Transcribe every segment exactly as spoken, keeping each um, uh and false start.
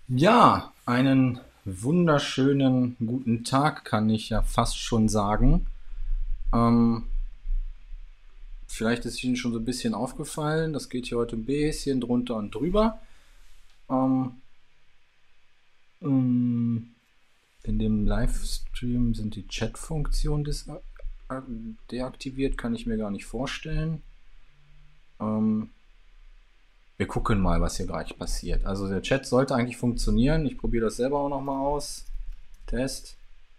Ja, einen wunderschönen guten Tag kann ich ja fast schon sagen. Ähm, Vielleicht ist Ihnen schon so ein bisschen aufgefallen, das geht hier heute ein bisschen drunter und drüber. Ähm, ähm, in dem Livestream sind die Chat-Funktionen des- äh, deaktiviert, kann ich mir gar nicht vorstellen. Ähm, Wir gucken mal, was hier gleich passiert. Also der Chat sollte eigentlich funktionieren. Ich probiere das selber auch nochmal aus. Test.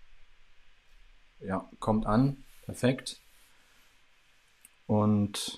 Ja, kommt an. Perfekt. Und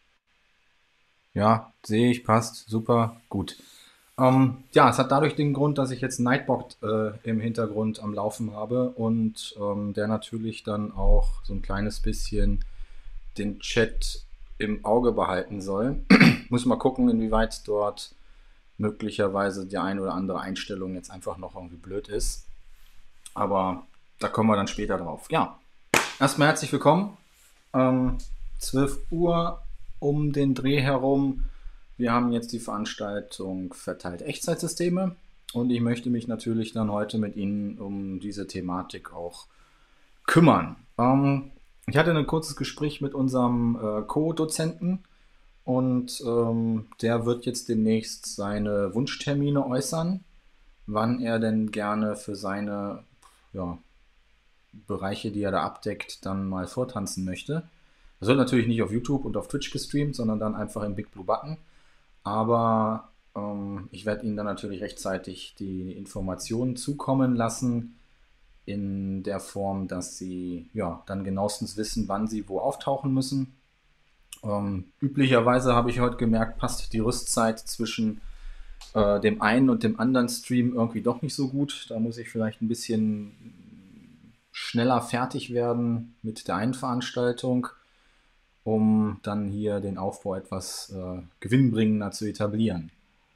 ja, sehe ich, passt, super, gut. Ähm, ja, es hat dadurch den Grund, dass ich jetzt Nightbot äh, im Hintergrund am Laufen habe und ähm, der natürlich dann auch so ein kleines bisschen den Chat im Auge behalten soll. Muss mal gucken, inwieweit dort möglicherweise die eine oder andere Einstellung jetzt einfach noch irgendwie blöd ist. Aber da kommen wir dann später drauf. Ja, erstmal herzlich willkommen. Ähm, zwölf Uhr um den Dreh herum. Wir haben jetzt die Veranstaltung Verteilt Echtzeitsysteme und ich möchte mich natürlich dann heute mit Ihnen um diese Thematik auch kümmern. Ähm, ich hatte ein kurzes Gespräch mit unserem äh, Co-Dozenten und ähm, der wird jetzt demnächst seine Wunschtermine äußern, wann er denn gerne für seine ja, Bereiche, die er da abdeckt, dann mal vortanzen möchte. Das wird natürlich nicht auf YouTube und auf Twitch gestreamt, sondern dann einfach im Big Blue Button. Aber ähm, ich werde Ihnen dann natürlich rechtzeitig die Informationen zukommen lassen, in der Form, dass Sie ja dann genauestens wissen, wann Sie wo auftauchen müssen. Ähm, üblicherweise habe ich heute gemerkt, passt die Rüstzeit zwischen äh, dem einen und dem anderen Stream irgendwie doch nicht so gut. Da muss ich vielleicht ein bisschen schneller fertig werden mit der einen Veranstaltung, um dann hier den Aufbau etwas äh, gewinnbringender zu etablieren.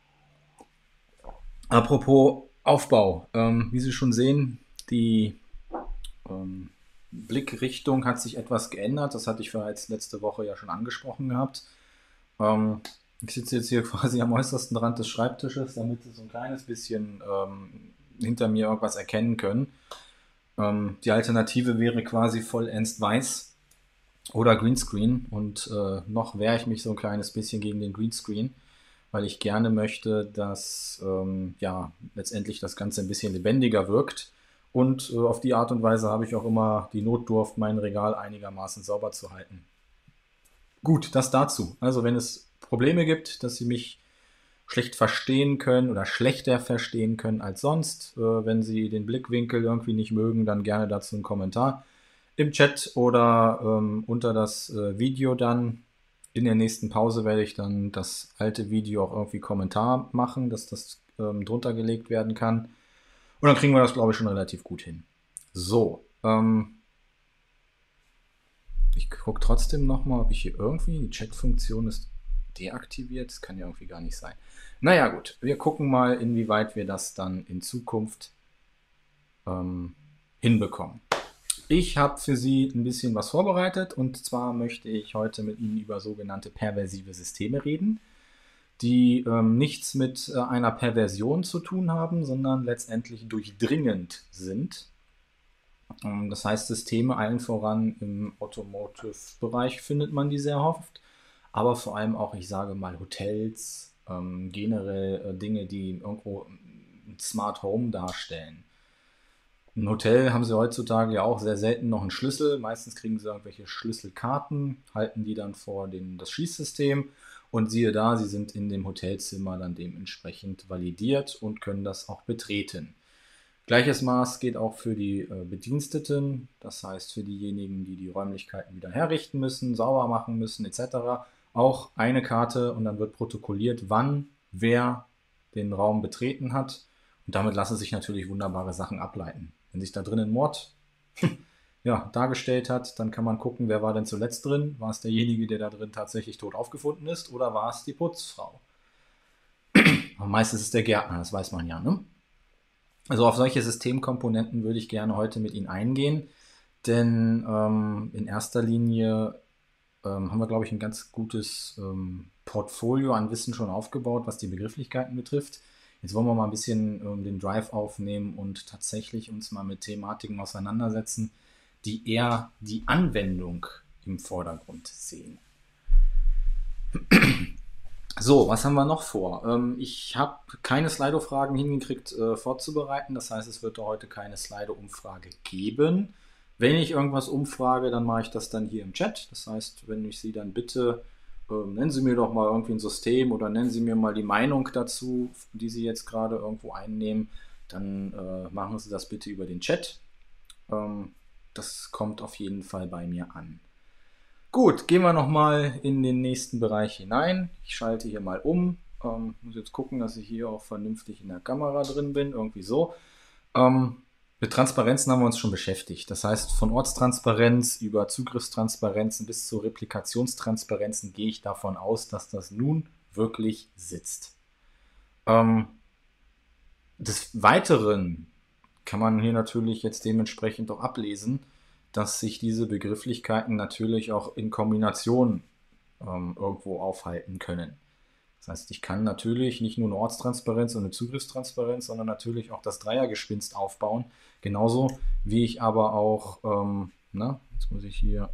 Apropos Aufbau, ähm, wie Sie schon sehen, die ähm, Blickrichtung hat sich etwas geändert. Das hatte ich bereits letzte Woche ja schon angesprochen gehabt. Ähm, ich sitze jetzt hier quasi am äußersten Rand des Schreibtisches, damit Sie so ein kleines bisschen ähm, hinter mir irgendwas erkennen können. Ähm, die Alternative wäre quasi vollends weiß oder Greenscreen und äh, noch wehre ich mich so ein kleines bisschen gegen den Greenscreen, weil ich gerne möchte, dass ähm, ja letztendlich das Ganze ein bisschen lebendiger wirkt. Und äh, auf die Art und Weise habe ich auch immer die Notdurft, mein Regal einigermaßen sauber zu halten. Gut, das dazu. Also wenn es Probleme gibt, dass Sie mich schlecht verstehen können oder schlechter verstehen können als sonst, äh, wenn Sie den Blickwinkel irgendwie nicht mögen, dann gerne dazu einen Kommentar im Chat oder ähm, unter das äh, Video dann. In der nächsten Pause werde ich dann das alte Video auch irgendwie Kommentar machen, dass das ähm, drunter gelegt werden kann. Und dann kriegen wir das, glaube ich, schon relativ gut hin. So, ähm, ich gucke trotzdem nochmal, ob ich hier irgendwie, die Chat-Funktion ist deaktiviert. Das kann ja irgendwie gar nicht sein. Naja, gut, wir gucken mal, inwieweit wir das dann in Zukunft ähm, hinbekommen. Ich habe für Sie ein bisschen was vorbereitet und zwar möchte ich heute mit Ihnen über sogenannte perversive Systeme reden, die ähm, nichts mit äh, einer Perversion zu tun haben, sondern letztendlich durchdringend sind. Ähm, das heißt, Systeme allen voran im Automotive-Bereich findet man die sehr oft, aber vor allem auch, ich sage mal, Hotels, ähm, generell äh, Dinge, die irgendwo ein Smart Home darstellen. Im Hotel haben sie heutzutage ja auch sehr selten noch einen Schlüssel. Meistens kriegen sie irgendwelche Schlüsselkarten, halten die dann vor den, das Schließsystem und siehe da, sie sind in dem Hotelzimmer dann dementsprechend validiert und können das auch betreten. Gleiches Maß geht auch für die äh, Bediensteten, das heißt für diejenigen, die die Räumlichkeiten wieder herrichten müssen, sauber machen müssen et cetera. Auch eine Karte und dann wird protokolliert, wann wer den Raum betreten hat. Und damit lassen sich natürlich wunderbare Sachen ableiten. Wenn sich da drin ein Mord ja, dargestellt hat, dann kann man gucken, wer war denn zuletzt drin. War es derjenige, der da drin tatsächlich tot aufgefunden ist, oder war es die Putzfrau? Aber meistens ist es der Gärtner, das weiß man ja, ne? Also auf solche Systemkomponenten würde ich gerne heute mit Ihnen eingehen, denn ähm, in erster Linie ähm, haben wir, glaube ich, ein ganz gutes ähm, Portfolio an Wissen schon aufgebaut, was die Begrifflichkeiten betrifft. Jetzt wollen wir mal ein bisschen ähm, den Drive aufnehmen und tatsächlich uns mal mit Thematiken auseinandersetzen, die eher die Anwendung im Vordergrund sehen. So, was haben wir noch vor? Ähm, ich habe keine Slido-Fragen hingekriegt äh, vorzubereiten. Das heißt, es wird heute keine Slido-Umfrage geben. Wenn ich irgendwas umfrage, dann mache ich das dann hier im Chat. Das heißt, wenn ich Sie dann bitte, ähm, nennen Sie mir doch mal irgendwie ein System oder nennen Sie mir mal die Meinung dazu, die Sie jetzt gerade irgendwo einnehmen, dann äh, machen Sie das bitte über den Chat. Ähm, das kommt auf jeden Fall bei mir an. Gut, gehen wir nochmal in den nächsten Bereich hinein. Ich schalte hier mal um. Ähm, muss jetzt gucken, dass ich hier auch vernünftig in der Kamera drin bin, irgendwie so. Ähm, mit Transparenzen haben wir uns schon beschäftigt. Das heißt, von Ortstransparenz über Zugriffstransparenzen bis zu Replikationstransparenzen gehe ich davon aus, dass das nun wirklich sitzt. Ähm, des Weiteren kann man hier natürlich jetzt dementsprechend auch ablesen, dass sich diese Begrifflichkeiten natürlich auch in Kombination ähm, irgendwo aufhalten können. Das heißt, ich kann natürlich nicht nur eine Ortstransparenz und eine Zugriffstransparenz, sondern natürlich auch das Dreiergespinst aufbauen. Genauso wie ich aber auch, ähm, na, jetzt muss ich hier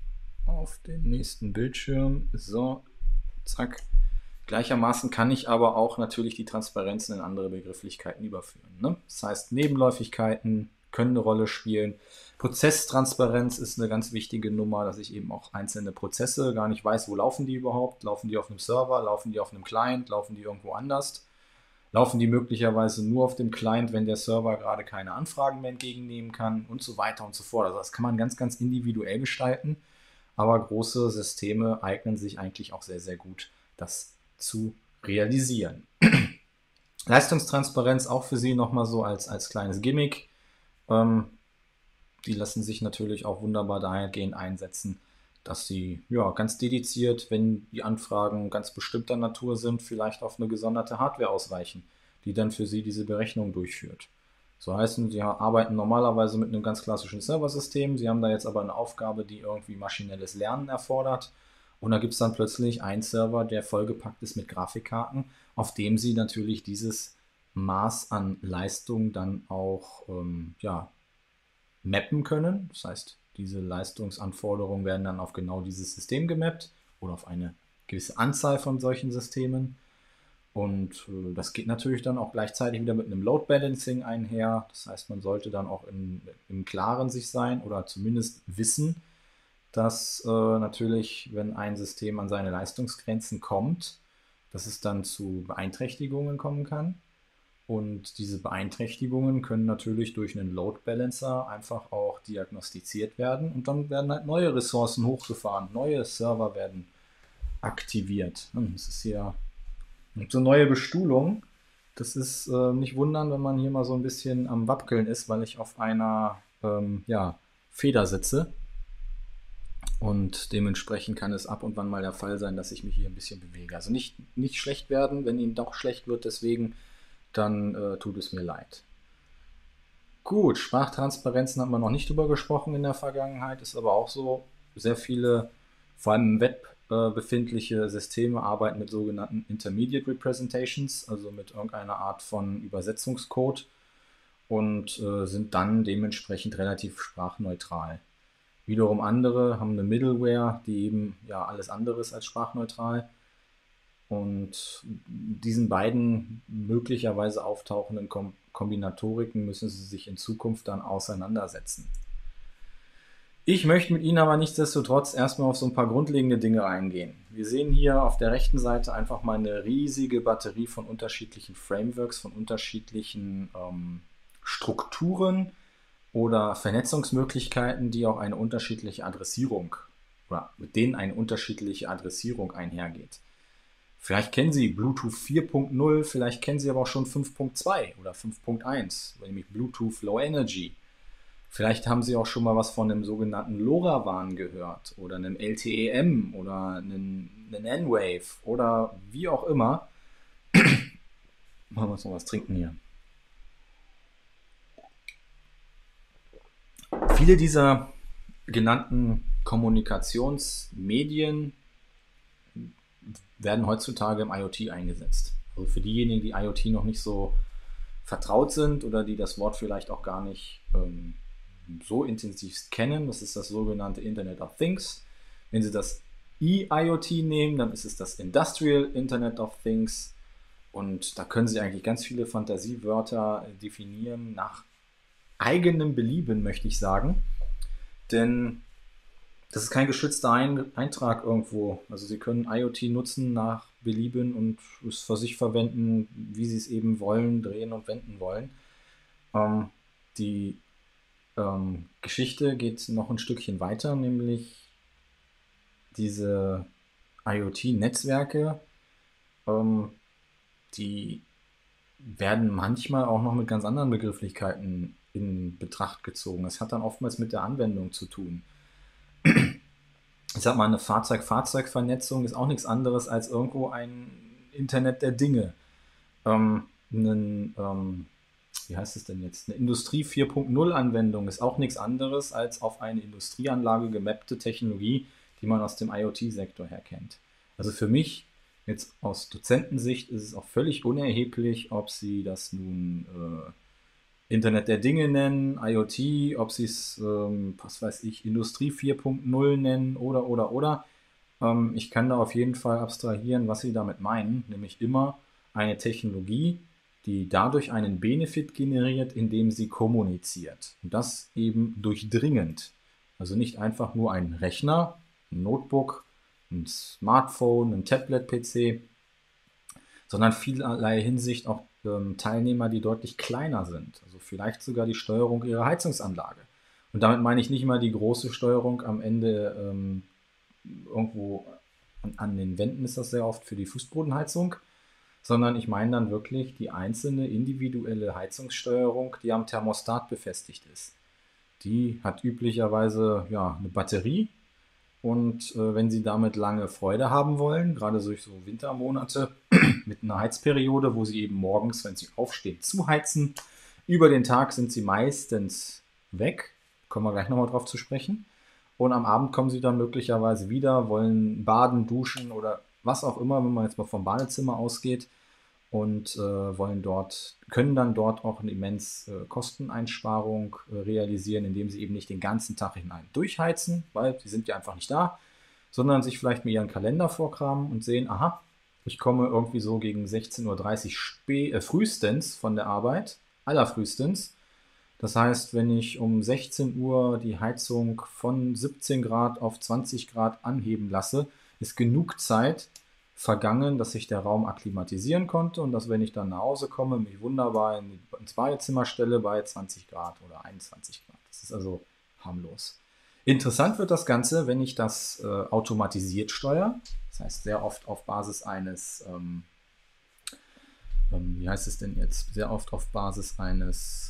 auf den nächsten Bildschirm, so, zack. Gleichermaßen kann ich aber auch natürlich die Transparenzen in andere Begrifflichkeiten überführen. Ne? Das heißt, Nebenläufigkeiten können eine Rolle spielen. Prozesstransparenz ist eine ganz wichtige Nummer, dass ich eben auch einzelne Prozesse gar nicht weiß, wo laufen die überhaupt. Laufen die auf einem Server, laufen die auf einem Client, laufen die irgendwo anders? Laufen die möglicherweise nur auf dem Client, wenn der Server gerade keine Anfragen mehr entgegennehmen kann und so weiter und so fort. Also das kann man ganz, ganz individuell gestalten, aber große Systeme eignen sich eigentlich auch sehr, sehr gut, das zu realisieren. Leistungstransparenz auch für Sie nochmal so als, als kleines Gimmick. Ähm, die lassen sich natürlich auch wunderbar dahingehend einsetzen, dass sie ja, ganz dediziert, wenn die Anfragen ganz bestimmter Natur sind, vielleicht auf eine gesonderte Hardware ausweichen, die dann für Sie diese Berechnung durchführt. So heißen, Sie arbeiten normalerweise mit einem ganz klassischen Serversystem, Sie haben da jetzt aber eine Aufgabe, die irgendwie maschinelles Lernen erfordert. Und da gibt es dann plötzlich einen Server, der vollgepackt ist mit Grafikkarten, auf dem Sie natürlich dieses Maß an Leistung dann auch ähm, ja, mappen können. Das heißt, diese Leistungsanforderungen werden dann auf genau dieses System gemappt oder auf eine gewisse Anzahl von solchen Systemen. Und äh, das geht natürlich dann auch gleichzeitig wieder mit einem Load Balancing einher. Das heißt, man sollte dann auch in, im Klaren sich sein oder zumindest wissen, dass äh, natürlich, wenn ein System an seine Leistungsgrenzen kommt, dass es dann zu Beeinträchtigungen kommen kann. Und diese Beeinträchtigungen können natürlich durch einen Load Balancer einfach auch diagnostiziert werden und dann werden halt neue Ressourcen hochgefahren, neue Server werden aktiviert. Das ist hier so neue Bestuhlung. Das ist äh, nicht wundern, wenn man hier mal so ein bisschen am Wapkeln ist, weil ich auf einer ähm, ja, Feder sitze. Und dementsprechend kann es ab und wann mal der Fall sein, dass ich mich hier ein bisschen bewege. Also nicht, nicht schlecht werden, wenn Ihnen doch schlecht wird, deswegen, dann äh, tut es mir leid. Gut, Sprachtransparenzen haben wir noch nicht drüber gesprochen in der Vergangenheit, ist aber auch so, sehr viele, vor allem im Web äh, befindliche Systeme arbeiten mit sogenannten Intermediate Representations, also mit irgendeiner Art von Übersetzungscode und äh, sind dann dementsprechend relativ sprachneutral. Wiederum andere haben eine Middleware, die eben ja alles andere ist als sprachneutral. Und diesen beiden möglicherweise auftauchenden Kom Kombinatoriken müssen Sie sich in Zukunft dann auseinandersetzen. Ich möchte mit Ihnen aber nichtsdestotrotz erstmal auf so ein paar grundlegende Dinge eingehen. Wir sehen hier auf der rechten Seite einfach mal eine riesige Batterie von unterschiedlichen Frameworks, von unterschiedlichen ähm, Strukturen oder Vernetzungsmöglichkeiten, die auch eine unterschiedliche Adressierung oder mit denen eine unterschiedliche Adressierung einhergeht. Vielleicht kennen Sie Bluetooth vier Punkt null, vielleicht kennen Sie aber auch schon fünf Punkt zwei oder fünf Punkt eins, nämlich Bluetooth Low Energy. Vielleicht haben Sie auch schon mal was von einem sogenannten LoRaWAN gehört oder einem L T E M oder einem, einem N-Wave oder wie auch immer. Machen wir uns noch was trinken hier. Viele dieser genannten Kommunikationsmedien werden heutzutage im IoT eingesetzt. Also für diejenigen, die IoT noch nicht so vertraut sind oder die das Wort vielleicht auch gar nicht ähm, so intensiv kennen, das ist das sogenannte Internet of Things. Wenn Sie das E-IoT nehmen, dann ist es das Industrial Internet of Things. Und da können Sie eigentlich ganz viele Fantasiewörter definieren nach eigenem Belieben, möchte ich sagen. Denn das ist kein geschützter Ein Eintrag irgendwo. Also Sie können IoT nutzen nach Belieben und es für sich verwenden, wie Sie es eben wollen, drehen und wenden wollen. Ähm, die ähm, Geschichte geht noch ein Stückchen weiter, nämlich diese IoT-Netzwerke, ähm, die werden manchmal auch noch mit ganz anderen Begrifflichkeiten in Betracht gezogen. Das hat dann oftmals mit der Anwendung zu tun. Ich sag mal, eine Fahrzeug-Fahrzeug-Vernetzung ist auch nichts anderes als irgendwo ein Internet der Dinge. Ähm, einen, ähm, wie heißt es denn jetzt? Eine Industrie vier Punkt null Anwendung ist auch nichts anderes als auf eine Industrieanlage gemappte Technologie, die man aus dem IoT-Sektor her kennt. Also für mich, jetzt aus Dozentensicht, ist es auch völlig unerheblich, ob Sie das nun äh, Internet der Dinge nennen, IoT, ob Sie es, ähm, was weiß ich, Industrie vier Punkt null nennen oder, oder, oder. Ähm, ich kann da auf jeden Fall abstrahieren, was Sie damit meinen, nämlich immer eine Technologie, die dadurch einen Benefit generiert, indem sie kommuniziert. Und das eben durchdringend. Also nicht einfach nur ein Rechner, ein Notebook, ein Smartphone, ein Tablet-P C, sondern vielerlei Hinsicht auch ähm, Teilnehmer, die deutlich kleiner sind. Also vielleicht sogar die Steuerung ihrer Heizungsanlage. Und damit meine ich nicht mal die große Steuerung am Ende ähm, irgendwo an, an den Wänden ist das sehr oft für die Fußbodenheizung, sondern ich meine dann wirklich die einzelne individuelle Heizungssteuerung, die am Thermostat befestigt ist. Die hat üblicherweise ja, eine Batterie und äh, wenn Sie damit lange Freude haben wollen, gerade durch so Wintermonate mit einer Heizperiode, wo Sie eben morgens, wenn Sie aufstehen, zuheizen, über den Tag sind Sie meistens weg, kommen wir gleich nochmal drauf zu sprechen. Und am Abend kommen Sie dann möglicherweise wieder, wollen baden, duschen oder was auch immer, wenn man jetzt mal vom Badezimmer ausgeht und äh, wollen dort, können dann dort auch eine immens äh, Kosteneinsparung äh, realisieren, indem sie eben nicht den ganzen Tag hinein durchheizen, weil sie sind ja einfach nicht da, sondern sich vielleicht mit ihren Kalender vorkramen und sehen, aha, ich komme irgendwie so gegen sechzehn Uhr dreißig spä äh, frühestens von der Arbeit, allerfrühestens. Das heißt, wenn ich um sechzehn Uhr die Heizung von siebzehn Grad auf zwanzig Grad anheben lasse, ist genug Zeit vergangen, dass sich der Raum akklimatisieren konnte und dass, wenn ich dann nach Hause komme, mich wunderbar in die, ins Badezimmer stelle bei zwanzig Grad oder einundzwanzig Grad. Das ist also harmlos. Interessant wird das Ganze, wenn ich das äh, automatisiert steuere. Das heißt, sehr oft auf Basis eines, ähm, ähm, wie heißt es denn jetzt? Sehr oft auf Basis eines,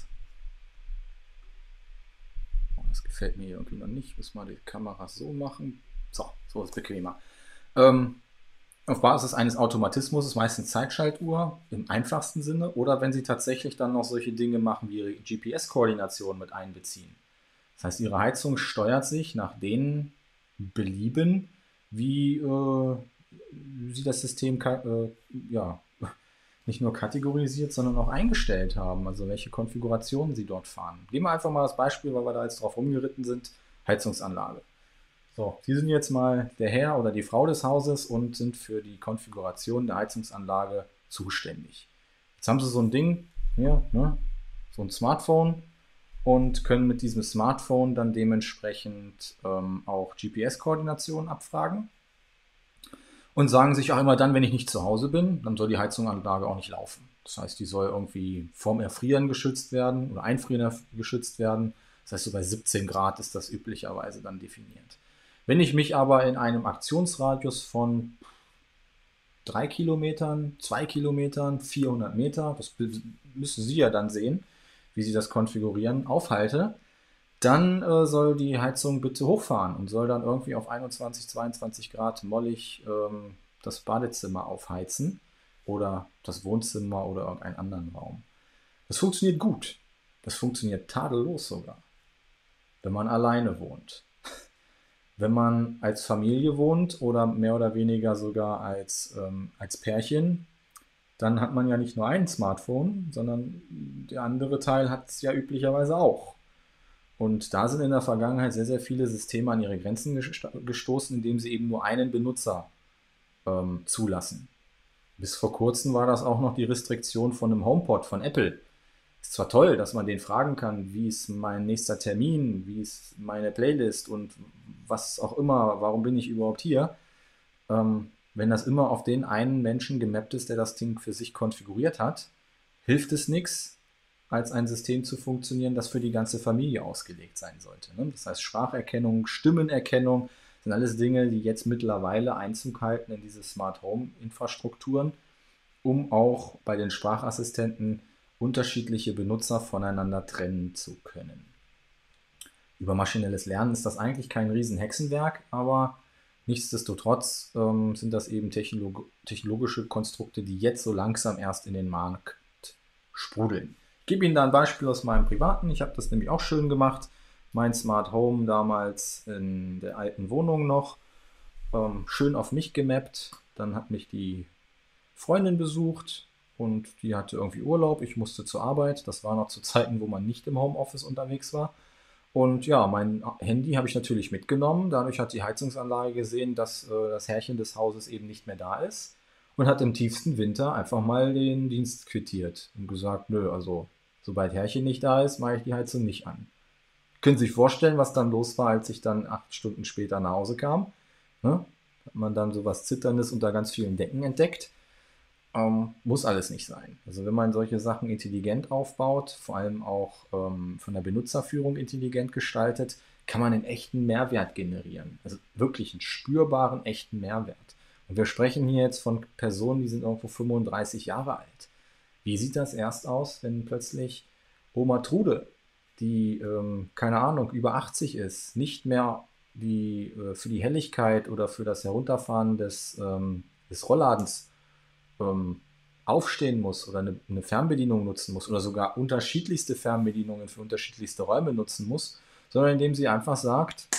oh, das gefällt mir irgendwie noch nicht. Ich muss mal die Kamera so machen. So, so ist bequemer. Ähm, auf Basis eines Automatismus, meistens Zeitschaltuhr im einfachsten Sinne, oder wenn Sie tatsächlich dann noch solche Dinge machen wie Ihre G P S-Koordination mit einbeziehen. Das heißt, Ihre Heizung steuert sich nach den Belieben, wie äh, Sie das System äh, ja, nicht nur kategorisiert, sondern auch eingestellt haben, also welche Konfigurationen Sie dort fahren. Gehen wir einfach mal das Beispiel, weil wir da jetzt drauf rumgeritten sind, Heizungsanlage. So, Sie sind jetzt mal der Herr oder die Frau des Hauses und sind für die Konfiguration der Heizungsanlage zuständig. Jetzt haben Sie so ein Ding hier, ne, so ein Smartphone und können mit diesem Smartphone dann dementsprechend ähm, auch G P S-Koordinationen abfragen und sagen sich auch immer dann, wenn ich nicht zu Hause bin, dann soll die Heizungsanlage auch nicht laufen. Das heißt, die soll irgendwie vorm Erfrieren geschützt werden oder Einfrieren geschützt werden. Das heißt, so bei siebzehn Grad ist das üblicherweise dann definiert. Wenn ich mich aber in einem Aktionsradius von drei Kilometern, zwei Kilometern, vierhundert Meter, das müssen Sie ja dann sehen, wie Sie das konfigurieren, aufhalte, dann äh, soll die Heizung bitte hochfahren und soll dann irgendwie auf einundzwanzig, zweiundzwanzig Grad mollig ähm, das Badezimmer aufheizen oder das Wohnzimmer oder irgendeinen anderen Raum. Das funktioniert gut. Das funktioniert tadellos sogar, wenn man alleine wohnt. Wenn man als Familie wohnt oder mehr oder weniger sogar als, ähm, als Pärchen, dann hat man ja nicht nur ein Smartphone, sondern der andere Teil hat es ja üblicherweise auch. Und da sind in der Vergangenheit sehr, sehr viele Systeme an ihre Grenzen gestoßen, indem sie eben nur einen Benutzer ähm, zulassen. Bis vor kurzem war das auch noch die Restriktion von einem HomePod von Apple. Ist zwar toll, dass man den fragen kann, wie ist mein nächster Termin, wie ist meine Playlist und was auch immer, warum bin ich überhaupt hier. Ähm, wenn das immer auf den einen Menschen gemappt ist, der das Ding für sich konfiguriert hat, hilft es nichts, als ein System zu funktionieren, das für die ganze Familie ausgelegt sein sollte. Ne? Das heißt, Spracherkennung, Stimmenerkennung sind alles Dinge, die jetzt mittlerweile Einzug halten in diese Smart Home Infrastrukturen, um auch bei den Sprachassistenten unterschiedliche Benutzer voneinander trennen zu können. Über maschinelles Lernen ist das eigentlich kein Riesenhexenwerk, aber nichtsdestotrotz ähm, sind das eben technolog technologische Konstrukte, die jetzt so langsam erst in den Markt sprudeln. Ich gebe Ihnen da ein Beispiel aus meinem Privaten. Ich habe das nämlich auch schön gemacht. Mein Smart Home damals in der alten Wohnung noch. Ähm, schön auf mich gemappt. Dann hat mich die Freundin besucht und die hatte irgendwie Urlaub. Ich musste zur Arbeit. Das war noch zu Zeiten, wo man nicht im Homeoffice unterwegs war. Und ja, mein Handy habe ich natürlich mitgenommen. Dadurch hat die Heizungsanlage gesehen, dass äh, das Herrchen des Hauses eben nicht mehr da ist und hat im tiefsten Winter einfach mal den Dienst quittiert und gesagt, nö, also sobald Herrchen nicht da ist, mache ich die Heizung nicht an. Können Sie sich vorstellen, was dann los war, als ich dann acht Stunden später nach Hause kam? Ne? Hat man dann sowas Zitterndes unter ganz vielen Decken entdeckt. Ähm, muss alles nicht sein. Also wenn man solche Sachen intelligent aufbaut, vor allem auch ähm, von der Benutzerführung intelligent gestaltet, kann man einen echten Mehrwert generieren. Also wirklich einen spürbaren, echten Mehrwert. Und wir sprechen hier jetzt von Personen, die sind irgendwo fünfunddreißig Jahre alt. Wie sieht das erst aus, wenn plötzlich Oma Trude, die, ähm, keine Ahnung, über achtzig ist, nicht mehr die, äh, für die Helligkeit oder für das Herunterfahren des, ähm, des Rollladens ähm, aufstehen muss oder eine, eine Fernbedienung nutzen muss oder sogar unterschiedlichste Fernbedienungen für unterschiedlichste Räume nutzen muss, sondern indem sie einfach sagt,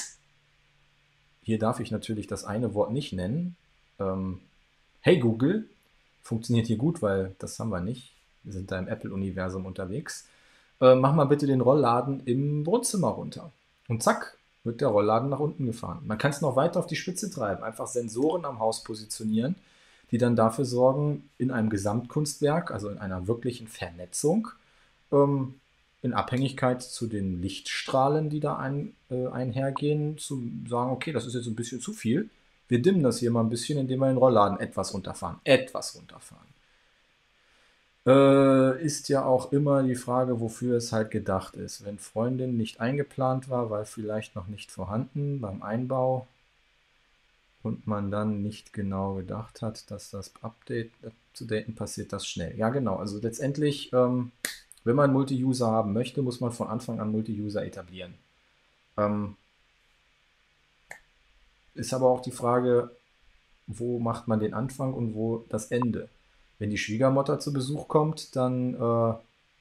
hier darf ich natürlich das eine Wort nicht nennen, ähm, hey Google, funktioniert hier gut, weil das haben wir nicht, wir sind da im Apple-Universum unterwegs, äh, mach mal bitte den Rollladen im Wohnzimmer runter. Und zack, wird der Rollladen nach unten gefahren. Man kann es noch weiter auf die Spitze treiben, einfach Sensoren am Haus positionieren, die dann dafür sorgen, in einem Gesamtkunstwerk, also in einer wirklichen Vernetzung, ähm, in Abhängigkeit zu den Lichtstrahlen, die da ein, äh, einhergehen, zu sagen, okay, das ist jetzt ein bisschen zu viel. Wir dimmen das hier mal ein bisschen, indem wir den Rollladen etwas runterfahren. Etwas runterfahren. Äh, ist ja auch immer die Frage, wofür es halt gedacht ist. Wenn Freundin nicht eingeplant war, weil vielleicht noch nicht vorhanden beim Einbau, und man dann nicht genau gedacht hat, dass das Update zu daten passiert, das schnell. Ja, genau. Also letztendlich, ähm, wenn man Multi-User haben möchte, muss man von Anfang an Multi-User etablieren. Ähm, ist aber auch die Frage, wo macht man den Anfang und wo das Ende? Wenn die Schwiegermutter zu Besuch kommt, dann äh,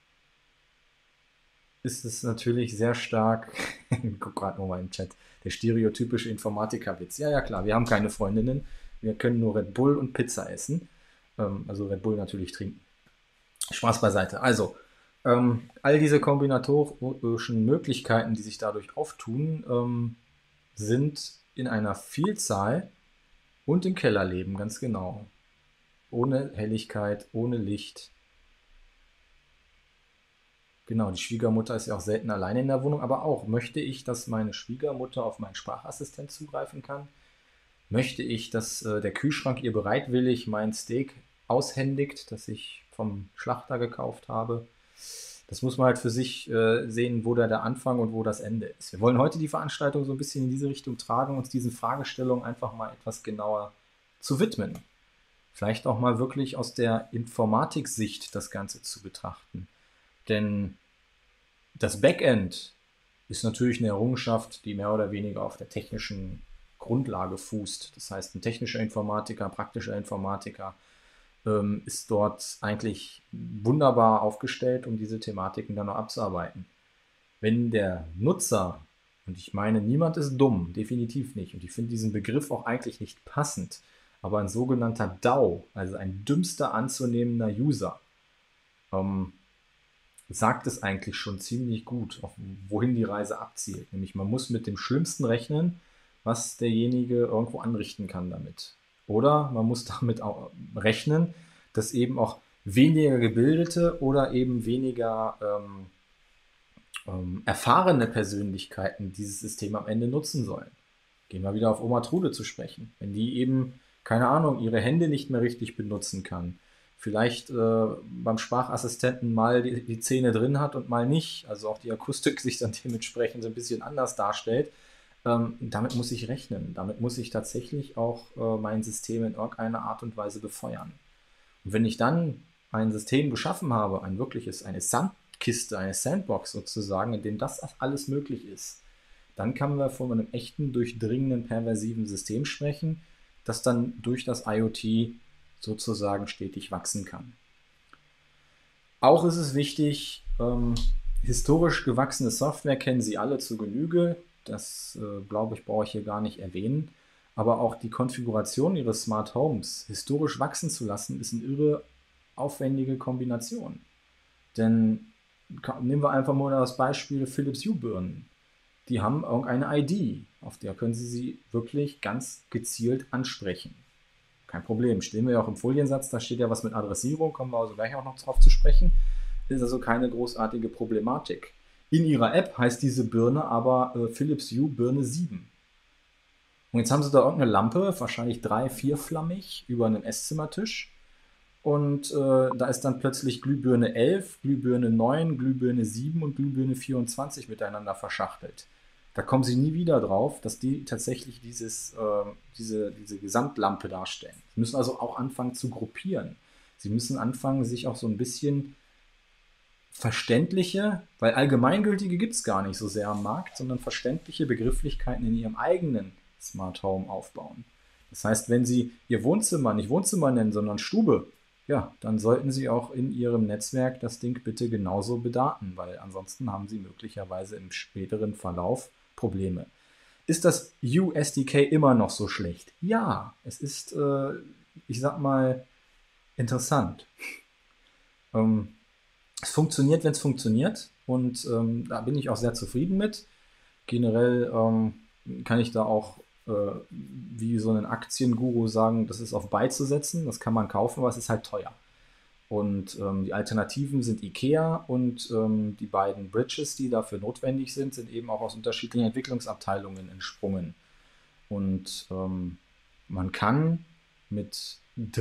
ist es natürlich sehr stark, ich guck gerade nochmal im Chat, der stereotypische Informatikerwitz. Ja, ja, klar, wir haben keine Freundinnen, wir können nur Red Bull und Pizza essen. Ähm, also Red Bull natürlich trinken. Spaß beiseite. Also, ähm, all diese kombinatorischen Möglichkeiten, die sich dadurch auftun, ähm, sind in einer Vielzahl und im Kellerleben, ganz genau. Ohne Helligkeit, ohne Licht. Genau, die Schwiegermutter ist ja auch selten alleine in der Wohnung, aber auch, möchte ich, dass meine Schwiegermutter auf meinen Sprachassistent zugreifen kann? Möchte ich, dass äh, der Kühlschrank ihr bereitwillig mein Steak aushändigt, das ich vom Schlachter gekauft habe? Das muss man halt für sich äh, sehen, wo da der Anfang und wo das Ende ist. Wir wollen heute die Veranstaltung so ein bisschen in diese Richtung tragen, uns diesen Fragestellungen einfach mal etwas genauer zu widmen. Vielleicht auch mal wirklich aus der Informatiksicht das Ganze zu betrachten. Denn das Backend ist natürlich eine Errungenschaft, die mehr oder weniger auf der technischen Grundlage fußt. Das heißt, ein technischer Informatiker, praktischer Informatiker ähm, ist dort eigentlich wunderbar aufgestellt, um diese Thematiken dann noch abzuarbeiten. Wenn der Nutzer, und ich meine, niemand ist dumm, definitiv nicht, und ich finde diesen Begriff auch eigentlich nicht passend, aber ein sogenannter D A O, also ein dümmster anzunehmender User, ähm, sagt es eigentlich schon ziemlich gut, auf wohin die Reise abzielt. Nämlich man muss mit dem Schlimmsten rechnen, was derjenige irgendwo anrichten kann damit. Oder man muss damit auch rechnen, dass eben auch weniger gebildete oder eben weniger ähm, ähm, erfahrene Persönlichkeiten dieses System am Ende nutzen sollen. Gehen wir wieder auf Oma Trude zu sprechen. Wenn die eben, keine Ahnung, ihre Hände nicht mehr richtig benutzen kann, vielleicht äh, beim Sprachassistenten mal die, die Zähne drin hat und mal nicht, also auch die Akustik sich dann dementsprechend so ein bisschen anders darstellt, ähm, damit muss ich rechnen. Damit muss ich tatsächlich auch äh, mein System in irgendeiner Art und Weise befeuern. Und wenn ich dann ein System geschaffen habe, ein wirkliches, eine Sandkiste, eine Sandbox sozusagen, in dem das alles möglich ist, dann kann man von einem echten, durchdringenden, perversiven System sprechen, das dann durch das IoT sozusagen stetig wachsen kann. Auch ist es wichtig, ähm, historisch gewachsene Software kennen Sie alle zu Genüge. Das, äh, glaube ich, brauche ich hier gar nicht erwähnen. Aber auch die Konfiguration Ihres Smart Homes historisch wachsen zu lassen, ist eine irre aufwendige Kombination. Denn nehmen wir einfach mal das Beispiel Philips Hue-Birnen. Die haben irgendeine I D, auf der können Sie sie wirklich ganz gezielt ansprechen. Kein Problem, stehen wir ja auch im Foliensatz, da steht ja was mit Adressierung, kommen wir also gleich auch noch drauf zu sprechen. Ist also keine großartige Problematik. In Ihrer App heißt diese Birne aber äh, Philips Hue Birne sieben. Und jetzt haben Sie da irgendeine Lampe, wahrscheinlich drei-, vierflammig, über einem Esszimmertisch. Und äh, da ist dann plötzlich Glühbirne elf, Glühbirne neun, Glühbirne sieben und Glühbirne vierundzwanzig miteinander verschachtelt. Da kommen Sie nie wieder drauf, dass die tatsächlich dieses, äh, diese, diese Gesamtlampe darstellen. Sie müssen also auch anfangen zu gruppieren. Sie müssen anfangen, sich auch so ein bisschen verständliche, weil allgemeingültige gibt es gar nicht so sehr am Markt, sondern verständliche Begrifflichkeiten in Ihrem eigenen Smart Home aufbauen. Das heißt, wenn Sie Ihr Wohnzimmer nicht Wohnzimmer nennen, sondern Stube, ja, dann sollten Sie auch in Ihrem Netzwerk das Ding bitte genauso bedaten, weil ansonsten haben Sie möglicherweise im späteren Verlauf Probleme. Ist das Hue S D K immer noch so schlecht? Ja, es ist, äh, ich sag mal, interessant. ähm, es funktioniert, wenn es funktioniert, und ähm, da bin ich auch sehr zufrieden mit. Generell ähm, kann ich da auch äh, wie so ein Aktienguru sagen, das ist auf Buy zu setzen, das kann man kaufen, aber es ist halt teuer. Und ähm, die Alternativen sind IKEA, und ähm, die beiden Bridges, die dafür notwendig sind, sind eben auch aus unterschiedlichen Entwicklungsabteilungen entsprungen. Und ähm, man kann mit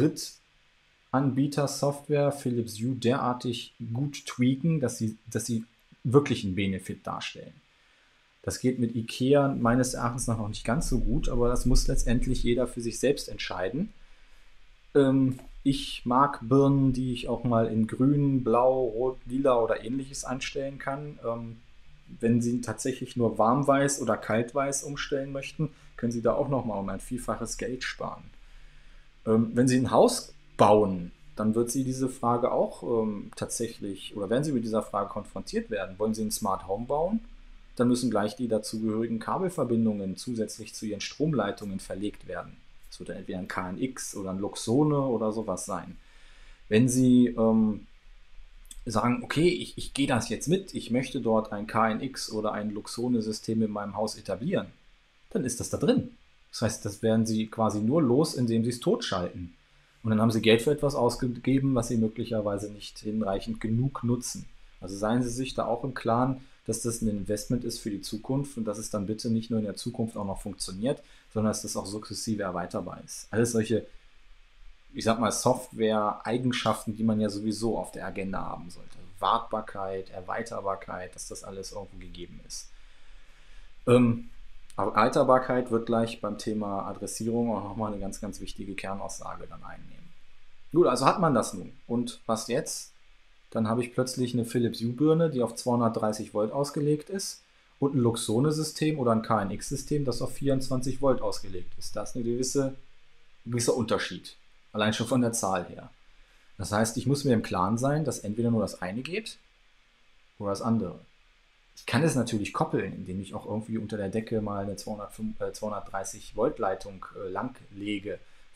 Drittanbieter-Software Philips Hue derartig gut tweaken, dass sie, dass sie wirklich einen Benefit darstellen. Das geht mit IKEA meines Erachtens nach noch nicht ganz so gut, aber das muss letztendlich jeder für sich selbst entscheiden. Ähm, ich mag Birnen, die ich auch mal in grün, blau, rot, lila oder ähnliches einstellen kann. Ähm, wenn Sie tatsächlich nur warmweiß oder kaltweiß umstellen möchten, können Sie da auch nochmal um ein Vielfaches Geld sparen. Ähm, wenn Sie ein Haus bauen, dann wird Sie diese Frage auch ähm, tatsächlich, oder werden Sie mit dieser Frage konfrontiert werden. Wollen Sie ein Smart Home bauen? Dann müssen gleich die dazugehörigen Kabelverbindungen zusätzlich zu Ihren Stromleitungen verlegt werden. Das wird dann entweder ein K N X oder ein Luxone oder sowas sein. Wenn Sie ähm, sagen, okay, ich, ich gehe das jetzt mit, ich möchte dort ein K N X oder ein Luxone-System in meinem Haus etablieren, dann ist das da drin. Das heißt, das werden Sie quasi nur los, indem Sie es totschalten. Und dann haben Sie Geld für etwas ausgegeben, was Sie möglicherweise nicht hinreichend genug nutzen. Also seien Sie sich da auch im Klaren, dass das ein Investment ist für die Zukunft und dass es dann bitte nicht nur in der Zukunft auch noch funktioniert, sondern dass das auch sukzessive erweiterbar ist. Alles solche, ich sag mal, Software-Eigenschaften, die man ja sowieso auf der Agenda haben sollte. Wartbarkeit, Erweiterbarkeit, dass das alles irgendwo gegeben ist. Ähm, Erweiterbarkeit wird gleich beim Thema Adressierung auch nochmal eine ganz, ganz wichtige Kernaussage dann einnehmen. Gut, also hat man das nun. Und was jetzt? Dann habe ich plötzlich eine Philips Hue-Birne, die auf zweihundertdreißig Volt ausgelegt ist, und ein Luxone-System oder ein K N X-System, das auf vierundzwanzig Volt ausgelegt ist. Da ist ein gewisse, gewisser Unterschied, allein schon von der Zahl her. Das heißt, ich muss mir im Klaren sein, dass entweder nur das eine geht oder das andere. Ich kann es natürlich koppeln, indem ich auch irgendwie unter der Decke mal eine zweihundertdreißig Volt Leitung äh, lang lege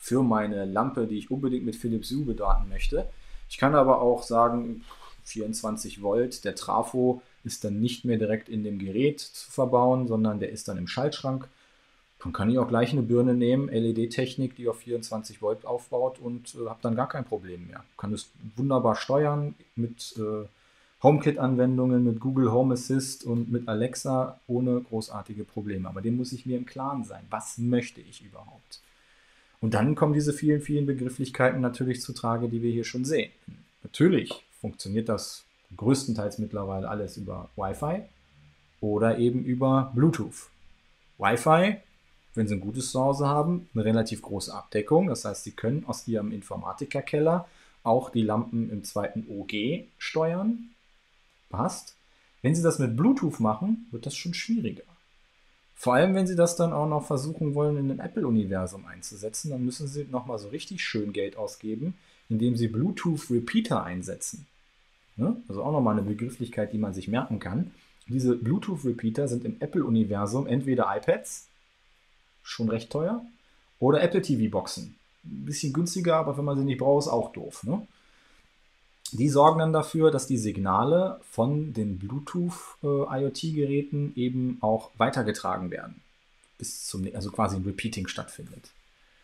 für meine Lampe, die ich unbedingt mit Philips Hue bedaten möchte. Ich kann aber auch sagen, vierundzwanzig Volt, der Trafo ist dann nicht mehr direkt in dem Gerät zu verbauen, sondern der ist dann im Schaltschrank. Dann kann ich auch gleich eine Birne nehmen, L E D-Technik, die auf vierundzwanzig Volt aufbaut und äh, habe dann gar kein Problem mehr. Kann es wunderbar steuern mit äh, HomeKit-Anwendungen, mit Google Home Assist und mit Alexa ohne großartige Probleme. Aber dem muss ich mir im Klaren sein. Was möchte ich überhaupt? Und dann kommen diese vielen, vielen Begrifflichkeiten natürlich zutage, die wir hier schon sehen. Natürlich funktioniert das größtenteils mittlerweile alles über Wi-Fi oder eben über Bluetooth. Wi-Fi, wenn Sie ein gutes Zuhause haben, eine relativ große Abdeckung. Das heißt, Sie können aus Ihrem Informatikerkeller auch die Lampen im zweiten O G steuern. Passt. Wenn Sie das mit Bluetooth machen, wird das schon schwieriger. Vor allem, wenn Sie das dann auch noch versuchen wollen, in ein Apple-Universum einzusetzen, dann müssen Sie nochmal so richtig schön Geld ausgeben, indem Sie Bluetooth-Repeater einsetzen. Ja? Also auch nochmal eine Begrifflichkeit, die man sich merken kann. Diese Bluetooth-Repeater sind im Apple-Universum entweder iPads, schon recht teuer, oder Apple T V-Boxen. Ein bisschen günstiger, aber wenn man sie nicht braucht, ist auch doof. Ne? Die sorgen dann dafür, dass die Signale von den Bluetooth-IoT-Geräten eben auch weitergetragen werden. Bis zum, also quasi ein Repeating stattfindet.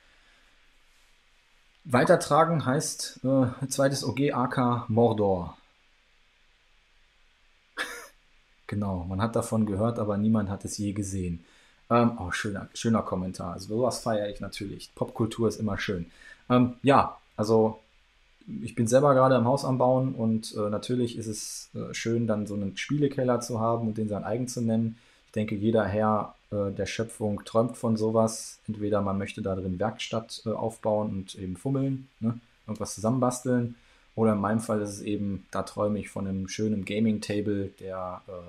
Weitertragen heißt äh, zweites O G A K Mordor. Genau, man hat davon gehört, aber niemand hat es je gesehen. Ähm, oh, schöner, schöner Kommentar. Also sowas feiere ich natürlich. Popkultur ist immer schön. Ähm, ja, also ich bin selber gerade im Haus am Bauen und äh, natürlich ist es äh, schön, dann so einen Spielekeller zu haben und den sein eigen zu nennen. Ich denke, jeder Herr äh, der Schöpfung träumt von sowas. Entweder man möchte da drin Werkstatt äh, aufbauen und eben fummeln, ne? Irgendwas zusammenbasteln. Oder in meinem Fall ist es eben, da träume ich von einem schönen Gaming-Table, der äh,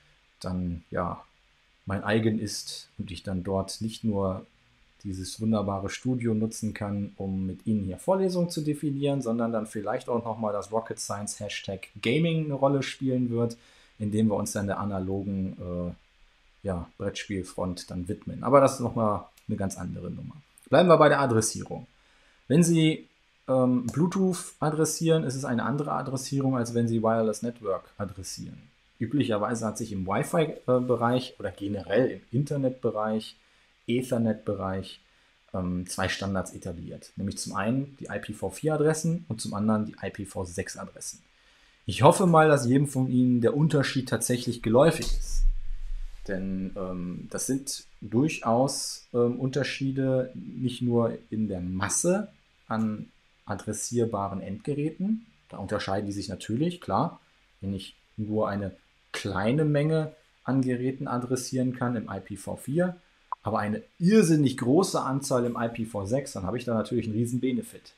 dann ja mein eigen ist und ich dann dort nicht nur dieses wunderbare Studio nutzen kann, um mit Ihnen hier Vorlesungen zu definieren, sondern dann vielleicht auch nochmal das Rocket Science Hashtag Gaming eine Rolle spielen wird, indem wir uns dann der analogen äh, ja, Brettspielfront dann widmen. Aber das ist nochmal eine ganz andere Nummer. Bleiben wir bei der Adressierung. Wenn Sie ähm, Bluetooth adressieren, ist es eine andere Adressierung, als wenn Sie Wireless Network adressieren. Üblicherweise hat sich im Wi-Fi-Bereich oder generell im Internetbereich, Ethernet-Bereich ähm, zwei Standards etabliert. Nämlich zum einen die I P v vier Adressen und zum anderen die I P v sechs Adressen. Ich hoffe mal, dass jedem von Ihnen der Unterschied tatsächlich geläufig ist. Denn ähm, das sind durchaus ähm, Unterschiede nicht nur in der Masse an adressierbaren Endgeräten. Da unterscheiden die sich natürlich, klar. Wenn ich nur eine kleine Menge an Geräten adressieren kann im I P v vier, aber eine irrsinnig große Anzahl im I P v sechs, dann habe ich da natürlich einen riesen Benefit.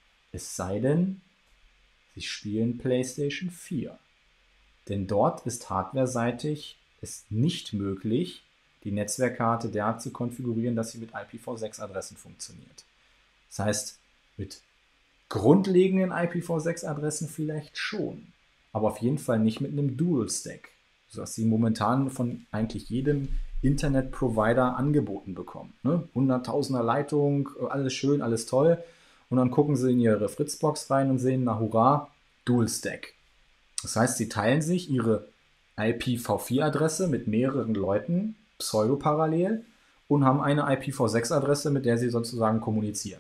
Es sei denn, Sie spielen PlayStation vier. Denn dort ist hardwareseitig es nicht möglich, die Netzwerkkarte derart zu konfigurieren, dass sie mit I P v sechs Adressen funktioniert. Das heißt, mit grundlegenden I P v sechs Adressen vielleicht schon, aber auf jeden Fall nicht mit einem Dual-Stack, sodass Sie momentan von eigentlich jedem Internet-Provider angeboten bekommen. Ne? Hunderttausender Leitung, alles schön, alles toll. Und dann gucken Sie in Ihre Fritzbox rein und sehen, na hurra, Dual-Stack. Das heißt, Sie teilen sich Ihre I P v vier Adresse mit mehreren Leuten pseudoparallel und haben eine I P v sechs Adresse, mit der Sie sozusagen kommunizieren.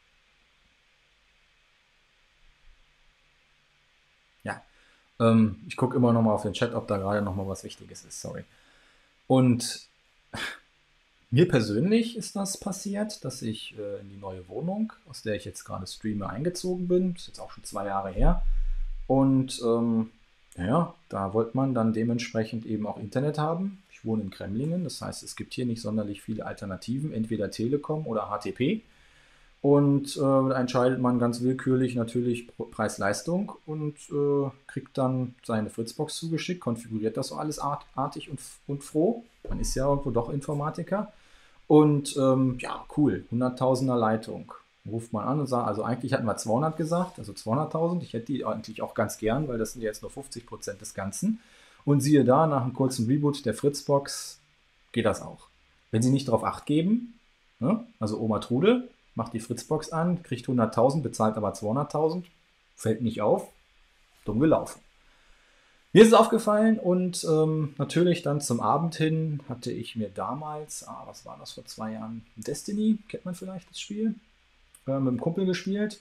Ja, ähm, ich gucke immer noch mal auf den Chat, ob da gerade noch mal was Wichtiges ist, sorry. Und mir persönlich ist das passiert, dass ich äh, in die neue Wohnung, aus der ich jetzt gerade streame, eingezogen bin. Das ist jetzt auch schon zwei Jahre her. Und ähm, ja, da wollte man dann dementsprechend eben auch Internet haben. Ich wohne in Kremlingen, das heißt, es gibt hier nicht sonderlich viele Alternativen, entweder Telekom oder H T P. Und äh, da entscheidet man ganz willkürlich natürlich Preis-Leistung und äh, kriegt dann seine Fritzbox zugeschickt, konfiguriert das so alles art, artig und, und froh. Man ist ja irgendwo doch Informatiker. Und ähm, ja, cool, hunderttausender Leitung. Ruft man an und sagt, also eigentlich hatten wir zweihundert gesagt, also zweihunderttausend. Ich hätte die eigentlich auch ganz gern, weil das sind ja jetzt nur fünfzig Prozent des Ganzen. Und siehe da, nach einem kurzen Reboot der Fritzbox geht das auch. Wenn Sie nicht darauf Acht geben, ne, also Oma Trude, macht die Fritzbox an, kriegt hunderttausend, bezahlt aber zweihunderttausend, fällt nicht auf, dumm gelaufen. Mir ist es aufgefallen und ähm, natürlich dann zum Abend hin hatte ich mir damals, ah, was war das vor zwei Jahren, Destiny, kennt man vielleicht das Spiel, äh, mit dem Kumpel gespielt.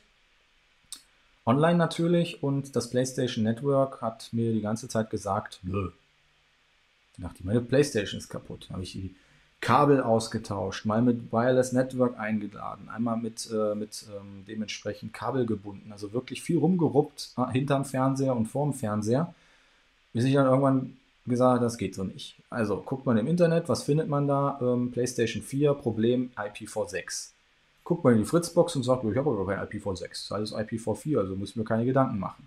Online natürlich, und das PlayStation Network hat mir die ganze Zeit gesagt, nö. Ich dachte, meine PlayStation ist kaputt. Habe ich die Kabel ausgetauscht, mal mit Wireless Network eingeladen, einmal mit, äh, mit ähm, dementsprechend Kabel gebunden. Also wirklich viel rumgeruppt äh, hinterm Fernseher und vorm Fernseher, bis ich dann irgendwann gesagt habe, das geht so nicht. Also guckt man im Internet, was findet man da? Ähm, PlayStation vier, Problem I P v sechs. Guckt man in die Fritzbox und sagt, ich habe aber kein I P v sechs, das ist alles I P v vier, also muss ich mir keine Gedanken machen.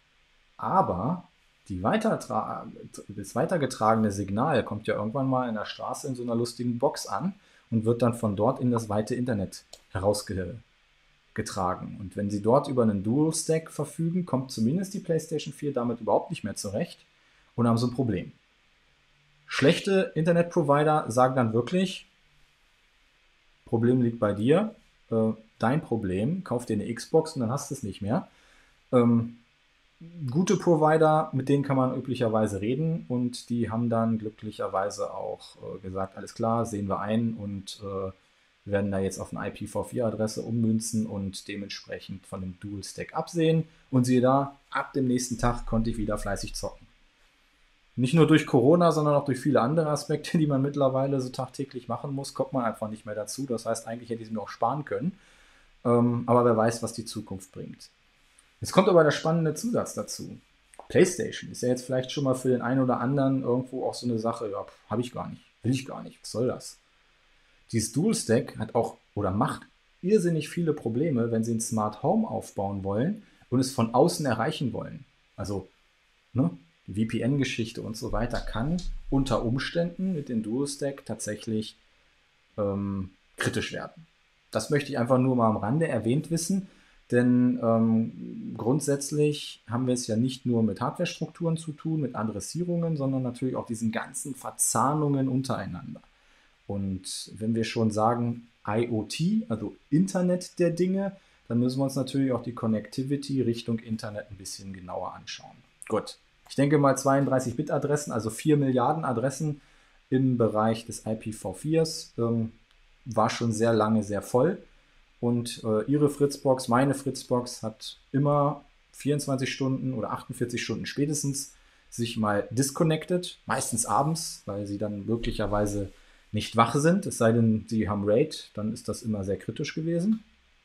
Aber die weitertra- das weitergetragene Signal kommt ja irgendwann mal in der Straße in so einer lustigen Box an und wird dann von dort in das weite Internet herausgetragen. Und wenn Sie dort über einen Dual-Stack verfügen, kommt zumindest die PlayStation vier damit überhaupt nicht mehr zurecht und haben so ein Problem. Schlechte Internetprovider sagen dann wirklich, Problem liegt bei dir, äh, dein Problem, kauf dir eine Xbox und dann hast du es nicht mehr. Ähm, Gute Provider, mit denen kann man üblicherweise reden, und die haben dann glücklicherweise auch äh, gesagt, alles klar, sehen wir ein, und äh, werden da jetzt auf eine I P v vier Adresse ummünzen und dementsprechend von dem Dual Stack absehen. Und siehe da, ab dem nächsten Tag konnte ich wieder fleißig zocken. Nicht nur durch Corona, sondern auch durch viele andere Aspekte, die man mittlerweile so tagtäglich machen muss, kommt man einfach nicht mehr dazu. Das heißt, eigentlich hätte ich es mir auch sparen können. Ähm, aber wer weiß, was die Zukunft bringt. Jetzt kommt aber der spannende Zusatz dazu. PlayStation ist ja jetzt vielleicht schon mal für den einen oder anderen irgendwo auch so eine Sache, ja, habe ich gar nicht, will ich gar nicht, was soll das? Dieses Dual Stack hat auch oder macht irrsinnig viele Probleme, wenn Sie ein Smart Home aufbauen wollen und es von außen erreichen wollen. Also, ne, die V P N-Geschichte und so weiter kann unter Umständen mit dem Dual Stack tatsächlich ähm, kritisch werden. Das möchte ich einfach nur mal am Rande erwähnt wissen. Denn ähm, grundsätzlich haben wir es ja nicht nur mit Hardware-Strukturen zu tun, mit Adressierungen, sondern natürlich auch diesen ganzen Verzahnungen untereinander. Und wenn wir schon sagen I O T, also Internet der Dinge, dann müssen wir uns natürlich auch die Connectivity Richtung Internet ein bisschen genauer anschauen. Gut, ich denke mal zweiunddreißig Bit Adressen, also vier Milliarden Adressen im Bereich des I P v viers, ähm, war schon sehr lange sehr voll. Und äh, Ihre Fritzbox, meine Fritzbox, hat immer vierundzwanzig Stunden oder achtundvierzig Stunden spätestens sich mal disconnected, meistens abends, weil sie dann möglicherweise nicht wach sind. Es sei denn, sie haben RAID, dann ist das immer sehr kritisch gewesen.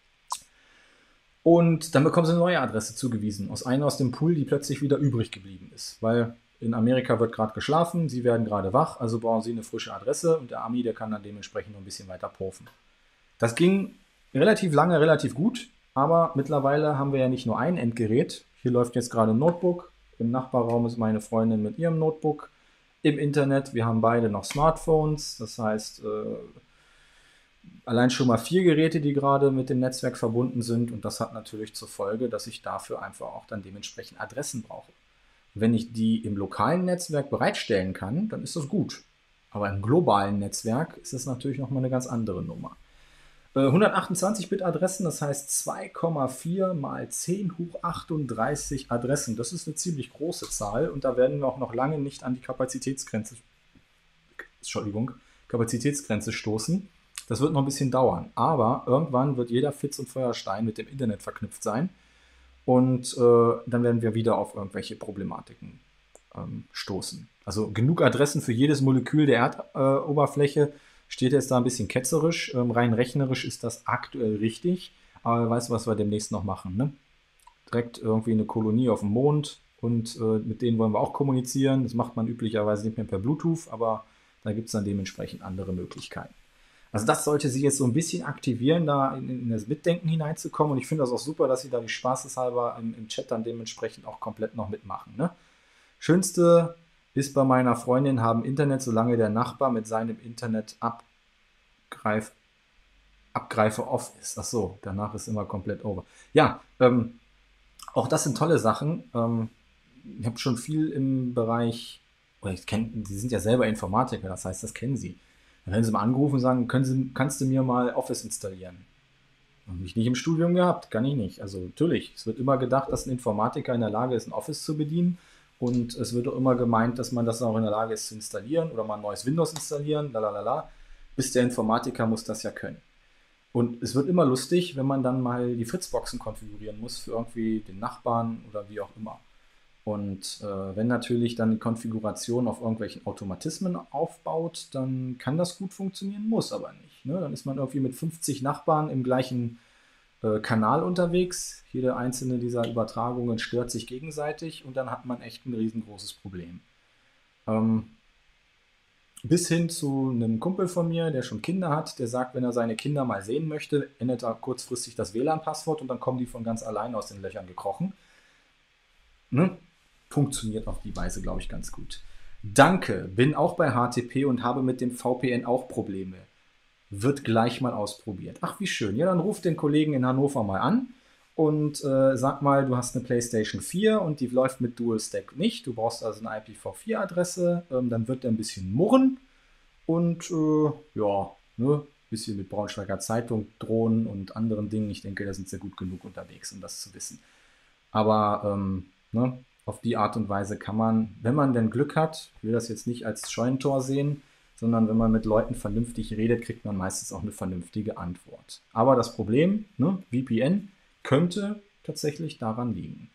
Und dann bekommen sie eine neue Adresse zugewiesen, aus einer aus dem Pool, die plötzlich wieder übrig geblieben ist. Weil in Amerika wird gerade geschlafen, sie werden gerade wach, also brauchen sie eine frische Adresse, und der Ami, der kann dann dementsprechend noch ein bisschen weiter purfen. Das ging relativ lange, relativ gut, aber mittlerweile haben wir ja nicht nur ein Endgerät. Hier läuft jetzt gerade ein Notebook, im Nachbarraum ist meine Freundin mit ihrem Notebook, im Internet, wir haben beide noch Smartphones, das heißt äh, allein schon mal vier Geräte, die gerade mit dem Netzwerk verbunden sind, und das hat natürlich zur Folge, dass ich dafür einfach auch dann dementsprechend Adressen brauche. Und wenn ich die im lokalen Netzwerk bereitstellen kann, dann ist das gut, aber im globalen Netzwerk ist es natürlich nochmal eine ganz andere Nummer. hundertachtundzwanzig Bit Adressen, das heißt zwei Komma vier mal zehn hoch achtunddreißig Adressen. Das ist eine ziemlich große Zahl, und da werden wir auch noch lange nicht an die Kapazitätsgrenze, Entschuldigung, Kapazitätsgrenze stoßen. Das wird noch ein bisschen dauern, aber irgendwann wird jeder Fitz und Feuerstein mit dem Internet verknüpft sein, und äh, dann werden wir wieder auf irgendwelche Problematiken ähm, stoßen. Also genug Adressen für jedes Molekül der Erdoberfläche. Äh, Steht jetzt da ein bisschen ketzerisch, ähm, rein rechnerisch ist das aktuell richtig, aber weißt du, was wir demnächst noch machen, ne? Direkt irgendwie eine Kolonie auf dem Mond, und äh, mit denen wollen wir auch kommunizieren. Das macht man üblicherweise nicht mehr per Bluetooth, aber da gibt es dann dementsprechend andere Möglichkeiten. Also das sollte Sie jetzt so ein bisschen aktivieren, da in, in das Mitdenken hineinzukommen, und ich finde das auch super, dass Sie da die spaßeshalber im, im Chat dann dementsprechend auch komplett noch mitmachen, ne? Schönste ist bei meiner Freundin, haben Internet, solange der Nachbar mit seinem Internet abgreif, Abgreife off ist. Ach so, danach ist immer komplett over. Ja, ähm, auch das sind tolle Sachen. Ähm, ich habe schon viel im Bereich, oder ich kenne, Sie sind ja selber Informatiker, das heißt, das kennen Sie. Dann werden Sie mal angerufen und sagen, können Sie, kannst du mir mal Office installieren? Habe ich nicht im Studium gehabt, kann ich nicht. Also natürlich, es wird immer gedacht, dass ein Informatiker in der Lage ist, ein Office zu bedienen. Und es wird auch immer gemeint, dass man das auch in der Lage ist zu installieren oder mal ein neues Windows installieren, lalalala. Bis der Informatiker muss das ja können. Und es wird immer lustig, wenn man dann mal die Fritzboxen konfigurieren muss für irgendwie den Nachbarn oder wie auch immer. Und äh, wenn natürlich dann die Konfiguration auf irgendwelchen Automatismen aufbaut, dann kann das gut funktionieren, muss aber nicht. Ne? Dann ist man irgendwie mit fünfzig Nachbarn im gleichen äh, Kanal unterwegs. Jede einzelne dieser Übertragungen stört sich gegenseitig und dann hat man echt ein riesengroßes Problem. Ähm, bis hin zu einem Kumpel von mir, der schon Kinder hat, der sagt, wenn er seine Kinder mal sehen möchte, ändert er kurzfristig das W L A N-Passwort und dann kommen die von ganz allein aus den Löchern gekrochen. Ne? Funktioniert auf die Weise, glaube ich, ganz gut. Danke, bin auch bei H T T P und habe mit dem V P N auch Probleme. Wird gleich mal ausprobiert. Ach, wie schön. Ja, dann ruf den Kollegen in Hannover mal an und äh, sag mal, du hast eine PlayStation vier und die läuft mit Dual Stack nicht. Du brauchst also eine I P v vier Adresse. Ähm, dann wird er ein bisschen murren und äh, ja, ne, bisschen mit Braunschweiger Zeitung drohen und anderen Dingen. Ich denke, da sind sie gut genug unterwegs, um das zu wissen. Aber ähm, ne, auf die Art und Weise kann man, wenn man denn Glück hat, ich will das jetzt nicht als Scheunentor sehen, sondern wenn man mit Leuten vernünftig redet, kriegt man meistens auch eine vernünftige Antwort. Aber das Problem, ne, V P N, könnte tatsächlich daran liegen.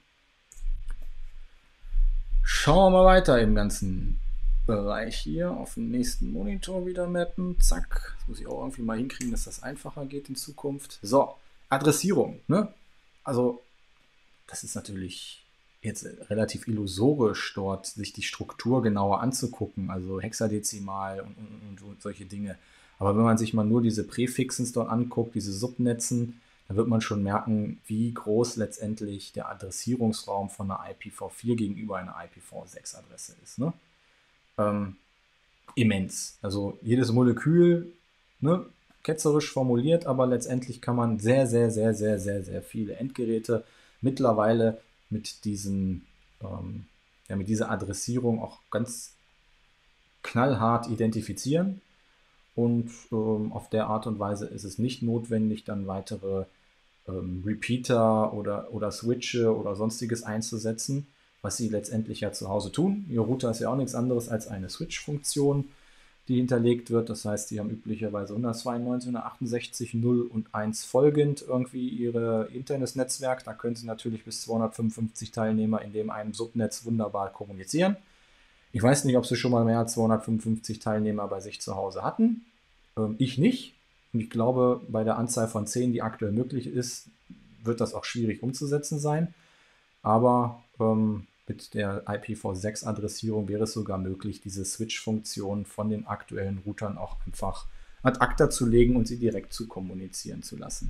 Schauen wir mal weiter im ganzen Bereich hier. Auf den nächsten Monitor wieder mappen. Zack. Das muss ich auch irgendwie mal hinkriegen, dass das einfacher geht in Zukunft. So, Adressierung. Ne? Also, das ist natürlich jetzt relativ illusorisch, dort sich die Struktur genauer anzugucken, also hexadezimal und, und, und solche Dinge. Aber wenn man sich mal nur diese Präfixen dort anguckt, diese Subnetzen, dann wird man schon merken, wie groß letztendlich der Adressierungsraum von einer I P v vier gegenüber einer I P v sechs Adresse ist. Ne? Ähm, immens. Also jedes Molekül, ne, ketzerisch formuliert, aber letztendlich kann man sehr, sehr, sehr, sehr, sehr, sehr viele Endgeräte mittlerweile mit diesen, ähm, ja, mit dieser Adressierung auch ganz knallhart identifizieren. Und ähm, auf der Art und Weise ist es nicht notwendig, dann weitere ähm, Repeater oder, oder Switche oder sonstiges einzusetzen, was sie letztendlich ja zu Hause tun. Ihr Router ist ja auch nichts anderes als eine Switch-Funktion, die hinterlegt wird. Das heißt, die haben üblicherweise hundertzweiundneunzig, hundertachtundsechzig, null und eins folgend irgendwie ihr internes Netzwerk. Da können sie natürlich bis zweihundertfünfundfünfzig Teilnehmer in dem einen Subnetz wunderbar kommunizieren. Ich weiß nicht, ob sie schon mal mehr als zweihundertfünfundfünfzig Teilnehmer bei sich zu Hause hatten. Ähm, ich nicht. Und ich glaube, bei der Anzahl von zehn, die aktuell möglich ist, wird das auch schwierig umzusetzen sein. Aber ähm, mit der I P v sechs Adressierung wäre es sogar möglich, diese Switch-Funktion von den aktuellen Routern auch einfach ad acta zu legen und sie direkt zu kommunizieren zu lassen.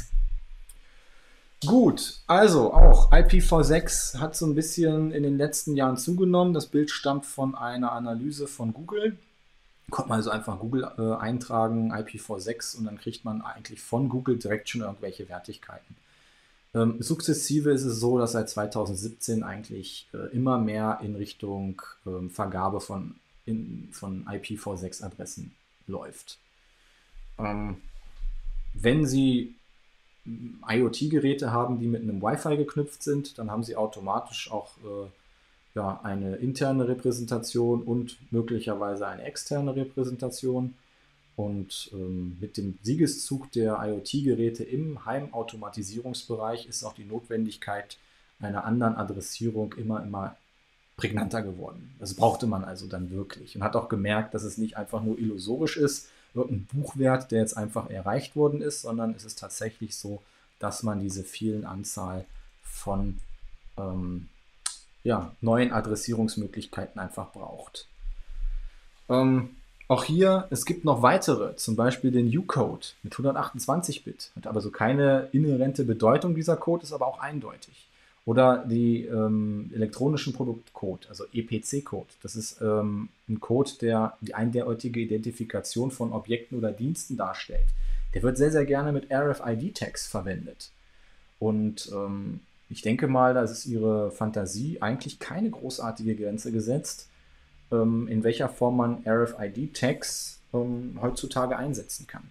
Gut, also auch I P v sechs hat so ein bisschen in den letzten Jahren zugenommen. Das Bild stammt von einer Analyse von Google. Kommt man also einfach Google äh, eintragen, I P v sechs, und dann kriegt man eigentlich von Google direkt schon irgendwelche Wertigkeiten. Ähm, sukzessive ist es so, dass seit zweitausendsiebzehn eigentlich äh, immer mehr in Richtung ähm, Vergabe von, in, von I P v sechs Adressen läuft. Ähm, wenn Sie IoT-Geräte haben, die mit einem Wi-Fi geknüpft sind, dann haben Sie automatisch auch äh, ja, eine interne Repräsentation und möglicherweise eine externe Repräsentation. Und ähm, mit dem Siegeszug der IoT-Geräte im Heimautomatisierungsbereich ist auch die Notwendigkeit einer anderen Adressierung immer, immer prägnanter geworden. Das brauchte man also dann wirklich und hat auch gemerkt, dass es nicht einfach nur illusorisch ist, irgendein Buchwert, der jetzt einfach erreicht worden ist, sondern es ist tatsächlich so, dass man diese vielen Anzahl von ähm, ja, neuen Adressierungsmöglichkeiten einfach braucht. Ähm, Auch hier, es gibt noch weitere, zum Beispiel den U-Code mit hundertachtundzwanzig Bit. Hat aber so keine inhärente Bedeutung, dieser Code ist aber auch eindeutig. Oder die ähm, elektronischen Produktcode, also E P C-Code. Das ist ähm, ein Code, der die eindeutige Identifikation von Objekten oder Diensten darstellt. Der wird sehr, sehr gerne mit R F I D-Tags verwendet. Und ähm, ich denke mal, da ist Ihre Fantasie eigentlich keine großartige Grenze gesetzt, in welcher Form man R F I D-Tags ähm, heutzutage einsetzen kann.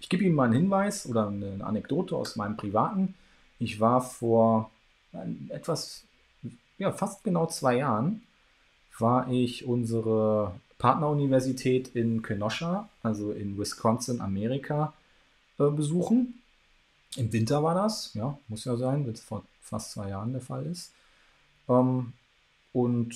Ich gebe Ihnen mal einen Hinweis oder eine Anekdote aus meinem Privaten. Ich war vor äh, etwas, ja, fast genau zwei Jahren, war ich unsere Partneruniversität in Kenosha, also in Wisconsin, Amerika, äh, besuchen. Im Winter war das, ja, muss ja sein, wenn es vor fast zwei Jahren der Fall ist. Ähm, und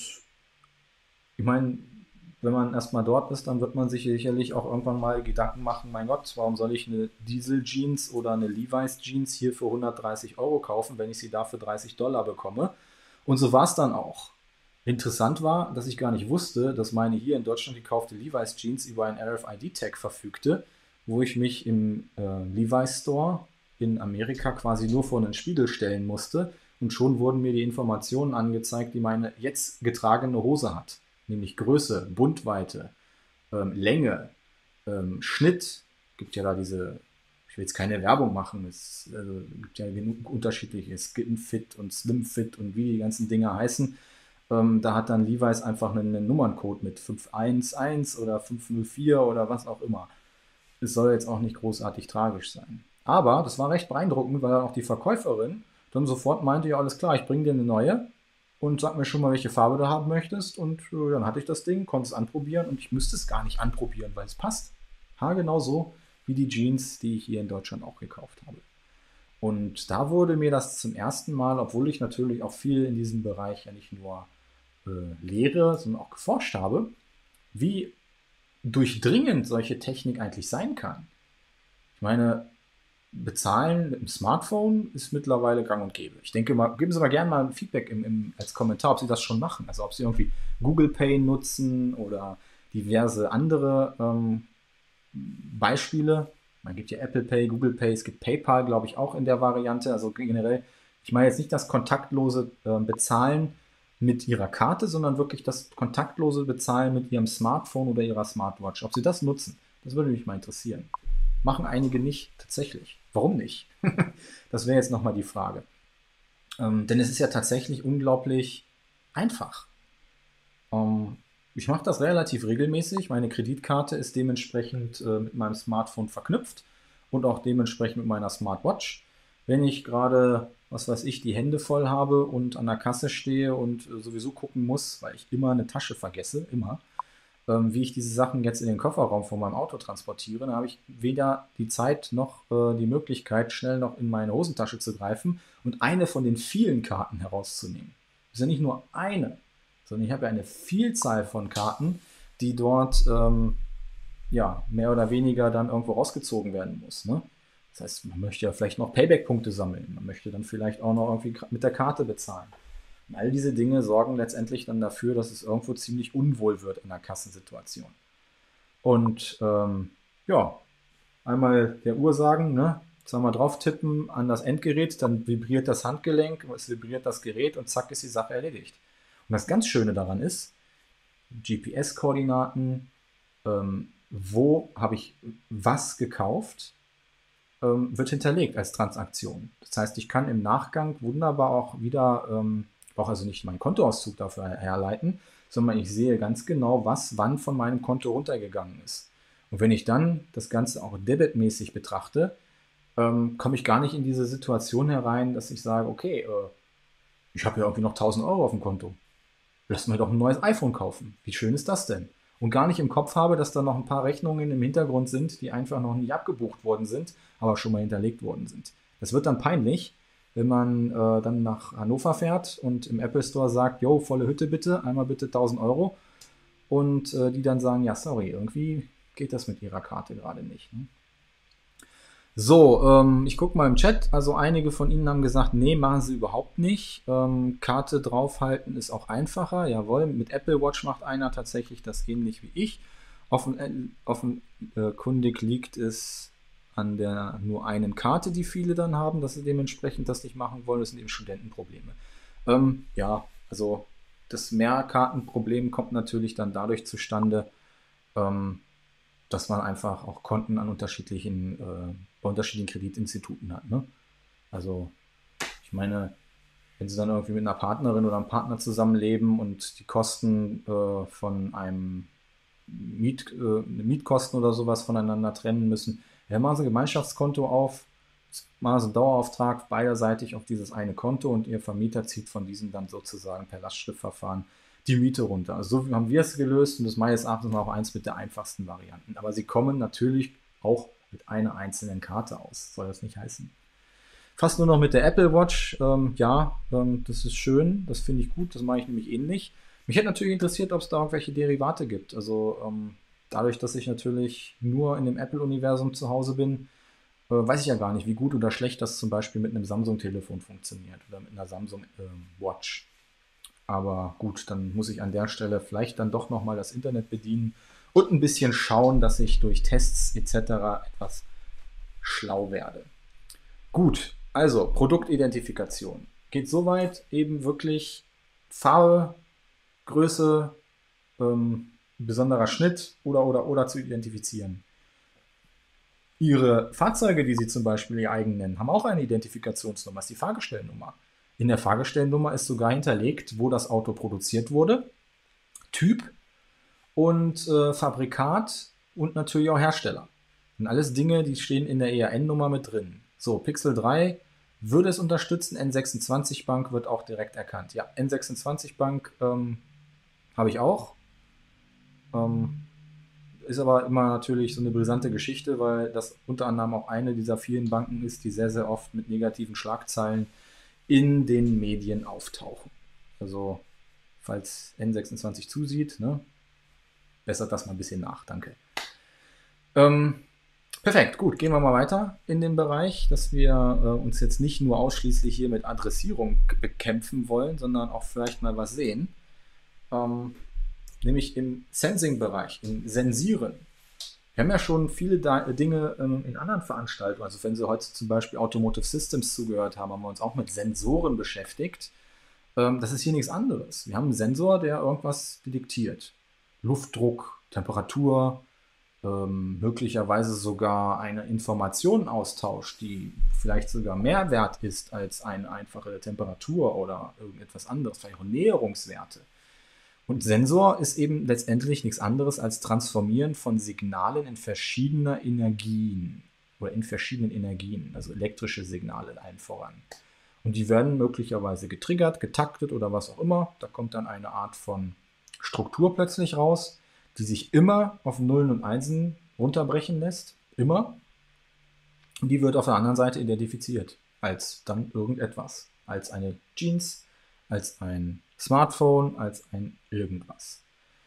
ich meine, wenn man erstmal dort ist, dann wird man sich sicherlich auch irgendwann mal Gedanken machen, mein Gott, warum soll ich eine Diesel-Jeans oder eine Levi's-Jeans hier für hundertdreißig Euro kaufen, wenn ich sie dafür dreißig Dollar bekomme? Und so war es dann auch. Interessant war, dass ich gar nicht wusste, dass meine hier in Deutschland gekaufte Levi's Jeans über ein R F I D-Tag verfügte, wo ich mich im äh, Levi's Store in Amerika quasi nur vor einen Spiegel stellen musste und schon wurden mir die Informationen angezeigt, die meine jetzt getragene Hose hat, nämlich Größe, Bundweite, ähm, Länge, ähm, Schnitt. Gibt ja da diese, ich will jetzt keine Werbung machen, es also, gibt ja genug unterschiedliche Skin Fit und Slim Fit und wie die ganzen Dinger heißen. Ähm, da hat dann Levi's einfach einen, einen Nummerncode mit fünf eins eins oder fünf null vier oder was auch immer. Es soll jetzt auch nicht großartig tragisch sein. Aber das war recht beeindruckend, weil dann auch die Verkäuferin dann sofort meinte, ja alles klar, ich bringe dir eine neue und sag mir schon mal, welche Farbe du haben möchtest. Und äh, dann hatte ich das Ding, konnte es anprobieren und ich müsste es gar nicht anprobieren, weil es passt. Haargenau so wie die Jeans, die ich hier in Deutschland auch gekauft habe. Und da wurde mir das zum ersten Mal, obwohl ich natürlich auch viel in diesem Bereich ja nicht nur äh, lehre, sondern auch geforscht habe, wie durchdringend solche Technik eigentlich sein kann. Ich meine, bezahlen mit dem Smartphone ist mittlerweile gang und gäbe. Ich denke mal, geben Sie mal gerne mal ein Feedback im, im, als Kommentar, ob Sie das schon machen. Also ob Sie irgendwie Google Pay nutzen oder diverse andere ähm, Beispiele. Man gibt ja Apple Pay, Google Pay, es gibt PayPal, glaube ich, auch in der Variante. Also generell, ich meine jetzt nicht das kontaktlose äh, Bezahlen mit Ihrer Karte, sondern wirklich das kontaktlose Bezahlen mit Ihrem Smartphone oder Ihrer Smartwatch. Ob Sie das nutzen, das würde mich mal interessieren. Machen einige nicht, tatsächlich. Warum nicht? Das wäre jetzt nochmal die Frage. Ähm, denn es ist ja tatsächlich unglaublich einfach. Ähm, ich mache das relativ regelmäßig. Meine Kreditkarte ist dementsprechend äh, mit meinem Smartphone verknüpft und auch dementsprechend mit meiner Smartwatch. Wenn ich gerade, was weiß ich, die Hände voll habe und an der Kasse stehe und äh, sowieso gucken muss, weil ich immer eine Tasche vergesse, immer, ähm, wie ich diese Sachen jetzt in den Kofferraum von meinem Auto transportiere, dann habe ich weder die Zeit noch äh, die Möglichkeit, schnell noch in meine Hosentasche zu greifen und eine von den vielen Karten herauszunehmen. Das ist ja nicht nur eine, sondern ich habe ja eine Vielzahl von Karten, die dort ähm, ja, mehr oder weniger dann irgendwo rausgezogen werden muss. Ne? Das heißt, man möchte ja vielleicht noch Payback-Punkte sammeln. Man möchte dann vielleicht auch noch irgendwie mit der Karte bezahlen. Und all diese Dinge sorgen letztendlich dann dafür, dass es irgendwo ziemlich unwohl wird in der Kassensituation. Und ähm, ja, einmal der Uhr sagen, ne? Sagen wir drauf tippen an das Endgerät, dann vibriert das Handgelenk, es vibriert das Gerät und zack ist die Sache erledigt. Und das ganz Schöne daran ist, G P S-Koordinaten, ähm, wo habe ich was gekauft, ähm, wird hinterlegt als Transaktion. Das heißt, ich kann im Nachgang wunderbar auch wieder, ähm, ich brauche also nicht meinen Kontoauszug dafür herleiten, sondern ich sehe ganz genau, was wann von meinem Konto runtergegangen ist. Und wenn ich dann das Ganze auch debitmäßig betrachte, ähm, komme ich gar nicht in diese Situation herein, dass ich sage, okay, äh, ich habe ja irgendwie noch tausend Euro auf dem Konto. Lass mir doch ein neues iPhone kaufen. Wie schön ist das denn? Und gar nicht im Kopf habe, dass da noch ein paar Rechnungen im Hintergrund sind, die einfach noch nicht abgebucht worden sind, aber schon mal hinterlegt worden sind. Das wird dann peinlich, wenn man äh, dann nach Hannover fährt und im Apple Store sagt, jo, volle Hütte bitte, einmal bitte tausend Euro. Und äh, die dann sagen, ja, sorry, irgendwie geht das mit ihrer Karte gerade nicht. Ne? So, ähm, ich gucke mal im Chat. Also einige von Ihnen haben gesagt, nee, machen Sie überhaupt nicht. Ähm, Karte draufhalten ist auch einfacher. Jawohl, mit Apple Watch macht einer tatsächlich das ähnlich wie ich. Offen, äh, offenkundig liegt es an der nur einen Karte, die viele dann haben, dass sie dementsprechend das nicht machen wollen. Das sind eben Studentenprobleme. Ähm, ja, also das Mehrkartenproblem kommt natürlich dann dadurch zustande, ähm, dass man einfach auch Konten an unterschiedlichen, äh, bei unterschiedlichen Kreditinstituten hat. Ne? Also ich meine, wenn Sie dann irgendwie mit einer Partnerin oder einem Partner zusammenleben und die Kosten äh, von einem Miet, äh, Mietkosten oder sowas voneinander trennen müssen, Ja, machen Sie ein Gemeinschaftskonto auf, machen Sie einen Dauerauftrag beiderseitig auf dieses eine Konto und Ihr Vermieter zieht von diesem dann sozusagen per Lastschriftverfahren die Miete runter. Also so haben wir es gelöst und das ist meines Erachtens auch eins mit der einfachsten Varianten. Aber Sie kommen natürlich auch mit einer einzelnen Karte aus, soll das nicht heißen. Fast nur noch mit der Apple Watch. Ähm, ja, ähm, das ist schön, das finde ich gut, das mache ich nämlich ähnlich. Mich hätte natürlich interessiert, ob es da irgendwelche Derivate gibt. Also ähm, dadurch, dass ich natürlich nur in dem Apple-Universum zu Hause bin, äh, weiß ich ja gar nicht, wie gut oder schlecht das zum Beispiel mit einem Samsung-Telefon funktioniert oder mit einer Samsung ähm, Watch. Aber gut, dann muss ich an der Stelle vielleicht dann doch nochmal das Internet bedienen und ein bisschen schauen, dass ich durch Tests et cetera etwas schlau werde. Gut, also Produktidentifikation. Geht soweit eben wirklich Farbe, Größe, ähm, besonderer Schnitt oder oder oder zu identifizieren. Ihre Fahrzeuge, die Sie zum Beispiel Ihr eigen nennen, haben auch eine Identifikationsnummer, das ist die Fahrgestellnummer. In der Fahrgestellnummer ist sogar hinterlegt, wo das Auto produziert wurde, Typ und äh, Fabrikat und natürlich auch Hersteller. Das sind alles Dinge, die stehen in der E A N-Nummer mit drin. So, Pixel drei würde es unterstützen, N sechsundzwanzig Bank wird auch direkt erkannt. Ja, N sechsundzwanzig Bank ähm, habe ich auch. Ähm, ist aber immer natürlich so eine brisante Geschichte, weil das unter anderem auch eine dieser vielen Banken ist, die sehr, sehr oft mit negativen Schlagzeilen in den Medien auftauchen. Also, falls N sechsundzwanzig zusieht, ne, bessert das mal ein bisschen nach. Danke. Ähm, perfekt, gut, gehen wir mal weiter in den Bereich, dass wir äh, uns jetzt nicht nur ausschließlich hier mit Adressierung bekämpfen wollen, sondern auch vielleicht mal was sehen. Ähm, nämlich im Sensing-Bereich, im Sensieren. Wir haben ja schon viele da Dinge ähm, in anderen Veranstaltungen, also wenn Sie heute zum Beispiel Automotive Systems zugehört haben, haben wir uns auch mit Sensoren beschäftigt. Ähm, das ist hier nichts anderes. Wir haben einen Sensor, der irgendwas detektiert. Luftdruck, Temperatur, ähm, möglicherweise sogar eine Information austauscht, die vielleicht sogar mehr wert ist als eine einfache Temperatur oder irgendetwas anderes, vielleicht auch Näherungswerte. Und Sensor ist eben letztendlich nichts anderes als Transformieren von Signalen in verschiedener Energien oder in verschiedenen Energien, also elektrische Signale allen voran. Und die werden möglicherweise getriggert, getaktet oder was auch immer. Da kommt dann eine Art von Struktur plötzlich raus, die sich immer auf Nullen und Einsen runterbrechen lässt. Immer. Und die wird auf der anderen Seite identifiziert als dann irgendetwas. Als eine Jeans, als ein Smartphone, als ein irgendwas.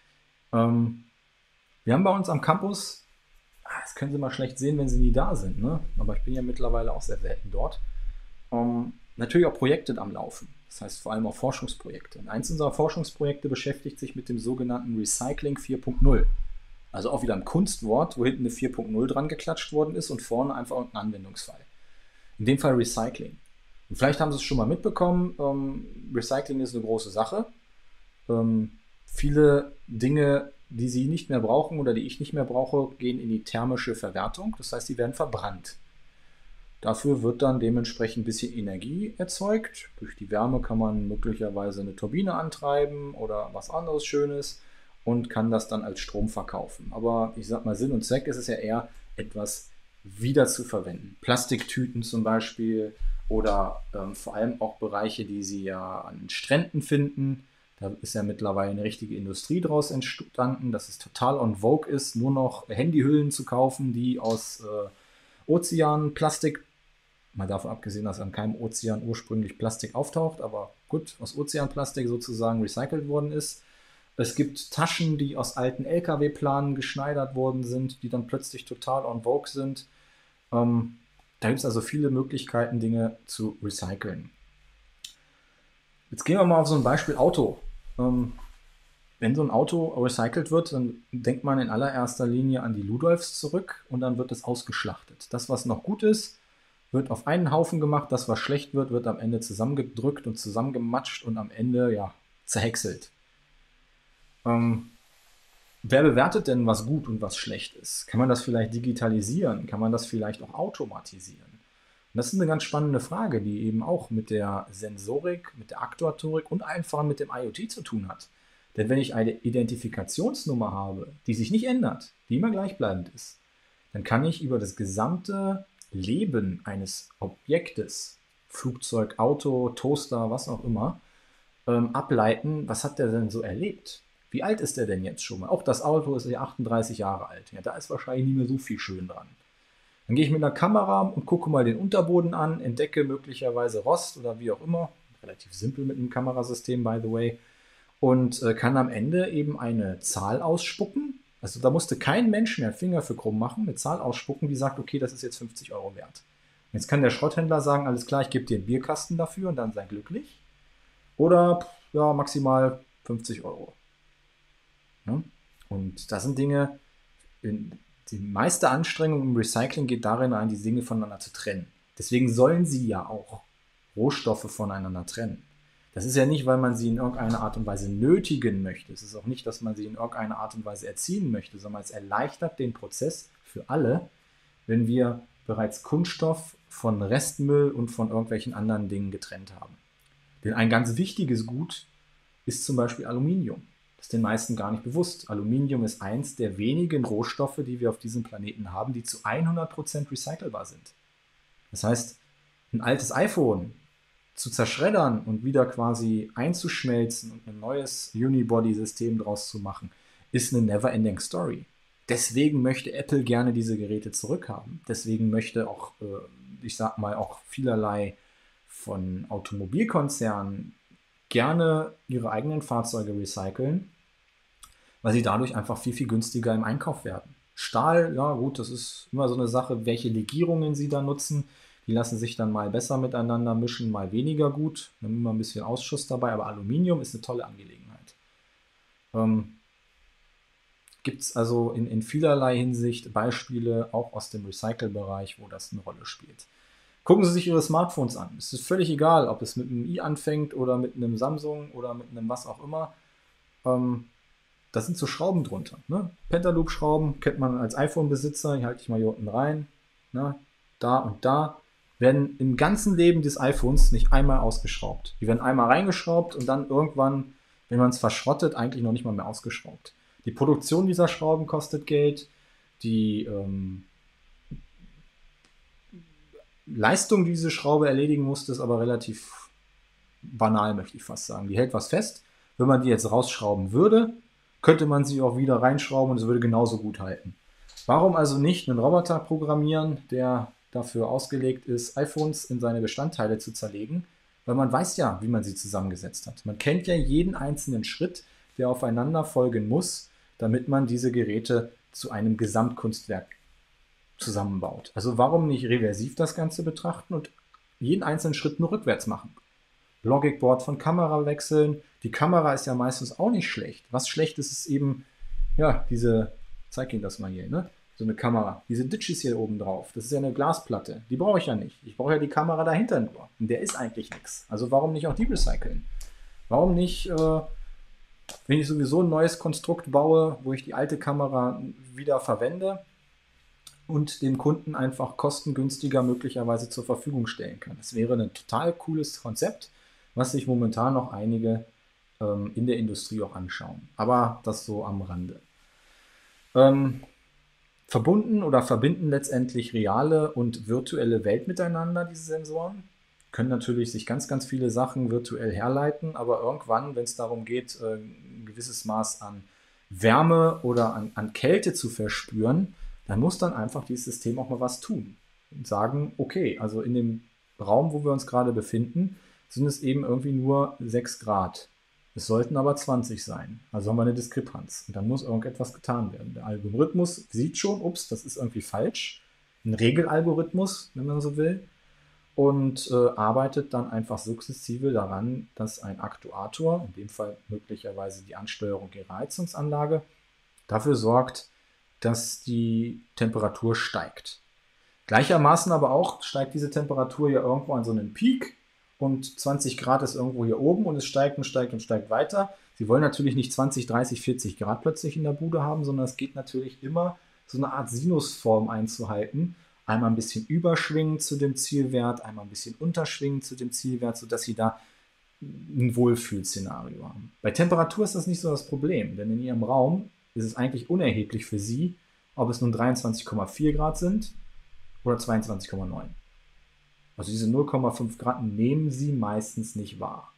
Ähm, wir haben bei uns am Campus, das können Sie mal schlecht sehen, wenn Sie nie da sind, ne? Aber ich bin ja mittlerweile auch sehr selten dort, ähm, natürlich auch Projekte am Laufen. Das heißt vor allem auch Forschungsprojekte. Und eins unserer Forschungsprojekte beschäftigt sich mit dem sogenannten Recycling vier Punkt null. Also auch wieder ein Kunstwort, wo hinten eine vier Punkt null dran geklatscht worden ist und vorne einfach ein Anwendungsfall. In dem Fall Recycling. Und vielleicht haben Sie es schon mal mitbekommen, ähm, Recycling ist eine große Sache. Ähm, viele Dinge, die Sie nicht mehr brauchen oder die ich nicht mehr brauche, gehen in die thermische Verwertung. Das heißt, sie werden verbrannt. Dafür wird dann dementsprechend ein bisschen Energie erzeugt. Durch die Wärme kann man möglicherweise eine Turbine antreiben oder was anderes Schönes und kann das dann als Strom verkaufen. Aber ich sag mal, Sinn und Zweck ist es ja eher, etwas wieder zu verwenden. Plastiktüten zum Beispiel oder ähm, vor allem auch Bereiche, die Sie ja an Stränden finden. Da ist ja mittlerweile eine richtige Industrie draus entstanden, dass es total on vogue ist, nur noch Handyhüllen zu kaufen, die aus äh, Ozeanplastik, mal davon abgesehen, dass an keinem Ozean ursprünglich Plastik auftaucht, aber gut, aus Ozeanplastik sozusagen recycelt worden ist. Es gibt Taschen, die aus alten L K W-Planen geschneidert worden sind, die dann plötzlich total on vogue sind. Ähm, da gibt es also viele Möglichkeiten, Dinge zu recyceln. Jetzt gehen wir mal auf so ein Beispiel Auto. Ähm, wenn so ein Auto recycelt wird, dann denkt man in allererster Linie an die Ludolfs zurück und dann wird es ausgeschlachtet. Das, was noch gut ist, wird auf einen Haufen gemacht. Das, was schlecht wird, wird am Ende zusammengedrückt und zusammengematscht und am Ende, ja, zerhäckselt. Ähm, wer bewertet denn, was gut und was schlecht ist? Kann man das vielleicht digitalisieren? Kann man das vielleicht auch automatisieren? Und das ist eine ganz spannende Frage, die eben auch mit der Sensorik, mit der Aktuatorik und einfach mit dem IoT zu tun hat. Denn wenn ich eine Identifikationsnummer habe, die sich nicht ändert, die immer gleichbleibend ist, dann kann ich über das gesamte Leben eines Objektes, Flugzeug, Auto, Toaster, was auch immer, ähm, ableiten, was hat der denn so erlebt? Wie alt ist der denn jetzt schon mal? Auch das Auto ist ja achtunddreißig Jahre alt. Ja, da ist wahrscheinlich nicht mehr so viel schön dran. Dann gehe ich mit einer Kamera und gucke mal den Unterboden an, entdecke möglicherweise Rost oder wie auch immer. Relativ simpel mit einem Kamerasystem, by the way. Und äh, kann am Ende eben eine Zahl ausspucken. Also da musste kein Mensch mehr Finger für krumm machen, eine Zahl ausspucken, die sagt, okay, das ist jetzt fünfzig Euro wert. Jetzt kann der Schrotthändler sagen, alles klar, ich gebe dir einen Bierkasten dafür und dann sei glücklich. Oder ja, maximal fünfzig Euro. Ja? Und das sind Dinge, die meiste Anstrengung im Recycling geht darin ein, die Dinge voneinander zu trennen. Deswegen sollen sie ja auch Rohstoffe voneinander trennen. Das ist ja nicht, weil man sie in irgendeiner Art und Weise nötigen möchte. Es ist auch nicht, dass man sie in irgendeiner Art und Weise erziehen möchte, sondern es erleichtert den Prozess für alle, wenn wir bereits Kunststoff von Restmüll und von irgendwelchen anderen Dingen getrennt haben. Denn ein ganz wichtiges Gut ist zum Beispiel Aluminium. Das ist den meisten gar nicht bewusst. Aluminium ist eins der wenigen Rohstoffe, die wir auf diesem Planeten haben, die zu hundert Prozent recycelbar sind. Das heißt, ein altes iPhone zu zerschreddern und wieder quasi einzuschmelzen und ein neues Unibody-System draus zu machen, ist eine never-ending Story. Deswegen möchte Apple gerne diese Geräte zurückhaben. Deswegen möchte auch, äh, ich sag mal, auch vielerlei von Automobilkonzernen gerne ihre eigenen Fahrzeuge recyceln, weil sie dadurch einfach viel, viel günstiger im Einkauf werden. Stahl, ja gut, das ist immer so eine Sache, welche Legierungen sie da nutzen. Die lassen sich dann mal besser miteinander mischen, mal weniger gut. Wir haben immer ein bisschen Ausschuss dabei, aber Aluminium ist eine tolle Angelegenheit. Ähm, Gibt es also in, in vielerlei Hinsicht Beispiele, auch aus dem Recycle-Bereich, wo das eine Rolle spielt. Gucken Sie sich Ihre Smartphones an. Es ist völlig egal, ob es mit einem i anfängt oder mit einem Samsung oder mit einem was auch immer. Ähm, da sind so Schrauben drunter. Ne? Pentaloop-Schrauben kennt man als iPhone-Besitzer. Die halte ich mal hier unten rein. Ne? Da und da werden im ganzen Leben des iPhones nicht einmal ausgeschraubt. Die werden einmal reingeschraubt und dann irgendwann, wenn man es verschrottet, eigentlich noch nicht mal mehr ausgeschraubt. Die Produktion dieser Schrauben kostet Geld. Die ähm, Leistung, die diese Schraube erledigen musste, ist aber relativ banal, möchte ich fast sagen. Die hält was fest. Wenn man die jetzt rausschrauben würde, könnte man sie auch wieder reinschrauben und es würde genauso gut halten. Warum also nicht einen Roboter programmieren, der dafür ausgelegt ist, iPhones in seine Bestandteile zu zerlegen? Weil man weiß ja, wie man sie zusammengesetzt hat. Man kennt ja jeden einzelnen Schritt, der aufeinander folgen muss, damit man diese Geräte zu einem Gesamtkunstwerk zusammenbaut. Also warum nicht reversiv das Ganze betrachten und jeden einzelnen Schritt nur rückwärts machen? Logicboard von Kamera wechseln. Die Kamera ist ja meistens auch nicht schlecht. Was schlecht ist, ist eben, ja, diese, zeig Ihnen das mal hier, ne? So eine Kamera. Diese Ditches hier oben drauf. Das ist ja eine Glasplatte. Die brauche ich ja nicht. Ich brauche ja die Kamera dahinter nur. Und der ist eigentlich nichts. Also warum nicht auch die recyceln? Warum nicht, äh, wenn ich sowieso ein neues Konstrukt baue, wo ich die alte Kamera wieder verwende und dem Kunden einfach kostengünstiger möglicherweise zur Verfügung stellen kann. Das wäre ein total cooles Konzept, was sich momentan noch einige ähm, in der Industrie auch anschauen. Aber das so am Rande. Ähm, verbunden oder verbinden letztendlich reale und virtuelle Welt miteinander, diese Sensoren. Können natürlich sich ganz, ganz viele Sachen virtuell herleiten, aber irgendwann, wenn es darum geht, äh, ein gewisses Maß an Wärme oder an, an Kälte zu verspüren, dann muss dann einfach dieses System auch mal was tun. Und sagen, okay, also in dem Raum, wo wir uns gerade befinden, sind es eben irgendwie nur sechs Grad. Es sollten aber zwanzig sein. Also haben wir eine Diskrepanz. Und dann muss irgendetwas getan werden. Der Algorithmus sieht schon, ups, das ist irgendwie falsch. Ein Regelalgorithmus, wenn man so will. Und äh, arbeitet dann einfach sukzessive daran, dass ein Aktuator, in dem Fall möglicherweise die Ansteuerung ihrer Heizungsanlage, dafür sorgt, dass die Temperatur steigt. Gleichermaßen aber auch steigt diese Temperatur ja irgendwo an so einen Peak und zwanzig Grad ist irgendwo hier oben und es steigt und steigt und steigt weiter. Sie wollen natürlich nicht zwanzig, dreißig, vierzig Grad plötzlich in der Bude haben, sondern es geht natürlich immer so eine Art Sinusform einzuhalten. Einmal ein bisschen überschwingend zu dem Zielwert, einmal ein bisschen unterschwingend zu dem Zielwert, sodass Sie da ein Wohlfühlszenario haben. Bei Temperatur ist das nicht so das Problem, denn in Ihrem Raum ist es eigentlich unerheblich für Sie, ob es nun dreiundzwanzig Komma vier Grad sind oder zweiundzwanzig Komma neun. Also diese null Komma fünf Grad nehmen sie meistens nicht wahr.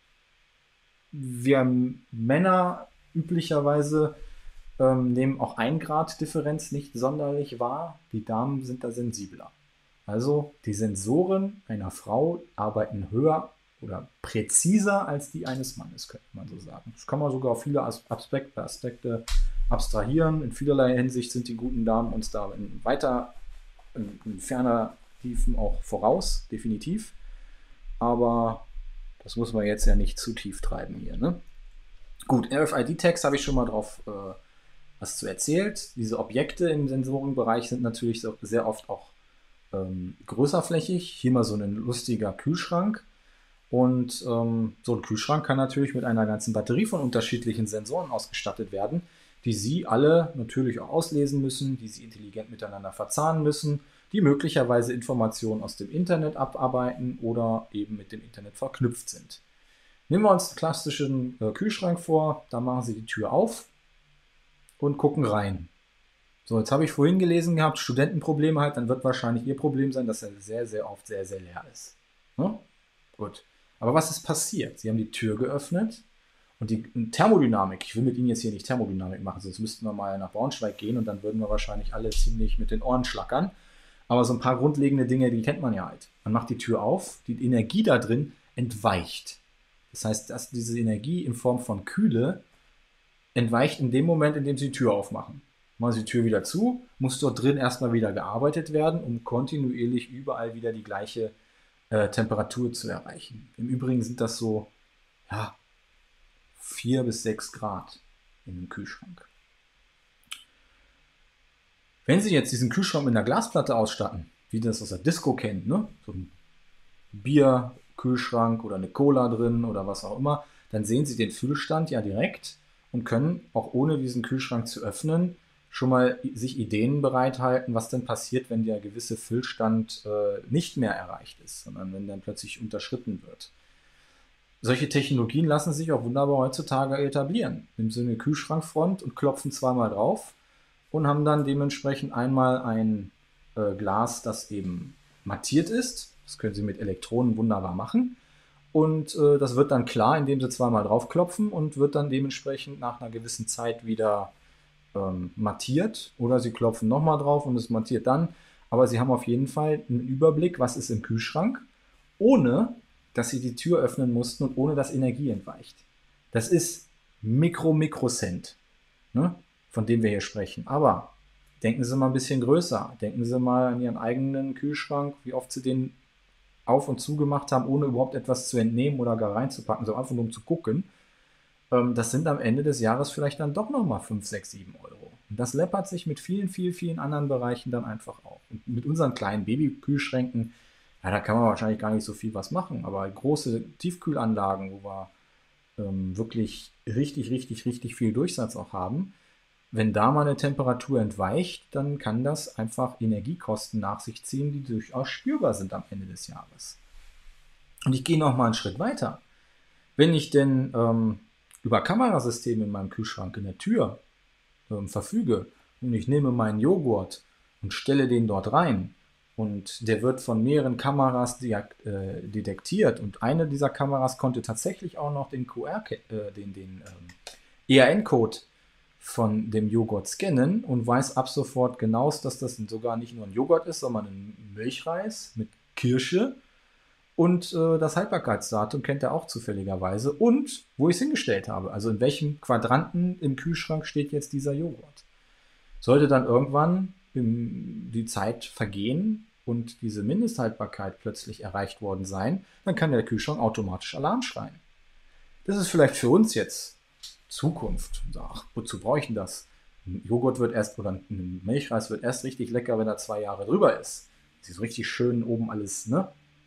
Wir Männer üblicherweise ähm, nehmen auch ein Grad Differenz nicht sonderlich wahr. Die Damen sind da sensibler. Also die Sensoren einer Frau arbeiten höher oder präziser als die eines Mannes, könnte man so sagen. Das kann man sogar auf viele Aspekte, Aspekte abstrahieren. In vielerlei Hinsicht sind die guten Damen uns da in weiter, in, in ferner Tiefen auch voraus, definitiv. Aber das muss man jetzt ja nicht zu tief treiben hier. Ne? Gut, R F I D-Tags habe ich schon mal drauf äh, was zu erzählt. Diese Objekte im Sensorenbereich sind natürlich so, sehr oft auch ähm, größerflächig. Hier mal so ein lustiger Kühlschrank. Und ähm, so ein Kühlschrank kann natürlich mit einer ganzen Batterie von unterschiedlichen Sensoren ausgestattet werden, die Sie alle natürlich auch auslesen müssen, die Sie intelligent miteinander verzahnen müssen, die möglicherweise Informationen aus dem Internet abarbeiten oder eben mit dem Internet verknüpft sind. Nehmen wir uns einen klassischen äh, Kühlschrank vor, da machen Sie die Tür auf und gucken rein. So, jetzt habe ich vorhin gelesen gehabt, Studentenprobleme halt, dann wird wahrscheinlich Ihr Problem sein, dass er sehr, sehr oft sehr, sehr leer ist. Ne? Gut. Aber was ist passiert? Sie haben die Tür geöffnet und die Thermodynamik, ich will mit Ihnen jetzt hier nicht Thermodynamik machen, sonst müssten wir mal nach Braunschweig gehen und dann würden wir wahrscheinlich alle ziemlich mit den Ohren schlackern. Aber so ein paar grundlegende Dinge, die kennt man ja halt. Man macht die Tür auf, die Energie da drin entweicht. Das heißt, dass diese Energie in Form von Kühle entweicht in dem Moment, in dem Sie die Tür aufmachen. Machen Sie die Tür wieder zu, muss dort drin erstmal wieder gearbeitet werden, um kontinuierlich überall wieder die gleiche äh, Temperatur zu erreichen. Im Übrigen sind das so ja, vier bis sechs Grad in einem Kühlschrank. Wenn Sie jetzt diesen Kühlschrank mit einer Glasplatte ausstatten, wie das aus der Disco kennen, ne? So ein Bierkühlschrank oder eine Cola drin oder was auch immer, dann sehen Sie den Füllstand ja direkt und können auch ohne diesen Kühlschrank zu öffnen schon mal sich Ideen bereithalten, was denn passiert, wenn der gewisse Füllstand äh, nicht mehr erreicht ist, sondern wenn dann plötzlich unterschritten wird. Solche Technologien lassen sich auch wunderbar heutzutage etablieren. Nehmen Sie eine Kühlschrankfront und klopfen zweimal drauf und haben dann dementsprechend einmal ein äh, Glas, das eben mattiert ist. Das können Sie mit Elektronen wunderbar machen. Und äh, das wird dann klar, indem Sie zweimal draufklopfen und wird dann dementsprechend nach einer gewissen Zeit wieder ähm, mattiert. Oder Sie klopfen nochmal drauf und es mattiert dann. Aber Sie haben auf jeden Fall einen Überblick, was ist im Kühlschrank, ohne dass Sie die Tür öffnen mussten und ohne dass Energie entweicht. Das ist Mikro-Mikrocent, ne, von dem wir hier sprechen. Aber denken Sie mal ein bisschen größer. Denken Sie mal an Ihren eigenen Kühlschrank, wie oft Sie den auf- und zugemacht haben, ohne überhaupt etwas zu entnehmen oder gar reinzupacken, so einfach nur um zu gucken. Ähm, das sind am Ende des Jahres vielleicht dann doch nochmal fünf, sechs, sieben Euro. Und das läppert sich mit vielen, vielen, vielen anderen Bereichen dann einfach auf. Und mit unseren kleinen Babykühlschränken, ja, da kann man wahrscheinlich gar nicht so viel was machen. Aber große Tiefkühlanlagen, wo wir ähm, wirklich richtig, richtig, richtig viel Durchsatz auch haben, wenn da mal eine Temperatur entweicht, dann kann das einfach Energiekosten nach sich ziehen, die durchaus spürbar sind am Ende des Jahres. Und ich gehe noch mal einen Schritt weiter. Wenn ich denn ähm, über Kamerasysteme in meinem Kühlschrank in der Tür ähm, verfüge und ich nehme meinen Joghurt und stelle den dort rein und der wird von mehreren Kameras äh, detektiert und eine dieser Kameras konnte tatsächlich auch noch den Q R, äh, den, den ähm, E R N-Code von dem Joghurt scannen und weiß ab sofort genau, dass das sogar nicht nur ein Joghurt ist, sondern ein Milchreis mit Kirsche und äh, das Haltbarkeitsdatum kennt er auch zufälligerweise und wo ich es hingestellt habe, also in welchem Quadranten im Kühlschrank steht jetzt dieser Joghurt. Sollte dann irgendwann im, die Zeit vergehen und diese Mindesthaltbarkeit plötzlich erreicht worden sein, dann kann der Kühlschrank automatisch Alarm schreien. Das ist vielleicht für uns jetzt Zukunft. Ach, wozu brauche ich denn das? Ein Joghurt wird erst, oder ein Milchreis wird erst richtig lecker, wenn er zwei Jahre drüber ist. Sie so richtig schön oben alles, ne?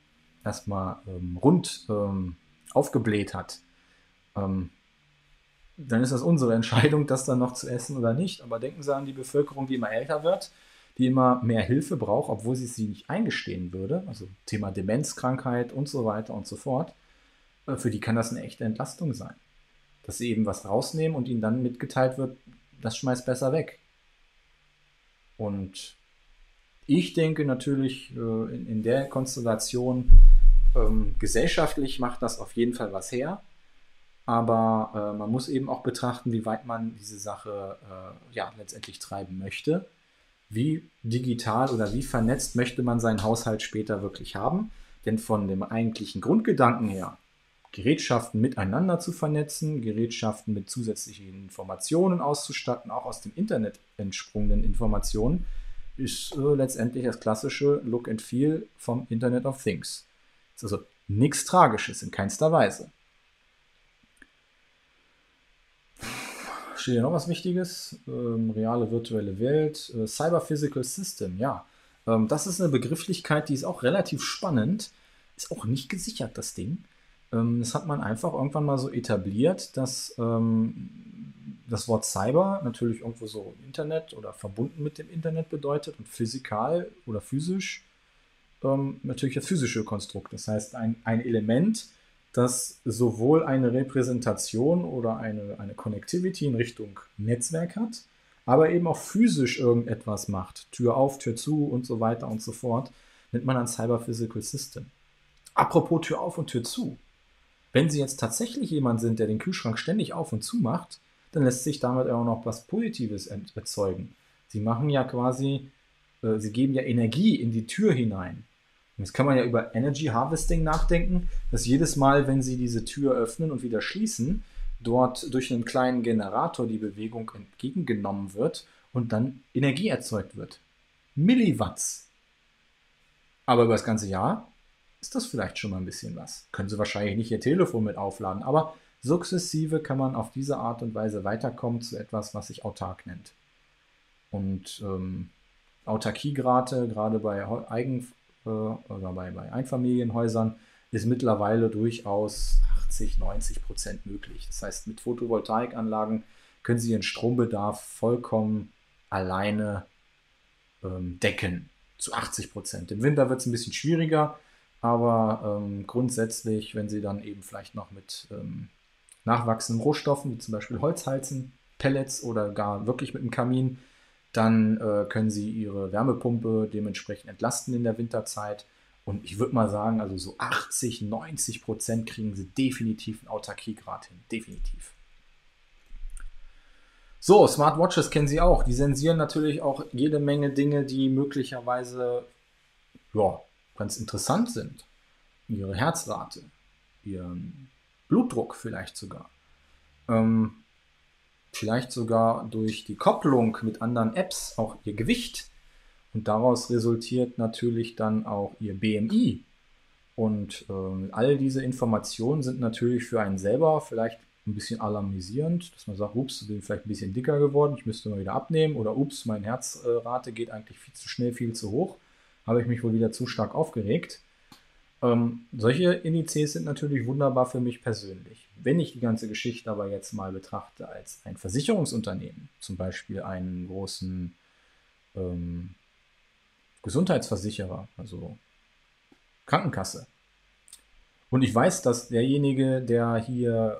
Erstmal ähm, rund ähm, aufgebläht hat. Ähm, dann ist das unsere Entscheidung, das dann noch zu essen oder nicht. Aber denken Sie an die Bevölkerung, die immer älter wird, die immer mehr Hilfe braucht, obwohl sie sie nicht eingestehen würde. Also Thema Demenzkrankheit und so weiter und so fort. Äh, für die kann das eine echte Entlastung sein. Dass sie eben was rausnehmen und ihnen dann mitgeteilt wird, das schmeißt besser weg. Und ich denke natürlich äh, in, in der Konstellation, ähm, gesellschaftlich macht das auf jeden Fall was her. Aber äh, man muss eben auch betrachten, wie weit man diese Sache äh, ja, letztendlich treiben möchte. Wie digital oder wie vernetzt möchte man seinen Haushalt später wirklich haben? Denn von dem eigentlichen Grundgedanken her, Gerätschaften miteinander zu vernetzen, Gerätschaften mit zusätzlichen Informationen auszustatten, auch aus dem Internet entsprungenen Informationen, ist äh, letztendlich das klassische Look and Feel vom Internet of Things. Ist also nichts Tragisches in keinster Weise. Steht hier noch was Wichtiges? Ähm, reale virtuelle Welt, äh, Cyber Physical System, ja. Ähm, das ist eine Begrifflichkeit, die ist auch relativ spannend. Ist auch nicht gesichert, das Ding. Ähm, das hat man einfach irgendwann mal so etabliert, dass ähm, das Wort Cyber natürlich irgendwo so Internet oder verbunden mit dem Internet bedeutet und physikal oder physisch ähm, natürlich das physische Konstrukt. Das heißt, ein, ein Element, das sowohl eine Repräsentation oder eine, eine Connectivity in Richtung Netzwerk hat, aber eben auch physisch irgendetwas macht. Tür auf, Tür zu und so weiter und so fort, nennt man ein Cyber Physical System. Apropos Tür auf und Tür zu. Wenn Sie jetzt tatsächlich jemand sind, der den Kühlschrank ständig auf und zu macht, dann lässt sich damit auch noch was Positives erzeugen. Sie machen ja quasi, äh, Sie geben ja Energie in die Tür hinein. Und jetzt kann man ja über Energy Harvesting nachdenken, dass jedes Mal, wenn Sie diese Tür öffnen und wieder schließen, dort durch einen kleinen Generator die Bewegung entgegengenommen wird und dann Energie erzeugt wird. Milliwatts. Aber über das ganze Jahr ist das vielleicht schon mal ein bisschen was. Können Sie wahrscheinlich nicht Ihr Telefon mit aufladen, aber sukzessive kann man auf diese Art und Weise weiterkommen zu etwas, was sich autark nennt. Und ähm, Autarkiegrade, gerade bei Eigen äh, oder bei, bei Einfamilienhäusern, ist mittlerweile durchaus achtzig, neunzig Prozent möglich. Das heißt, mit Photovoltaikanlagen können Sie Ihren Strombedarf vollkommen alleine ähm, decken. Zu achtzig Prozent. Im Winter wird es ein bisschen schwieriger, aber ähm, grundsätzlich, wenn Sie dann eben vielleicht noch mit ähm, nachwachsenden Rohstoffen, wie zum Beispiel Holz heizen, Pellets oder gar wirklich mit einem Kamin, dann äh, können Sie Ihre Wärmepumpe dementsprechend entlasten in der Winterzeit. Und ich würde mal sagen, also so achtzig, neunzig Prozent kriegen Sie definitiv einen Autarkiegrad hin. Definitiv. So, Smartwatches kennen Sie auch. Die sensieren natürlich auch jede Menge Dinge, die möglicherweise ja, ganz interessant sind. Ihre Herzrate, Ihren Blutdruck vielleicht sogar. Ähm, vielleicht sogar durch die Kopplung mit anderen Apps auch Ihr Gewicht. Und daraus resultiert natürlich dann auch Ihr B M I. Und ähm, all diese Informationen sind natürlich für einen selber vielleicht ein bisschen alarmisierend, dass man sagt, ups, ich bin vielleicht ein bisschen dicker geworden, ich müsste mal wieder abnehmen. Oder ups, meine Herzrate geht eigentlich viel zu schnell, viel zu hoch. Habe ich mich wohl wieder zu stark aufgeregt. Ähm, solche Indizes sind natürlich wunderbar für mich persönlich. Wenn ich die ganze Geschichte aber jetzt mal betrachte als ein Versicherungsunternehmen, zum Beispiel einen großen ähm, Gesundheitsversicherer, also Krankenkasse, und ich weiß, dass derjenige, der hier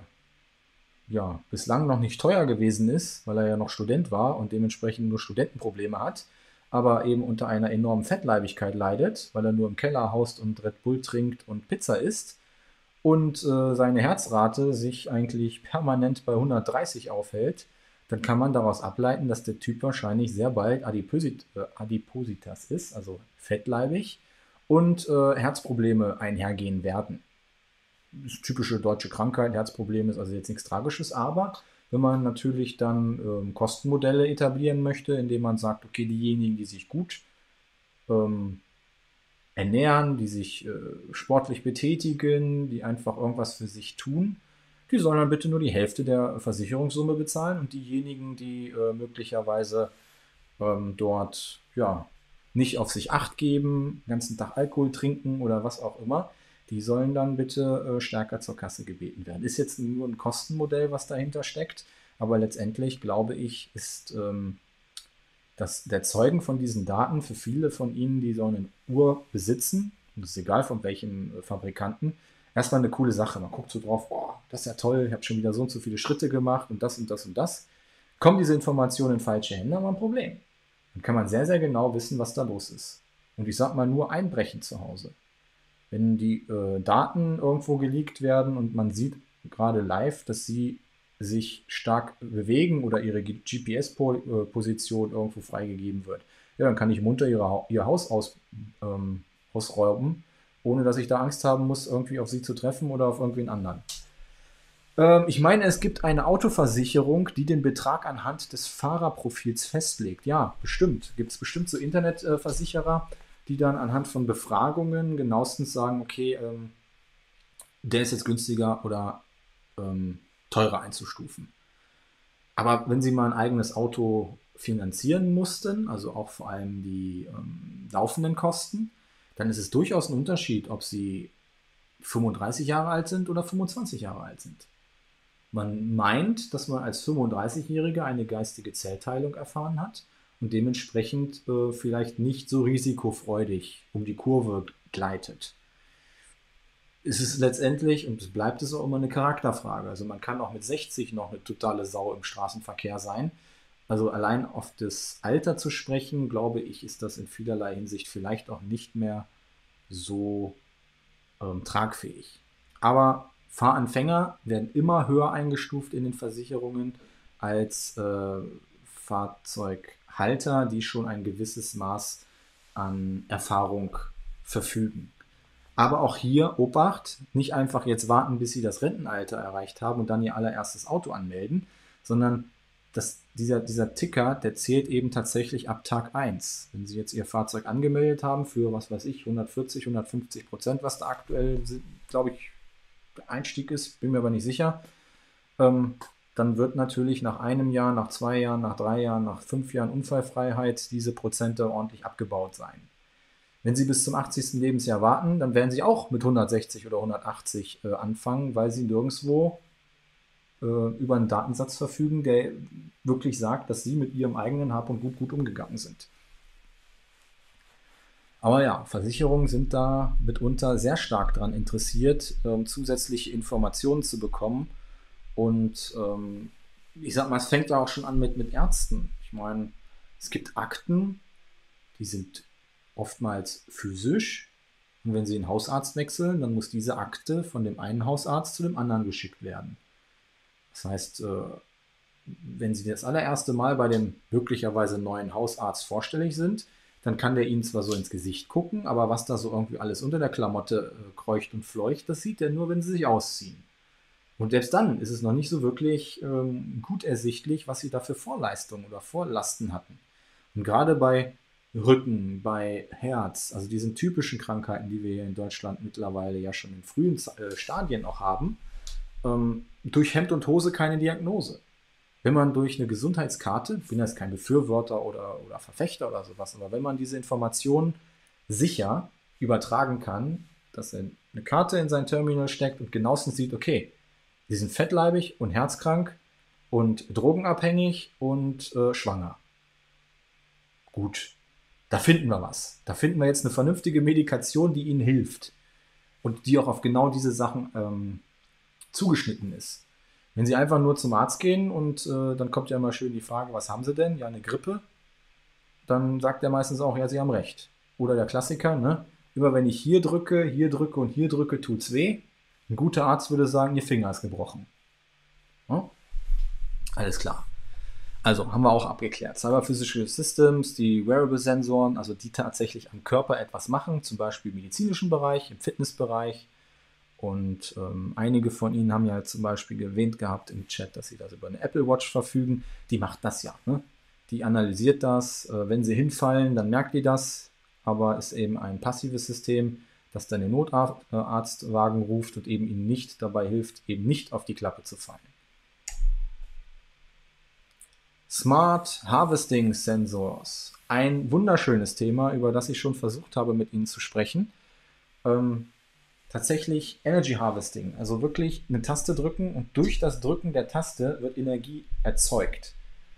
äh, ja, bislang noch nicht teuer gewesen ist, weil er ja noch Student war und dementsprechend nur Studentenprobleme hat, aber eben unter einer enormen Fettleibigkeit leidet, weil er nur im Keller haust und Red Bull trinkt und Pizza isst und äh, seine Herzrate sich eigentlich permanent bei hundertdreißig aufhält, dann kann man daraus ableiten, dass der Typ wahrscheinlich sehr bald Adiposit äh, Adipositas ist, also fettleibig, und äh, Herzprobleme einhergehen werden. Das ist typische deutsche Krankheit, Herzproblem ist also jetzt nichts Tragisches, aber wenn man natürlich dann ähm, Kostenmodelle etablieren möchte, indem man sagt, okay, diejenigen, die sich gut ähm, ernähren, die sich äh, sportlich betätigen, die einfach irgendwas für sich tun, die sollen dann bitte nur die Hälfte der Versicherungssumme bezahlen und diejenigen, die äh, möglicherweise ähm, dort ja, nicht auf sich Acht geben, den ganzen Tag Alkohol trinken oder was auch immer, die sollen dann bitte äh, stärker zur Kasse gebeten werden. Ist jetzt nur ein Kostenmodell, was dahinter steckt, aber letztendlich glaube ich, ist ähm, das der Zeugen von diesen Daten für viele von Ihnen, die so eine Uhr besitzen, und das ist egal von welchem äh, Fabrikanten, erstmal eine coole Sache. Man guckt so drauf, boah, das ist ja toll, ich habe schon wieder so und so viele Schritte gemacht und das und das und das. Kommen diese Informationen in falsche Hände, haben wir ein Problem. Dann kann man sehr, sehr genau wissen, was da los ist. Und ich sag mal nur Einbrechen zu Hause. Wenn die äh, Daten irgendwo geleakt werden und man sieht gerade live, dass sie sich stark bewegen oder ihre G P S-Position irgendwo freigegeben wird, ja, dann kann ich munter ihre, ihr Haus aus, ähm, ausräumen, ohne dass ich da Angst haben muss, irgendwie auf sie zu treffen oder auf irgendwen anderen. Ähm, ich meine, es gibt eine Autoversicherung, die den Betrag anhand des Fahrerprofils festlegt. Ja, bestimmt. Gibt es bestimmt so Internetversicherer, die dann anhand von Befragungen genauestens sagen, okay, ähm, der ist jetzt günstiger oder ähm, teurer einzustufen. Aber wenn Sie mal ein eigenes Auto finanzieren mussten, also auch vor allem die ähm, laufenden Kosten, dann ist es durchaus ein Unterschied, ob Sie fünfunddreißig Jahre alt sind oder fünfundzwanzig Jahre alt sind. Man meint, dass man als fünfunddreißig-Jähriger eine geistige Zellteilung erfahren hat und dementsprechend äh, vielleicht nicht so risikofreudig um die Kurve gleitet. Es ist letztendlich, und es bleibt es auch immer, eine Charakterfrage. Also man kann auch mit sechzig noch eine totale Sau im Straßenverkehr sein. Also allein auf das Alter zu sprechen, glaube ich, ist das in vielerlei Hinsicht vielleicht auch nicht mehr so ähm, tragfähig. Aber Fahranfänger werden immer höher eingestuft in den Versicherungen als äh, Fahrzeughalter, die schon ein gewisses Maß an Erfahrung verfügen. Aber auch hier Obacht, nicht einfach jetzt warten, bis sie das Rentenalter erreicht haben und dann ihr allererstes Auto anmelden, sondern das, dieser, dieser Ticker, der zählt eben tatsächlich ab Tag eins. Wenn Sie jetzt Ihr Fahrzeug angemeldet haben für, was weiß ich, hundertvierzig, hundertfünfzig Prozent, was da aktuell, glaube ich, der Einstieg ist, bin mir aber nicht sicher, ähm, dann wird natürlich nach einem Jahr, nach zwei Jahren, nach drei Jahren, nach fünf Jahren Unfallfreiheit diese Prozente ordentlich abgebaut sein. Wenn Sie bis zum achtzigsten Lebensjahr warten, dann werden Sie auch mit hundertsechzig oder hundertachtzig äh, anfangen, weil Sie nirgendwo äh, über einen Datensatz verfügen, der wirklich sagt, dass Sie mit Ihrem eigenen Hab und Gut gut umgegangen sind. Aber ja, Versicherungen sind da mitunter sehr stark daran interessiert, ähm, zusätzliche Informationen zu bekommen. Und ähm, ich sag mal, es fängt da auch schon an mit, mit Ärzten. Ich meine, es gibt Akten, die sind oftmals physisch. Und wenn Sie einen Hausarzt wechseln, dann muss diese Akte von dem einen Hausarzt zu dem anderen geschickt werden. Das heißt, äh, wenn Sie das allererste Mal bei dem möglicherweise neuen Hausarzt vorstellig sind, dann kann der Ihnen zwar so ins Gesicht gucken, aber was da so irgendwie alles unter der Klamotte äh, kreucht und fleucht, das sieht er nur, wenn Sie sich ausziehen. Und selbst dann ist es noch nicht so wirklich ähm, gut ersichtlich, was Sie da für Vorleistungen oder Vorlasten hatten. Und gerade bei Rücken, bei Herz, also diesen typischen Krankheiten, die wir hier in Deutschland mittlerweile ja schon in frühen äh, Stadien auch haben, ähm, durch Hemd und Hose keine Diagnose. Wenn man durch eine Gesundheitskarte, ich bin jetzt kein Befürworter oder, oder Verfechter oder sowas, aber wenn man diese Informationen sicher übertragen kann, dass er eine Karte in sein Terminal steckt und genauestens sieht, okay, die sind fettleibig und herzkrank und drogenabhängig und äh, schwanger. Gut, da finden wir was. Da finden wir jetzt eine vernünftige Medikation, die ihnen hilft und die auch auf genau diese Sachen ähm, zugeschnitten ist. Wenn Sie einfach nur zum Arzt gehen und äh, dann kommt ja immer schön die Frage, was haben Sie denn? Ja, eine Grippe. Dann sagt er meistens auch, ja, Sie haben recht. Oder der Klassiker, ne? Immer wenn ich hier drücke, hier drücke und hier drücke, tut's weh. Ein guter Arzt würde sagen, Ihr Finger ist gebrochen. Ja? Alles klar. Also haben wir auch abgeklärt. Cyber Physical Systems, die Wearable-Sensoren, also die tatsächlich am Körper etwas machen, zum Beispiel im medizinischen Bereich, im Fitnessbereich. Und ähm, einige von Ihnen haben ja zum Beispiel erwähnt gehabt im Chat, dass Sie das über eine Apple Watch verfügen. Die macht das ja. Ne? Die analysiert das. Äh, wenn Sie hinfallen, dann merkt die das. Aber ist eben ein passives System, das dann den Notarztwagen ruft und eben Ihnen nicht dabei hilft, eben nicht auf die Klappe zu fallen. Smart Harvesting Sensors. Ein wunderschönes Thema, über das ich schon versucht habe, mit Ihnen zu sprechen. Ähm, Tatsächlich Energy Harvesting, also wirklich eine Taste drücken und durch das Drücken der Taste wird Energie erzeugt.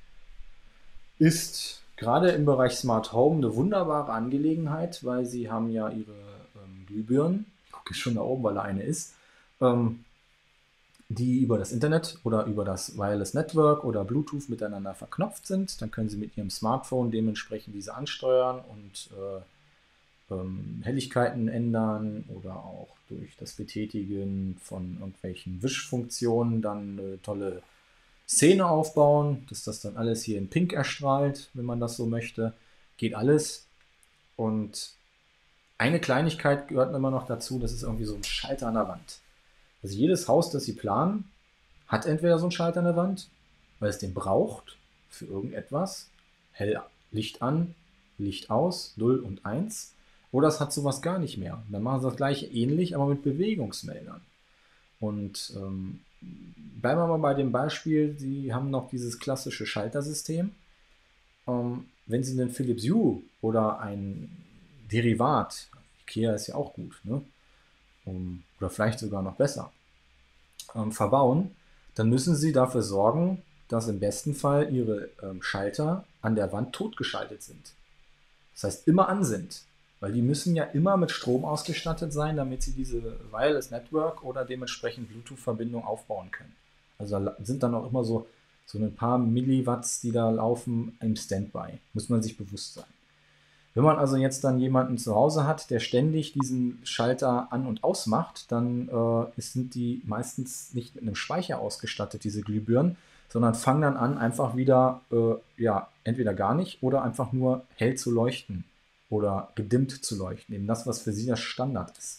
Ist gerade im Bereich Smart Home eine wunderbare Angelegenheit, weil Sie haben ja Ihre ähm, Glühbirnen, ich gucke schon da oben, weil da eine ist, ähm, die über das Internet oder über das Wireless Network oder Bluetooth miteinander verknüpft sind. Dann können Sie mit Ihrem Smartphone dementsprechend diese ansteuern und äh, ähm, Helligkeiten ändern oder auch durch das Betätigen von irgendwelchen Wischfunktionen dann eine tolle Szene aufbauen, dass das dann alles hier in Pink erstrahlt, wenn man das so möchte. Geht alles. Und eine Kleinigkeit gehört immer noch dazu, das ist irgendwie so ein Schalter an der Wand. Also jedes Haus, das Sie planen, hat entweder so einen Schalter an der Wand, weil es den braucht für irgendetwas. Hell, Licht an, Licht aus, null und eins. Oder es hat sowas gar nicht mehr. Dann machen sie das gleiche ähnlich, aber mit Bewegungsmeldern. Und ähm, bleiben wir mal bei dem Beispiel, Sie haben noch dieses klassische Schaltersystem. Ähm, wenn Sie einen Philips Hue oder ein Derivat, IKEA ist ja auch gut, ne? um, oder vielleicht sogar noch besser, ähm, verbauen, dann müssen Sie dafür sorgen, dass im besten Fall Ihre ähm, Schalter an der Wand totgeschaltet sind. Das heißt, immer an sind. Weil die müssen ja immer mit Strom ausgestattet sein, damit sie diese Wireless Network oder dementsprechend Bluetooth-Verbindung aufbauen können. Also da sind dann auch immer so, so ein paar Milliwatts, die da laufen im Standby. Muss man sich bewusst sein. Wenn man also jetzt dann jemanden zu Hause hat, der ständig diesen Schalter an- und ausmacht, dann äh, sind die meistens nicht mit einem Speicher ausgestattet, diese Glühbirnen, sondern fangen dann an, einfach wieder, äh, ja, entweder gar nicht oder einfach nur hell zu leuchten oder gedimmt zu leuchten. Eben das, was für sie das Standard ist.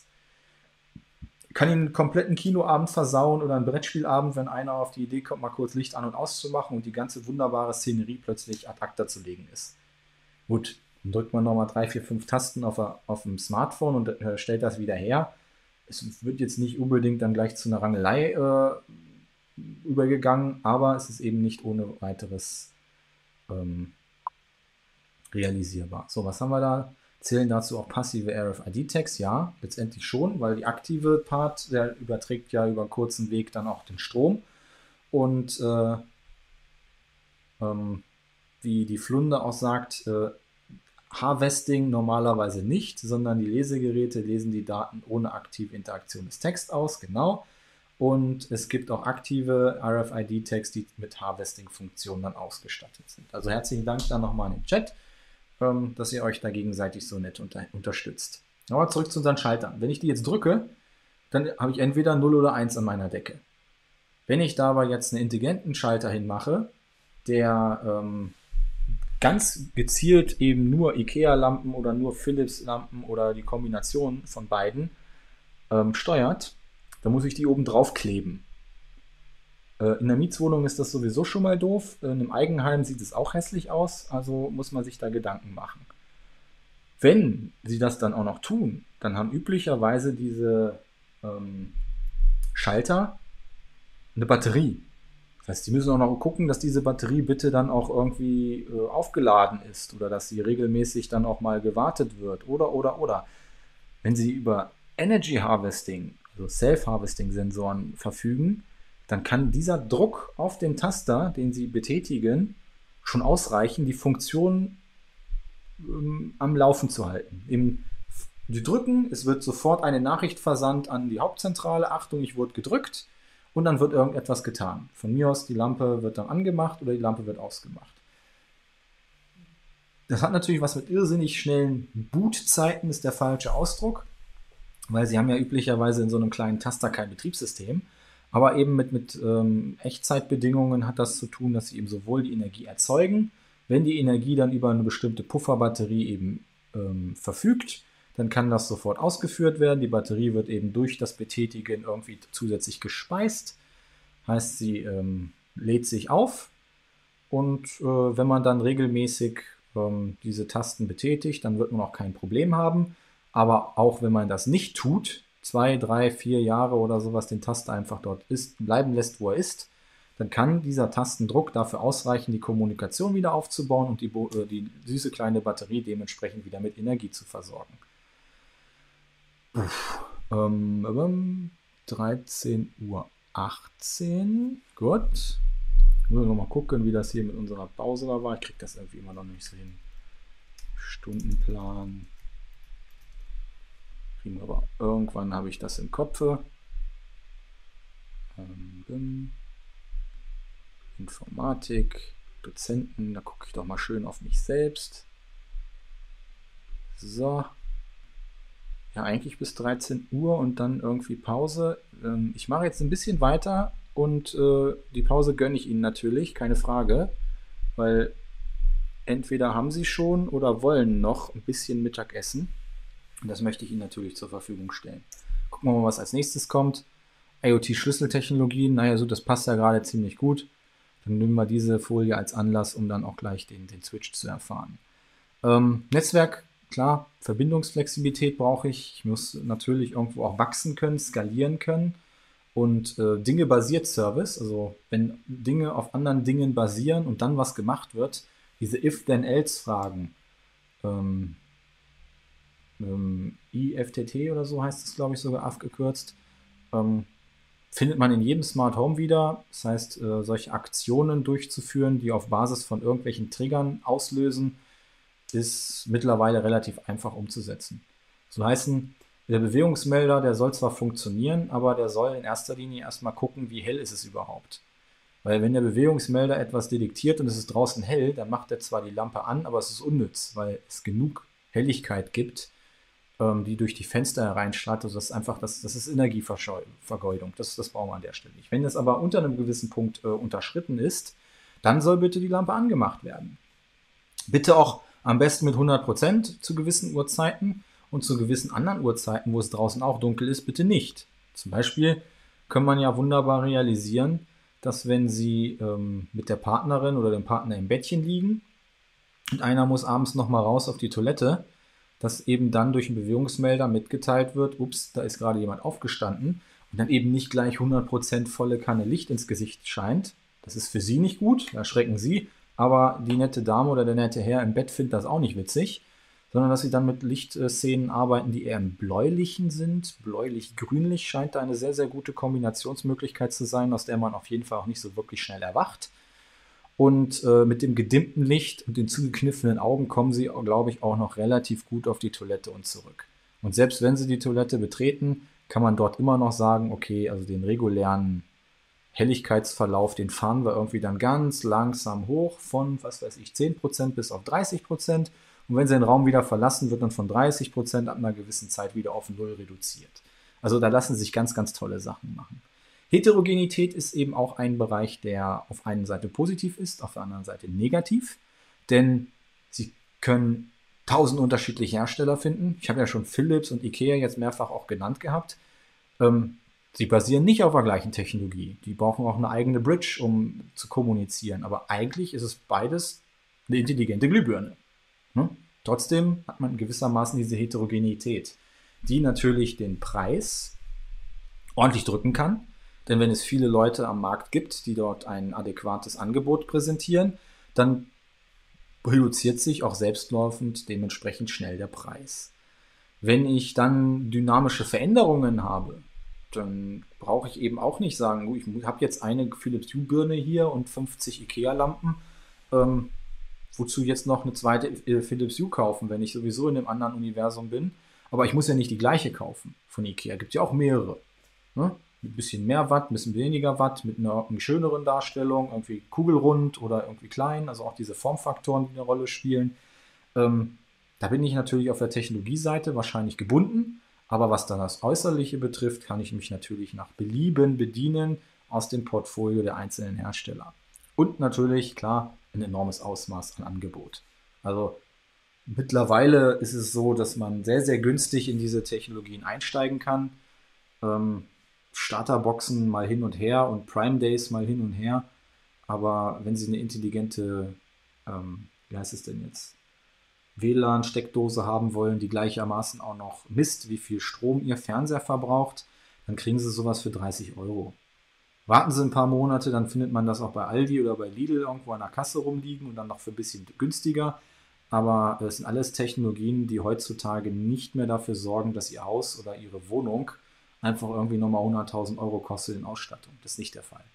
Kann Ihnen einen kompletten Kinoabend versauen oder einen Brettspielabend, wenn einer auf die Idee kommt, mal kurz Licht an- und auszumachen und die ganze wunderbare Szenerie plötzlich ad acta zu legen ist. Gut, dann drückt man nochmal drei, vier, fünf Tasten auf, auf dem Smartphone und äh, stellt das wieder her. Es wird jetzt nicht unbedingt dann gleich zu einer Rangelei äh, übergegangen, aber es ist eben nicht ohne weiteres ähm, realisierbar. So, was haben wir da? Zählen dazu auch passive R F I D-Tags? Ja, letztendlich schon, weil die aktive Part, der überträgt ja über einen kurzen Weg dann auch den Strom. Und äh, ähm, wie die Flunde auch sagt, äh, Harvesting normalerweise nicht, sondern die Lesegeräte lesen die Daten ohne aktive Interaktion des Texts aus, genau. Und es gibt auch aktive R F I D-Tags, die mit Harvesting-Funktionen dann ausgestattet sind. Also herzlichen Dank dann nochmal in den Chat, ähm, dass ihr euch da gegenseitig so nett unter unterstützt. Aber zurück zu unseren Schaltern. Wenn ich die jetzt drücke, dann habe ich entweder null oder eins an meiner Decke. Wenn ich da aber jetzt einen intelligenten Schalter hinmache, der ähm, ganz gezielt eben nur IKEA-Lampen oder nur Philips-Lampen oder die Kombination von beiden ähm, steuert, dann muss ich die oben drauf kleben. Äh, in der Mietswohnung ist das sowieso schon mal doof. In einem Eigenheim sieht es auch hässlich aus, also muss man sich da Gedanken machen. Wenn sie das dann auch noch tun, dann haben üblicherweise diese ähm, Schalter eine Batterie. Das heißt, die müssen auch noch gucken, dass diese Batterie bitte dann auch irgendwie äh, aufgeladen ist oder dass sie regelmäßig dann auch mal gewartet wird oder, oder, oder. Wenn Sie über Energy Harvesting, also Self-Harvesting-Sensoren verfügen, dann kann dieser Druck auf den Taster, den Sie betätigen, schon ausreichen, die Funktion ähm, am Laufen zu halten. Im, Sie drücken, es wird sofort eine Nachricht versandt an die Hauptzentrale, Achtung, ich wurde gedrückt, und dann wird irgendetwas getan. Von mir aus, die Lampe wird dann angemacht oder die Lampe wird ausgemacht. Das hat natürlich was mit irrsinnig schnellen Bootzeiten, ist der falsche Ausdruck, weil Sie haben ja üblicherweise in so einem kleinen Taster kein Betriebssystem, aber eben mit, mit ähm, Echtzeitbedingungen hat das zu tun, dass Sie eben sowohl die Energie erzeugen, wenn die Energie dann über eine bestimmte Pufferbatterie eben ähm, verfügt, dann kann das sofort ausgeführt werden. Die Batterie wird eben durch das Betätigen irgendwie zusätzlich gespeist. Heißt, sie ähm, lädt sich auf und äh, wenn man dann regelmäßig ähm, diese Tasten betätigt, dann wird man auch kein Problem haben. Aber auch wenn man das nicht tut, zwei, drei, vier Jahre oder sowas den Taster einfach dort ist, bleiben lässt, wo er ist, dann kann dieser Tastendruck dafür ausreichen, die Kommunikation wieder aufzubauen und die, äh, die süße kleine Batterie dementsprechend wieder mit Energie zu versorgen. Ähm, dreizehn Uhr achtzehn. Gut. Müssen wir noch mal gucken, wie das hier mit unserer Pause da war. Ich kriege das irgendwie immer noch nicht so hin. Stundenplan. Kriegen wir aber irgendwann habe ich das im Kopf. Ähm, Informatik, Dozenten, da gucke ich doch mal schön auf mich selbst. So. Ja, eigentlich bis dreizehn Uhr und dann irgendwie Pause. Ähm, ich mache jetzt ein bisschen weiter und äh, die Pause gönne ich Ihnen natürlich, keine Frage, weil entweder haben Sie schon oder wollen noch ein bisschen Mittagessen. Und das möchte ich Ihnen natürlich zur Verfügung stellen. Gucken wir mal, was als nächstes kommt. IoT-Schlüsseltechnologien, naja, so, das passt ja gerade ziemlich gut. Dann nehmen wir diese Folie als Anlass, um dann auch gleich den, den Switch zu erfahren. Ähm, Netzwerk, klar, Verbindungsflexibilität brauche ich. Ich muss natürlich irgendwo auch wachsen können, skalieren können. Und äh, Dinge-basiert Service, also wenn Dinge auf anderen Dingen basieren und dann was gemacht wird, diese If-then-else-Fragen, ähm, ähm, I F T T oder so heißt es, glaube ich, sogar abgekürzt, ähm, findet man in jedem Smart Home wieder. Das heißt, äh, solche Aktionen durchzuführen, die auf Basis von irgendwelchen Triggern auslösen, ist mittlerweile relativ einfach umzusetzen. So heißen, der Bewegungsmelder, der soll zwar funktionieren, aber der soll in erster Linie erstmal gucken, wie hell ist es überhaupt. Weil wenn der Bewegungsmelder etwas detektiert und es ist draußen hell, dann macht er zwar die Lampe an, aber es ist unnütz, weil es genug Helligkeit gibt, ähm, die durch die Fenster hereinstrahlt. Also das ist einfach, das, das ist Energievergeudung. Das, das brauchen wir an der Stelle nicht. Wenn das aber unter einem gewissen Punkt äh, unterschritten ist, dann soll bitte die Lampe angemacht werden. Bitte auch am besten mit hundert Prozent zu gewissen Uhrzeiten und zu gewissen anderen Uhrzeiten, wo es draußen auch dunkel ist, bitte nicht. Zum Beispiel kann man ja wunderbar realisieren, dass wenn Sie ähm, mit der Partnerin oder dem Partner im Bettchen liegen und einer muss abends nochmal raus auf die Toilette, dass eben dann durch einen Bewegungsmelder mitgeteilt wird, ups, da ist gerade jemand aufgestanden und dann eben nicht gleich hundert Prozent volle Kanne Licht ins Gesicht scheint. Das ist für Sie nicht gut, da schrecken Sie, aber die nette Dame oder der nette Herr im Bett findet das auch nicht witzig, sondern dass Sie dann mit Lichtszenen arbeiten, die eher im Bläulichen sind. Bläulich-grünlich scheint da eine sehr, sehr gute Kombinationsmöglichkeit zu sein, aus der man auf jeden Fall auch nicht so wirklich schnell erwacht. Und äh, mit dem gedimmten Licht und den zugekniffenen Augen kommen Sie, glaube ich, auch noch relativ gut auf die Toilette und zurück. Und selbst wenn Sie die Toilette betreten, kann man dort immer noch sagen, okay, also den regulären Helligkeitsverlauf, den fahren wir irgendwie dann ganz langsam hoch von, was weiß ich, zehn Prozent bis auf dreißig Prozent. Und wenn Sie den Raum wieder verlassen, wird dann von dreißig Prozent ab einer gewissen Zeit wieder auf null reduziert. Also da lassen sich ganz, ganz tolle Sachen machen. Heterogenität ist eben auch ein Bereich, der auf einer Seite positiv ist, auf der anderen Seite negativ, denn Sie können tausend unterschiedliche Hersteller finden. Ich habe ja schon Philips und Ikea jetzt mehrfach auch genannt gehabt. Ähm, sie basieren nicht auf der gleichen Technologie. Die brauchen auch eine eigene Bridge, um zu kommunizieren. Aber eigentlich ist es beides eine intelligente Glühbirne. Ne? Trotzdem hat man gewissermaßen diese Heterogenität, die natürlich den Preis ordentlich drücken kann. Denn wenn es viele Leute am Markt gibt, die dort ein adäquates Angebot präsentieren, dann reduziert sich auch selbstlaufend dementsprechend schnell der Preis. Wenn ich dann dynamische Veränderungen habe, dann brauche ich eben auch nicht sagen, ich habe jetzt eine Philips Hue-Birne hier und fünfzig Ikea-Lampen. Ähm, wozu jetzt noch eine zweite Philips Hue kaufen, wenn ich sowieso in einem anderen Universum bin? Aber ich muss ja nicht die gleiche kaufen von Ikea. Gibt ja auch mehrere. Ne? Mit ein bisschen mehr Watt, ein bisschen weniger Watt, mit einer, einer schöneren Darstellung, irgendwie kugelrund oder irgendwie klein, also auch diese Formfaktoren, die eine Rolle spielen. Ähm, da bin ich natürlich auf der Technologieseite wahrscheinlich gebunden, aber was dann das Äußerliche betrifft, kann ich mich natürlich nach Belieben bedienen aus dem Portfolio der einzelnen Hersteller. Und natürlich, klar, ein enormes Ausmaß an Angebot. Also mittlerweile ist es so, dass man sehr, sehr günstig in diese Technologien einsteigen kann. Ähm, Starterboxen mal hin und her und Prime Days mal hin und her. Aber wenn Sie eine intelligente, ähm, wie heißt es denn jetzt, W L A N-Steckdose haben wollen, die gleichermaßen auch noch misst, wie viel Strom Ihr Fernseher verbraucht, dann kriegen Sie sowas für dreißig Euro. Warten Sie ein paar Monate, dann findet man das auch bei Aldi oder bei Lidl irgendwo an der Kasse rumliegen und dann noch für ein bisschen günstiger. Aber es sind alles Technologien, die heutzutage nicht mehr dafür sorgen, dass Ihr Haus oder Ihre Wohnung einfach irgendwie nochmal hunderttausend Euro kostet in Ausstattung. Das ist nicht der Fall.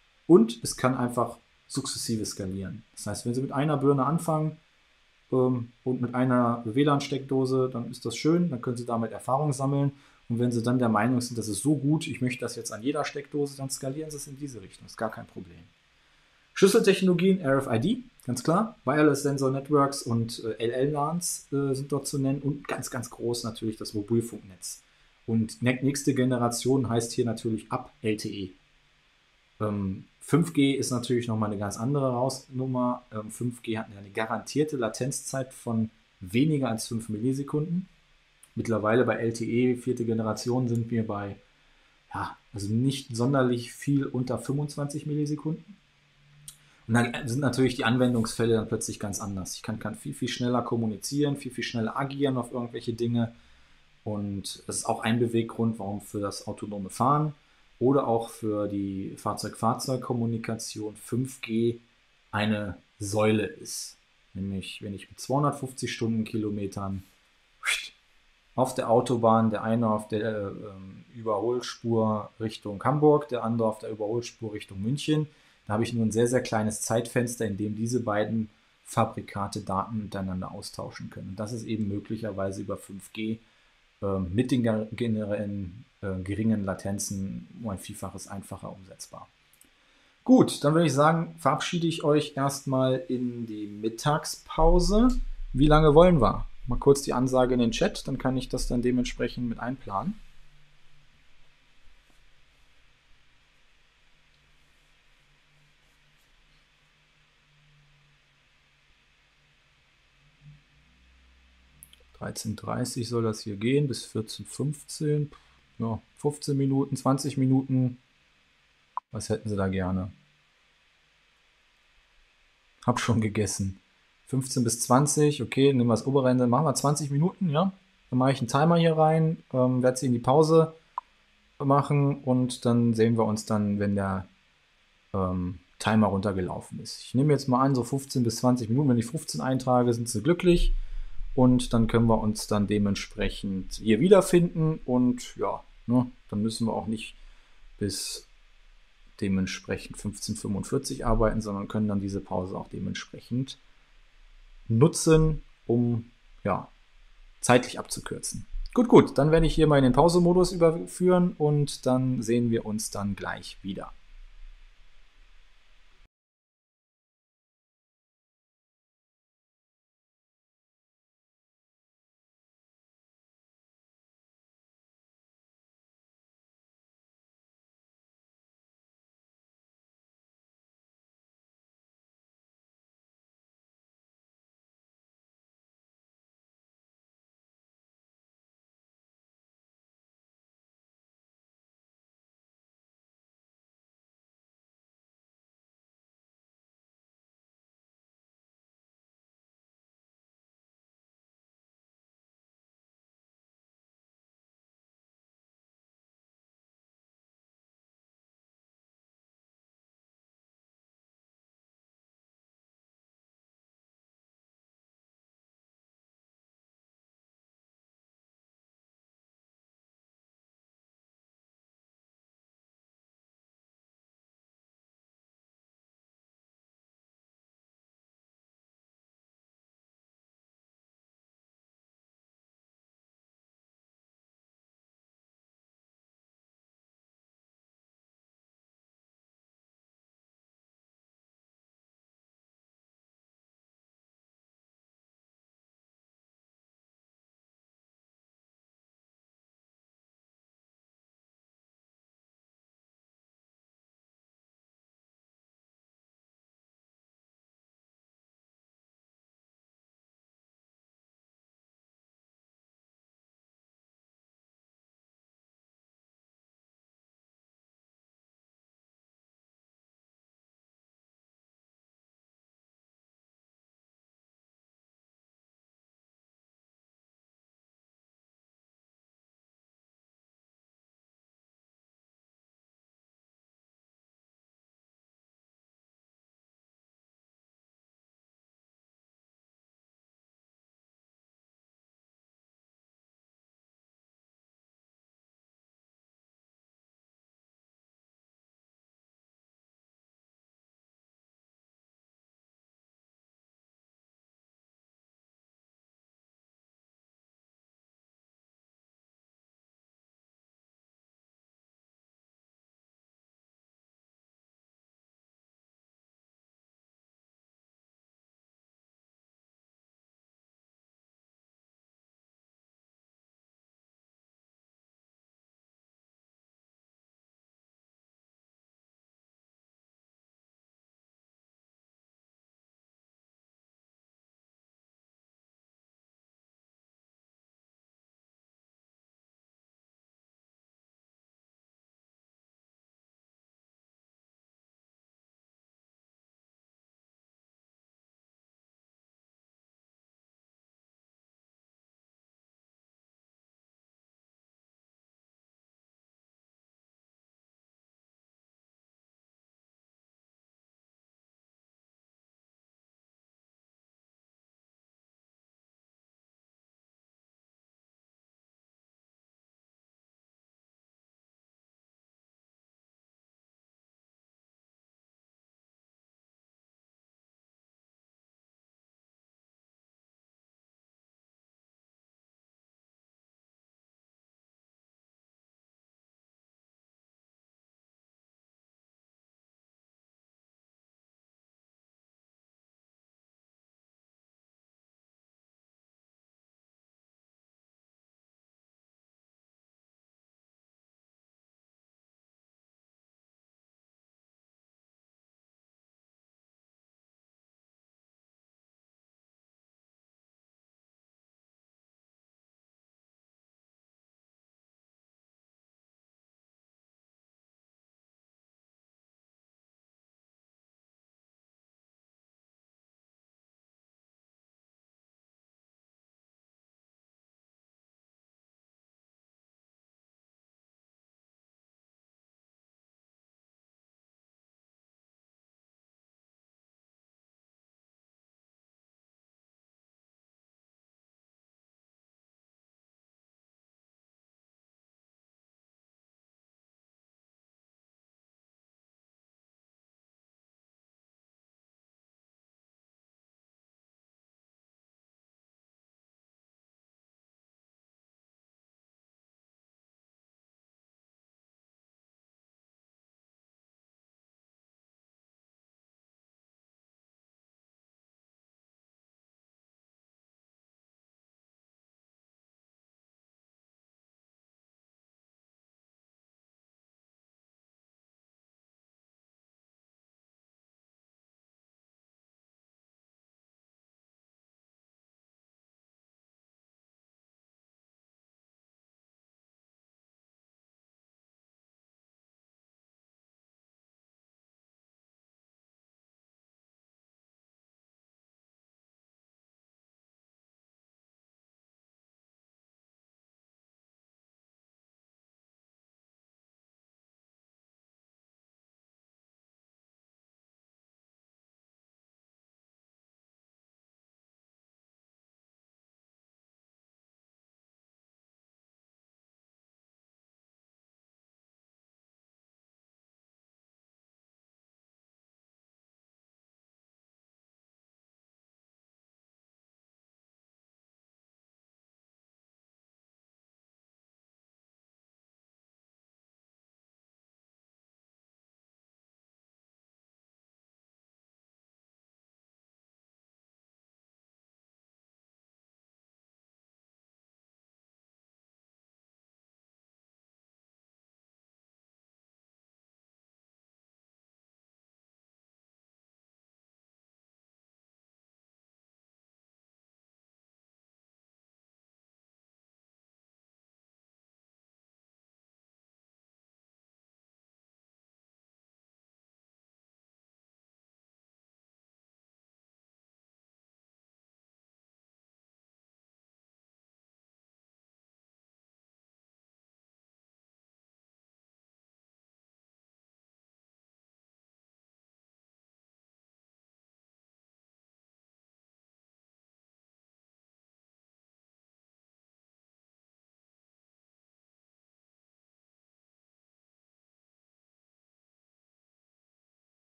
Und es kann einfach sukzessive skalieren. Das heißt, wenn Sie mit einer Birne anfangen ähm, und mit einer W L A N-Steckdose, dann ist das schön, dann können Sie damit Erfahrung sammeln. Und wenn sie dann der Meinung sind, das ist so gut, ich möchte das jetzt an jeder Steckdose, dann skalieren sie es in diese Richtung. Ist gar kein Problem. Schlüsseltechnologien, R F I D, ganz klar. Wireless Sensor Networks und äh, L L LANs äh, sind dort zu nennen. Und ganz, ganz groß natürlich das Mobilfunknetz. Und nächste Generation heißt hier natürlich ab L T E. Ähm, fünf G ist natürlich nochmal eine ganz andere Hausnummer. Ähm, fünf G hat eine garantierte Latenzzeit von weniger als fünf Millisekunden. Mittlerweile bei L T E, vierte Generation, sind wir bei, ja, also nicht sonderlich viel unter fünfundzwanzig Millisekunden. Und dann sind natürlich die Anwendungsfälle dann plötzlich ganz anders. Ich kann, kann viel, viel schneller kommunizieren, viel, viel schneller agieren auf irgendwelche Dinge. Und das ist auch ein Beweggrund, warum für das autonome Fahren oder auch für die Fahrzeug-Fahrzeug-Kommunikation fünf G eine Säule ist. Nämlich, wenn ich mit zweihundertfünfzig Stundenkilometern auf der Autobahn, der eine auf der äh, Überholspur Richtung Hamburg, der andere auf der Überholspur Richtung München, da habe ich nur ein sehr, sehr kleines Zeitfenster, in dem diese beiden Fabrikate Daten miteinander austauschen können. Und das ist eben möglicherweise über fünf G äh, mit den generellen äh, geringen Latenzen um ein Vielfaches einfacher umsetzbar. Gut, dann würde ich sagen, verabschiede ich euch erstmal in die Mittagspause. Wie lange wollen wir? Mal kurz die Ansage in den Chat, dann kann ich das dann dementsprechend mit einplanen. dreizehn Uhr dreißig soll das hier gehen, bis vierzehn Uhr fünfzehn. Ja, fünfzehn Minuten, zwanzig Minuten. Was hätten Sie da gerne? Hab schon gegessen. fünfzehn bis zwanzig, okay, nehmen wir das obere Ende, machen wir zwanzig Minuten, ja. Dann mache ich einen Timer hier rein, ähm, werde sie in die Pause machen und dann sehen wir uns dann, wenn der ähm, Timer runtergelaufen ist. Ich nehme jetzt mal an, so fünfzehn bis zwanzig Minuten, wenn ich fünfzehn eintrage, sind sie glücklich und dann können wir uns dann dementsprechend hier wiederfinden und ja, ne, dann müssen wir auch nicht bis dementsprechend fünfzehn Uhr fünfundvierzig arbeiten, sondern können dann diese Pause auch dementsprechend nutzen, um ja, zeitlich abzukürzen. Gut, gut, dann werde ich hier mal in den Pause-Modus überführen und dann sehen wir uns dann gleich wieder.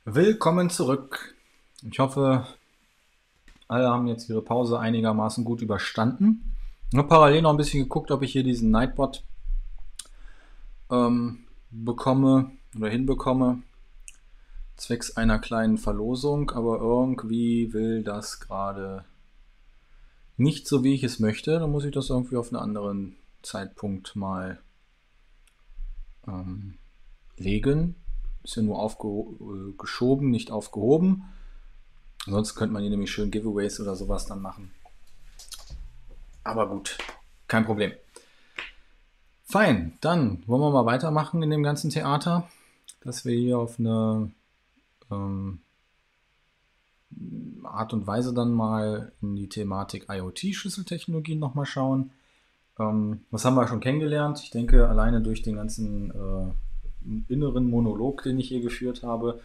Willkommen zurück. Ich hoffe, alle haben jetzt ihre Pause einigermaßen gut überstanden. Ich habe parallel noch ein bisschen geguckt, ob ich hier diesen Nightbot ähm, bekomme oder hinbekomme, zwecks einer kleinen Verlosung, aber irgendwie will das gerade nicht so, wie ich es möchte. Dann muss ich das irgendwie auf einen anderen Zeitpunkt mal ähm, legen. Ist ja nur aufgeschoben, nicht aufgehoben. Ansonsten könnte man hier nämlich schön Giveaways oder sowas dann machen. Aber gut, kein Problem. Fein, dann wollen wir mal weitermachen in dem ganzen Theater, dass wir hier auf eine ähm, Art und Weise dann mal in die Thematik IoT-Schlüsseltechnologien nochmal schauen. Ähm, was haben wir schon kennengelernt? Ich denke, alleine durch den ganzen äh, inneren Monolog, den ich hier geführt habe,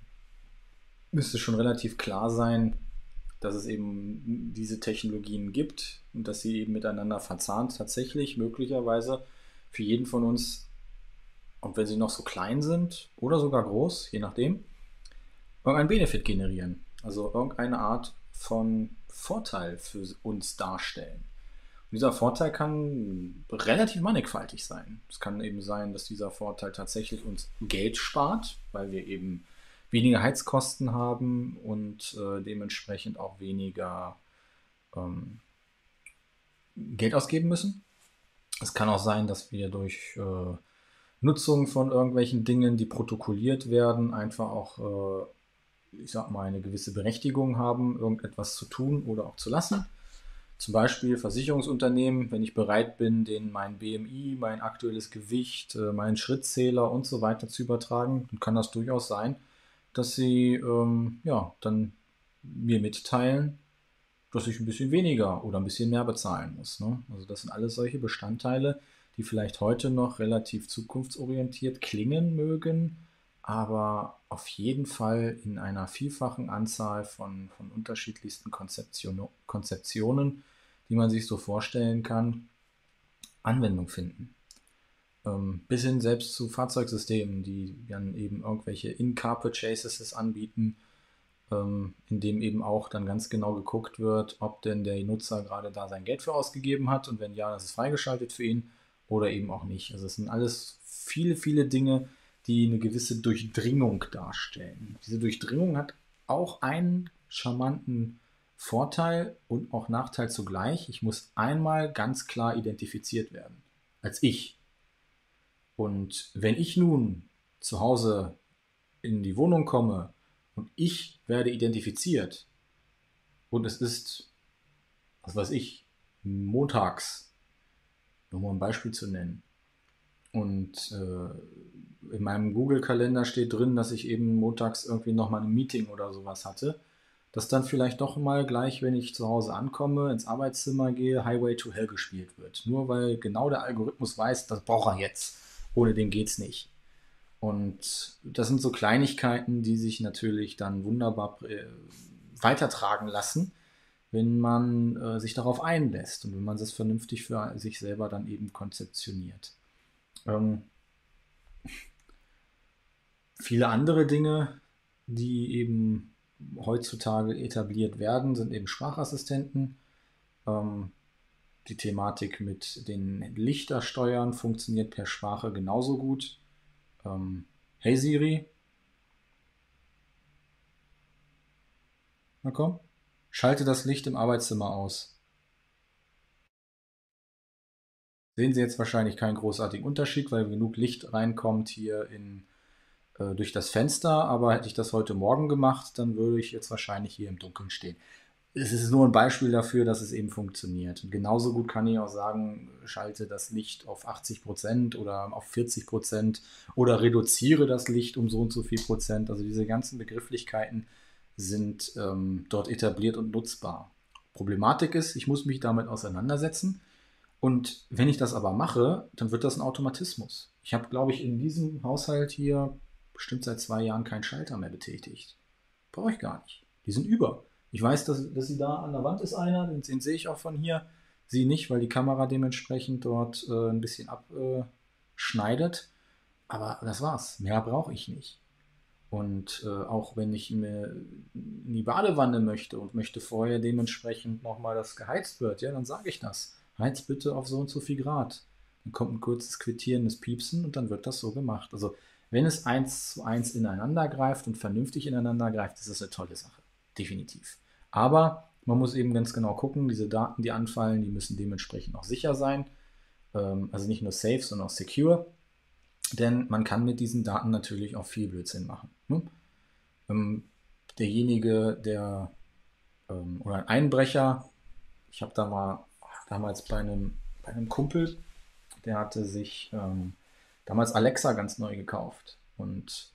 müsste schon relativ klar sein, dass es eben diese Technologien gibt und dass sie eben miteinander verzahnt tatsächlich möglicherweise für jeden von uns, und wenn sie noch so klein sind oder sogar groß, je nachdem, irgendeinen Benefit generieren. Also irgendeine Art von Vorteil für uns darstellen. Und dieser Vorteil kann relativ mannigfaltig sein. Es kann eben sein, dass dieser Vorteil tatsächlich uns Geld spart, weil wir eben weniger Heizkosten haben und äh, dementsprechend auch weniger ähm, Geld ausgeben müssen. Es kann auch sein, dass wir durch äh, Nutzung von irgendwelchen Dingen, die protokolliert werden, einfach auch, äh, ich sag mal, eine gewisse Berechtigung haben, irgendetwas zu tun oder auch zu lassen. Zum Beispiel Versicherungsunternehmen, wenn ich bereit bin, denen mein B M I, mein aktuelles Gewicht, äh, meinen Schrittzähler und so weiter zu übertragen, dann kann das durchaus sein, dass sie ähm, ja, dann mir mitteilen, dass ich ein bisschen weniger oder ein bisschen mehr bezahlen muss. Ne? Also das sind alles solche Bestandteile, die vielleicht heute noch relativ zukunftsorientiert klingen mögen, aber auf jeden Fall in einer vielfachen Anzahl von, von unterschiedlichsten Konzeption, Konzeptionen, die man sich so vorstellen kann, Anwendung finden. Ähm, bis hin selbst zu Fahrzeugsystemen, die dann eben irgendwelche In-Car-Purchases anbieten, ähm, in dem eben auch dann ganz genau geguckt wird, ob denn der Nutzer gerade da sein Geld für ausgegeben hat und wenn ja, das ist freigeschaltet für ihn oder eben auch nicht. Also es sind alles viele, viele Dinge, die eine gewisse Durchdringung darstellen. Diese Durchdringung hat auch einen charmanten Vorteil und auch Nachteil zugleich. Ich muss einmal ganz klar identifiziert werden als ich. Und wenn ich nun zu Hause in die Wohnung komme und ich werde identifiziert und es ist, was weiß ich, montags, nur mal ein Beispiel zu nennen, und äh, in meinem Google-Kalender steht drin, dass ich eben montags irgendwie nochmal ein Meeting oder sowas hatte, dass dann vielleicht doch mal gleich, wenn ich zu Hause ankomme, ins Arbeitszimmer gehe, Highway to Hell gespielt wird. Nur weil genau der Algorithmus weiß, das braucht er jetzt. Ohne den geht's nicht. Und das sind so Kleinigkeiten, die sich natürlich dann wunderbar äh, weitertragen lassen, wenn man äh, sich darauf einlässt und wenn man das vernünftig für sich selber dann eben konzeptioniert. Ähm, viele andere Dinge, die eben heutzutage etabliert werden, sind eben Sprachassistenten. Ähm, die Thematik mit den Lichtersteuern funktioniert per Sprache genauso gut. Ähm, hey Siri, na komm, schalte das Licht im Arbeitszimmer aus. Sehen Sie jetzt wahrscheinlich keinen großartigen Unterschied, weil genug Licht reinkommt hier in, äh, durch das Fenster. Aber hätte ich das heute Morgen gemacht, dann würde ich jetzt wahrscheinlich hier im Dunkeln stehen. Es ist nur ein Beispiel dafür, dass es eben funktioniert. Und genauso gut kann ich auch sagen, schalte das Licht auf achtzig Prozent oder auf vierzig Prozent oder reduziere das Licht um so und so viel Prozent. Also diese ganzen Begrifflichkeiten sind ähm, dort etabliert und nutzbar. Problematik ist, ich muss mich damit auseinandersetzen. Und wenn ich das aber mache, dann wird das ein Automatismus. Ich habe, glaube ich, in diesem Haushalt hier bestimmt seit zwei Jahren keinen Schalter mehr betätigt. Brauche ich gar nicht. Die sind über. Ich weiß, dass, dass sie da an der Wand ist einer, den, den sehe ich auch von hier. Sie nicht, weil die Kamera dementsprechend dort äh, ein bisschen abschneidet. Äh, Aber das war's. Mehr brauche ich nicht. Und äh, auch wenn ich mir in die Badewanne möchte und möchte vorher dementsprechend nochmal, dass geheizt wird, ja, dann sage ich das. Heiz bitte auf so und so viel Grad. Dann kommt ein kurzes quittierendes Piepsen und dann wird das so gemacht. Also wenn es eins zu eins ineinander greift und vernünftig ineinander greift, ist das eine tolle Sache. Definitiv. Aber man muss eben ganz genau gucken, diese Daten, die anfallen, die müssen dementsprechend auch sicher sein. Ähm, also nicht nur safe, sondern auch secure. Denn man kann mit diesen Daten natürlich auch viel Blödsinn machen. Ne? Ähm, derjenige, der ähm, oder ein Einbrecher, ich habe da mal damals bei einem, bei einem Kumpel, der hatte sich ähm, damals Alexa ganz neu gekauft und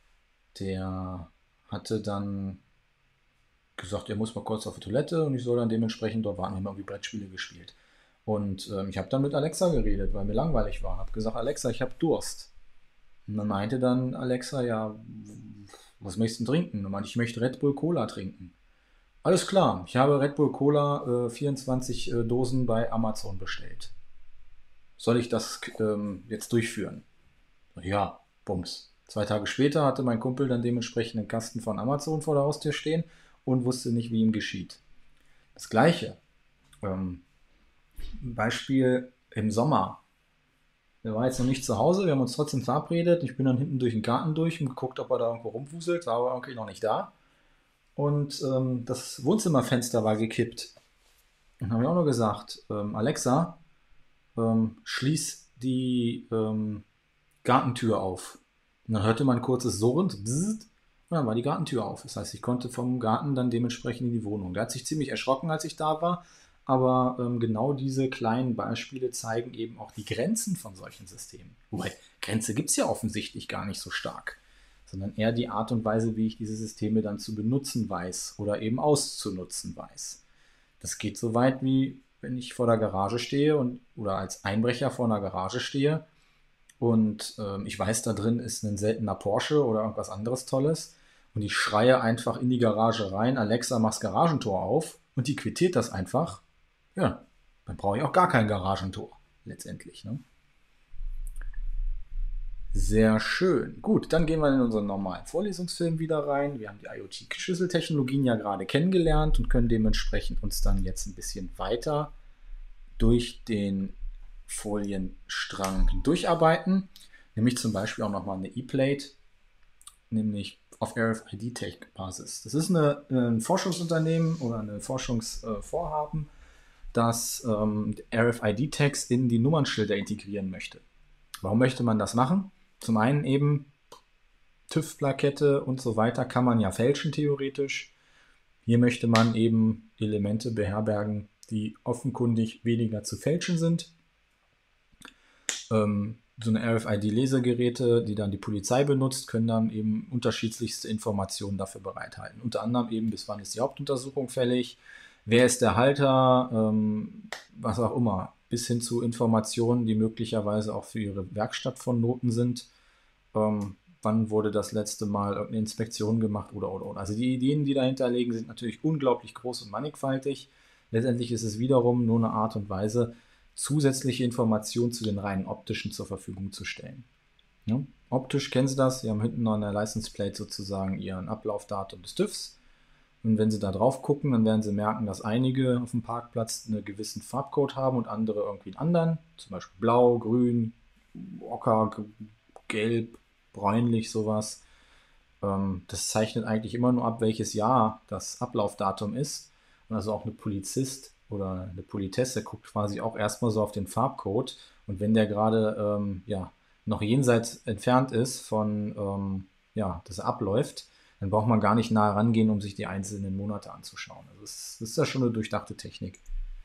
der hatte dann gesagt, er muss mal kurz auf die Toilette und ich soll dann dementsprechend dort warten. Wir haben irgendwie Brettspiele gespielt. Und ähm, ich habe dann mit Alexa geredet, weil mir langweilig war. Habe gesagt, Alexa, ich habe Durst. Und dann meinte dann Alexa, ja, was möchtest du denn trinken? Und meinte, ich möchte Red Bull Cola trinken. Alles klar, ich habe Red Bull Cola äh, vierundzwanzig äh, Dosen bei Amazon bestellt. Soll ich das ähm, jetzt durchführen? Ja, bums. Zwei Tage später hatte mein Kumpel dann dementsprechend einen Kasten von Amazon vor der Haustür stehen und wusste nicht, wie ihm geschieht. Das gleiche. Ähm, Beispiel im Sommer. Der war jetzt noch nicht zu Hause, wir haben uns trotzdem verabredet. Ich bin dann hinten durch den Garten durch und geguckt, ob er da irgendwo rumwuselt, war aber irgendwie noch nicht da. Und ähm, das Wohnzimmerfenster war gekippt. Dann habe ich auch nur gesagt, ähm, Alexa, ähm, schließ die ähm, Gartentür auf. Und dann hörte man ein kurzes Surren, so bzzzt, und dann war die Gartentür auf. Das heißt, ich konnte vom Garten dann dementsprechend in die Wohnung. Der hat sich ziemlich erschrocken, als ich da war. Aber ähm, genau diese kleinen Beispiele zeigen eben auch die Grenzen von solchen Systemen. Wobei, Grenze gibt es ja offensichtlich gar nicht so stark, sondern eher die Art und Weise, wie ich diese Systeme dann zu benutzen weiß oder eben auszunutzen weiß. Das geht so weit, wie wenn ich vor der Garage stehe und oder als Einbrecher vor einer Garage stehe und ähm, ich weiß, da drin ist ein seltener Porsche oder irgendwas anderes Tolles und ich schreie einfach in die Garage rein, Alexa, mach's Garagentor auf und die quittiert das einfach, ja, dann brauche ich auch gar kein Garagentor letztendlich. Ne? Sehr schön. Gut, dann gehen wir in unseren normalen Vorlesungsfilm wieder rein. Wir haben die IoT-Schlüsseltechnologien ja gerade kennengelernt und können dementsprechend uns dann jetzt ein bisschen weiter durch den Folienstrang durcharbeiten. Nämlich zum Beispiel auch nochmal eine E-Plate, nämlich auf R F I D-Tech-Basis. Das ist eine, ein Forschungsunternehmen oder ein Forschungsvorhaben, das ähm, R F I D-Tags in die Nummernschilder integrieren möchte. Warum möchte man das machen? Zum einen eben TÜV-Plakette und so weiter kann man ja fälschen theoretisch. Hier möchte man eben Elemente beherbergen, die offenkundig weniger zu fälschen sind. Ähm, so eine R F I D-Lesegeräte, die dann die Polizei benutzt, können dann eben unterschiedlichste Informationen dafür bereithalten. Unter anderem eben, bis wann ist die Hauptuntersuchung fällig, wer ist der Halter, ähm, was auch immer, bis hin zu Informationen, die möglicherweise auch für ihre Werkstatt von Noten sind. Ähm, wann wurde das letzte Mal irgendeine Inspektion gemacht oder, oder, oder. Also die Ideen, die dahinter liegen, sind natürlich unglaublich groß und mannigfaltig. Letztendlich ist es wiederum nur eine Art und Weise, zusätzliche Informationen zu den reinen optischen zur Verfügung zu stellen. Ja? Optisch kennen Sie das, Sie haben hinten an der License Plate sozusagen Ihren Ablaufdatum des TÜVs. Und wenn Sie da drauf gucken, dann werden Sie merken, dass einige auf dem Parkplatz einen gewissen Farbcode haben und andere irgendwie einen anderen. Zum Beispiel blau, grün, ocker, gelb, bräunlich, sowas. Ähm, das zeichnet eigentlich immer nur ab, welches Jahr das Ablaufdatum ist. Und also auch eine Polizist oder eine Politesse guckt quasi auch erstmal so auf den Farbcode. Und wenn der gerade ähm, ja, noch jenseits entfernt ist von, ähm, ja, dass er abläuft, dann braucht man gar nicht nah rangehen, um sich die einzelnen Monate anzuschauen. Also das, das ist ja schon eine durchdachte Technik.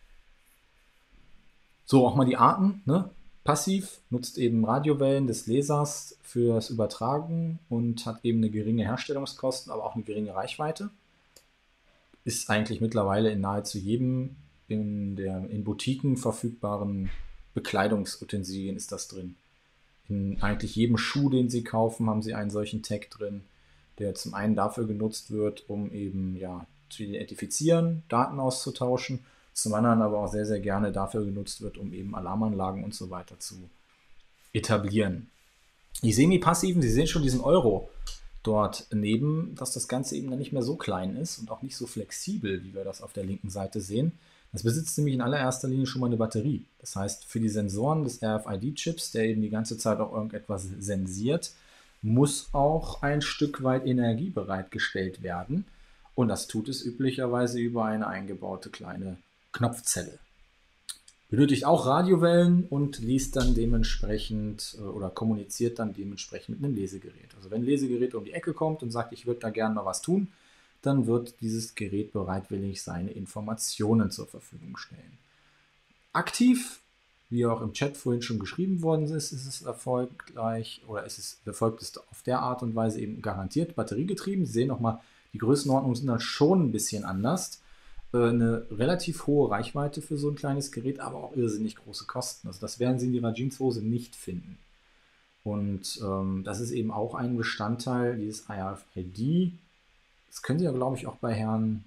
So, auch mal die Arten. Ne? Passiv nutzt eben Radiowellen des Lasers fürs Übertragen und hat eben eine geringe Herstellungskosten, aber auch eine geringe Reichweite. Ist eigentlich mittlerweile in nahezu jedem in, der, in Boutiquen verfügbaren Bekleidungsutensilien ist das drin. In eigentlich jedem Schuh, den Sie kaufen, haben Sie einen solchen Tag drin, der zum einen dafür genutzt wird, um eben ja, zu identifizieren, Daten auszutauschen, zum anderen aber auch sehr, sehr gerne dafür genutzt wird, um eben Alarmanlagen und so weiter zu etablieren. Die Semi-Passiven, Sie sehen schon diesen Euro, dort neben, dass das Ganze eben dann nicht mehr so klein ist und auch nicht so flexibel, wie wir das auf der linken Seite sehen. Das besitzt nämlich in allererster Linie schon mal eine Batterie. Das heißt, für die Sensoren des R F I D-Chips, der eben die ganze Zeit auch irgendetwas sensiert, muss auch ein Stück weit Energie bereitgestellt werden. Und das tut es üblicherweise über eine eingebaute kleine Knopfzelle. Benötigt auch Radiowellen und liest dann dementsprechend äh, oder kommuniziert dann dementsprechend mit einem Lesegerät. Also wenn ein Lesegerät um die Ecke kommt und sagt, ich würde da gerne mal was tun, dann wird dieses Gerät bereitwillig seine Informationen zur Verfügung stellen. Aktiv, wie auch im Chat vorhin schon geschrieben worden ist, ist es erfolgreich oder ist es erfolgt es auf der Art und Weise eben garantiert batteriegetrieben. Sie sehen nochmal, die Größenordnungen sind dann schon ein bisschen anders. Eine relativ hohe Reichweite für so ein kleines Gerät, aber auch irrsinnig große Kosten. Also das werden Sie in Ihrer Jeanshose nicht finden. Und ähm, das ist eben auch ein Bestandteil dieses R F I D. Das können Sie ja, glaube ich, auch bei Herrn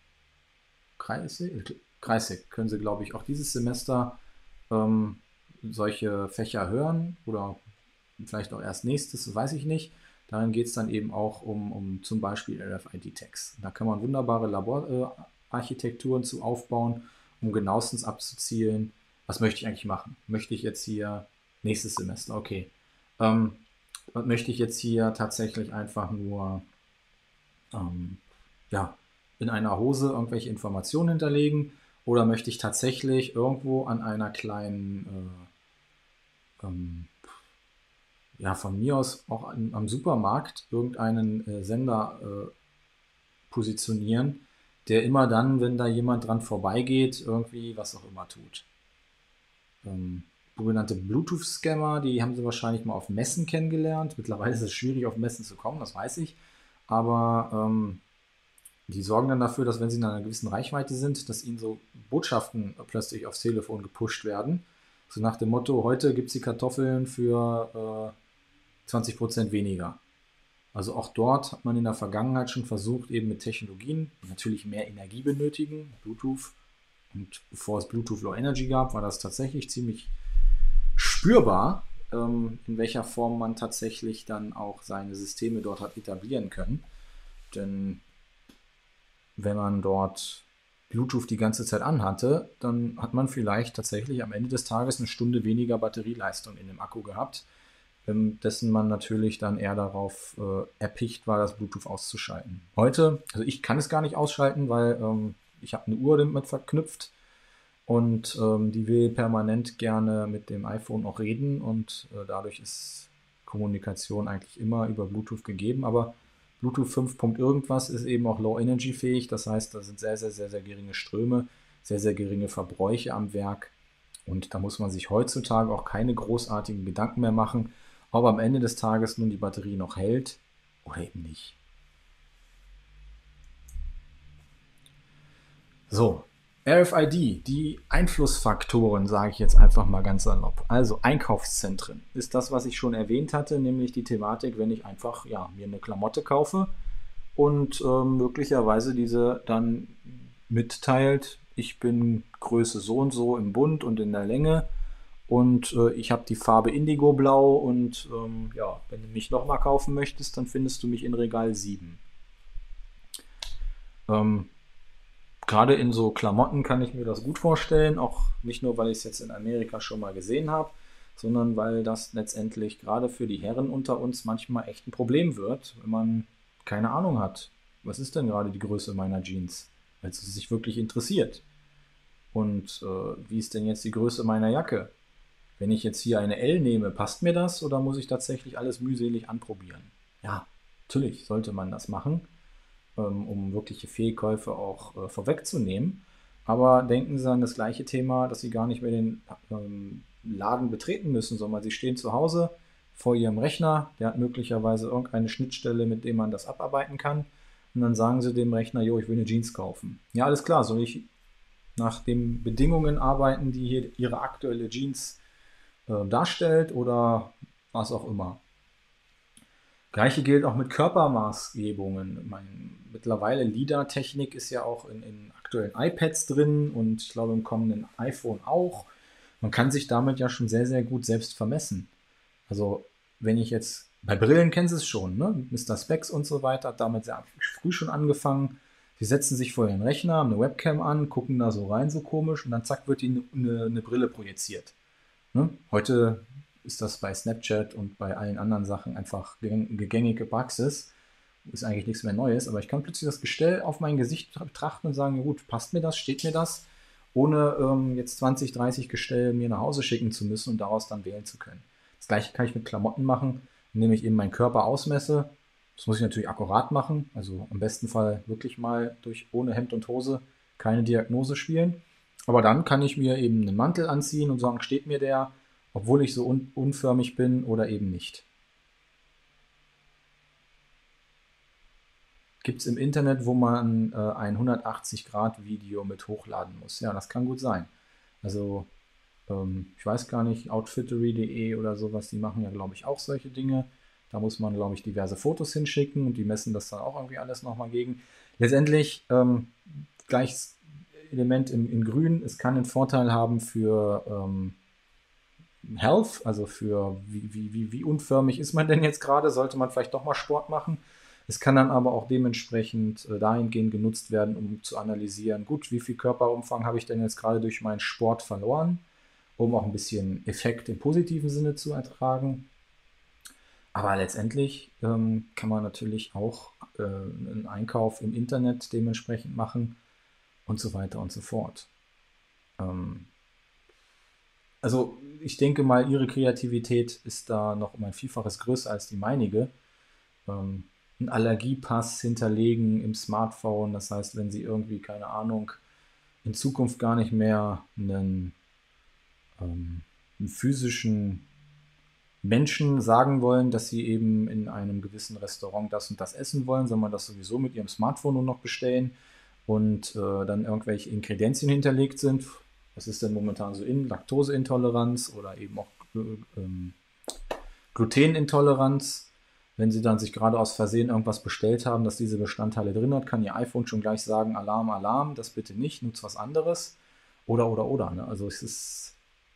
Kreisig, Kreisig können Sie, glaube ich, auch dieses Semester ähm, solche Fächer hören oder vielleicht auch erst nächstes, weiß ich nicht. Darin geht es dann eben auch um, um zum Beispiel R F I D-Tags. Da kann man wunderbare Labor äh, Architekturen zu aufbauen, um genauestens abzuzielen, was möchte ich eigentlich machen? Möchte ich jetzt hier nächstes Semester, okay. Ähm, möchte ich jetzt hier tatsächlich einfach nur ähm, ja, in einer Hose irgendwelche Informationen hinterlegen oder möchte ich tatsächlich irgendwo an einer kleinen, äh, ähm, ja, von mir aus auch an, am Supermarkt irgendeinen äh, Sender äh, positionieren, der immer dann, wenn da jemand dran vorbeigeht, irgendwie was auch immer tut. Ähm, sogenannte Bluetooth-Scammer, die haben Sie wahrscheinlich mal auf Messen kennengelernt. Mittlerweile ist es schwierig, auf Messen zu kommen, das weiß ich. Aber ähm, die sorgen dann dafür, dass wenn Sie in einer gewissen Reichweite sind, dass Ihnen so Botschaften plötzlich aufs Telefon gepusht werden. So nach dem Motto, heute gibt es die Kartoffeln für äh, zwanzig Prozent weniger. Also auch dort hat man in der Vergangenheit schon versucht, eben mit Technologien, die natürlich mehr Energie benötigen, Bluetooth. Und bevor es Bluetooth Low Energy gab, war das tatsächlich ziemlich spürbar, ähm, in welcher Form man tatsächlich dann auch seine Systeme dort hat etablieren können. Denn wenn man dort Bluetooth die ganze Zeit anhatte, dann hat man vielleicht tatsächlich am Ende des Tages eine Stunde weniger Batterieleistung in dem Akku gehabt, dessen man natürlich dann eher darauf äh, erpicht war, das Bluetooth auszuschalten. Heute, also ich kann es gar nicht ausschalten, weil ähm, ich habe eine Uhr damit verknüpft und ähm, die will permanent gerne mit dem iPhone auch reden und äh, dadurch ist Kommunikation eigentlich immer über Bluetooth gegeben, aber Bluetooth fünf. Irgendwas ist eben auch Low Energy fähig, das heißt, da sind sehr, sehr, sehr, sehr geringe Ströme, sehr, sehr geringe Verbräuche am Werk und da muss man sich heutzutage auch keine großartigen Gedanken mehr machen, ob am Ende des Tages nun die Batterie noch hält oder eben nicht. So, R F I D, die Einflussfaktoren, sage ich jetzt einfach mal ganz salopp. Also Einkaufszentren ist das, was ich schon erwähnt hatte, nämlich die Thematik, wenn ich einfach ja, mir eine Klamotte kaufe und äh, möglicherweise diese dann mitteilt, ich bin Größe so und so im Bund und in der Länge und äh, ich habe die Farbe Indigo Blau und ähm, ja, wenn du mich nochmal kaufen möchtest, dann findest du mich in Regal sieben. Ähm, Gerade in so Klamotten kann ich mir das gut vorstellen, auch nicht nur, weil ich es jetzt in Amerika schon mal gesehen habe, sondern weil das letztendlich gerade für die Herren unter uns manchmal echt ein Problem wird, wenn man keine Ahnung hat. Was ist denn gerade die Größe meiner Jeans? Weil es sich wirklich interessiert. Und äh, wie ist denn jetzt die Größe meiner Jacke? Wenn ich jetzt hier eine L nehme, passt mir das oder muss ich tatsächlich alles mühselig anprobieren? Ja, natürlich sollte man das machen, um wirkliche Fehlkäufe auch äh, vorwegzunehmen. Aber denken Sie an das gleiche Thema, dass Sie gar nicht mehr den ähm, Laden betreten müssen, sondern Sie stehen zu Hause vor Ihrem Rechner, der hat möglicherweise irgendeine Schnittstelle, mit dem man das abarbeiten kann. Und dann sagen Sie dem Rechner, jo, ich will eine Jeans kaufen. Ja, alles klar, soll ich nach den Bedingungen arbeiten, die hier Ihre aktuelle Jeans äh, darstellt oder was auch immer. Gleiche gilt auch mit Körpermaßgebungen. Meine, mittlerweile L I D A-Technik ist ja auch in, in aktuellen iPads drin und ich glaube im kommenden iPhone auch. Man kann sich damit ja schon sehr, sehr gut selbst vermessen. Also wenn ich jetzt Bei Brillen kennen Sie es schon, ne? Mister Specs und so weiter hat damit sehr früh schon angefangen. Die setzen sich vor ihren Rechner, haben eine Webcam an, gucken da so rein, so komisch, und dann zack wird ihnen eine, eine Brille projiziert. Ne? Heute ist das bei Snapchat und bei allen anderen Sachen einfach gegängige Praxis. Ist eigentlich nichts mehr Neues, aber ich kann plötzlich das Gestell auf mein Gesicht betrachten und sagen, ja gut, passt mir das, steht mir das, ohne ähm, jetzt zwanzig, dreißig Gestelle mir nach Hause schicken zu müssen und daraus dann wählen zu können. Das gleiche kann ich mit Klamotten machen, indem ich eben meinen Körper ausmesse. Das muss ich natürlich akkurat machen, also im besten Fall wirklich mal durch ohne Hemd und Hose keine Diagnose spielen. Aber dann kann ich mir eben einen Mantel anziehen und sagen, steht mir der, obwohl ich so un unförmig bin oder eben nicht. Gibt es im Internet, wo man äh, ein hundertachtzig-Grad-Video mit hochladen muss? Ja, das kann gut sein. Also, ähm, ich weiß gar nicht, outfittery punkt de oder sowas, die machen ja, glaube ich, auch solche Dinge. Da muss man, glaube ich, diverse Fotos hinschicken und die messen das dann auch irgendwie alles nochmal gegen. Letztendlich ähm, gleiches Element in, in Grün. Es kann einen Vorteil haben für ähm, Health, also für wie, wie, wie, wie unförmig ist man denn jetzt gerade? Sollte man vielleicht doch mal Sport machen? Es kann dann aber auch dementsprechend äh, dahingehend genutzt werden, um zu analysieren, gut, wie viel Körperumfang habe ich denn jetzt gerade durch meinen Sport verloren, um auch ein bisschen Effekt im positiven Sinne zu ertragen. Aber letztendlich ähm, kann man natürlich auch äh, einen Einkauf im Internet dementsprechend machen und so weiter und so fort. Ähm, also ich denke mal, Ihre Kreativität ist da noch um ein Vielfaches größer als die meinige. Ähm, einen Allergiepass hinterlegen im Smartphone, das heißt, wenn Sie irgendwie, keine Ahnung, in Zukunft gar nicht mehr einen, ähm, einen physischen Menschen sagen wollen, dass sie eben in einem gewissen Restaurant das und das essen wollen, soll man das sowieso mit ihrem Smartphone nur noch bestellen und äh, dann irgendwelche Ingredienzien hinterlegt sind. Was ist denn momentan so in? Laktoseintoleranz oder eben auch äh, ähm, Glutenintoleranz. Wenn Sie dann sich gerade aus Versehen irgendwas bestellt haben, das diese Bestandteile drin hat, kann Ihr iPhone schon gleich sagen, Alarm, Alarm, das bitte nicht, nutzt was anderes. Oder, oder, oder. Ne? Also es ist,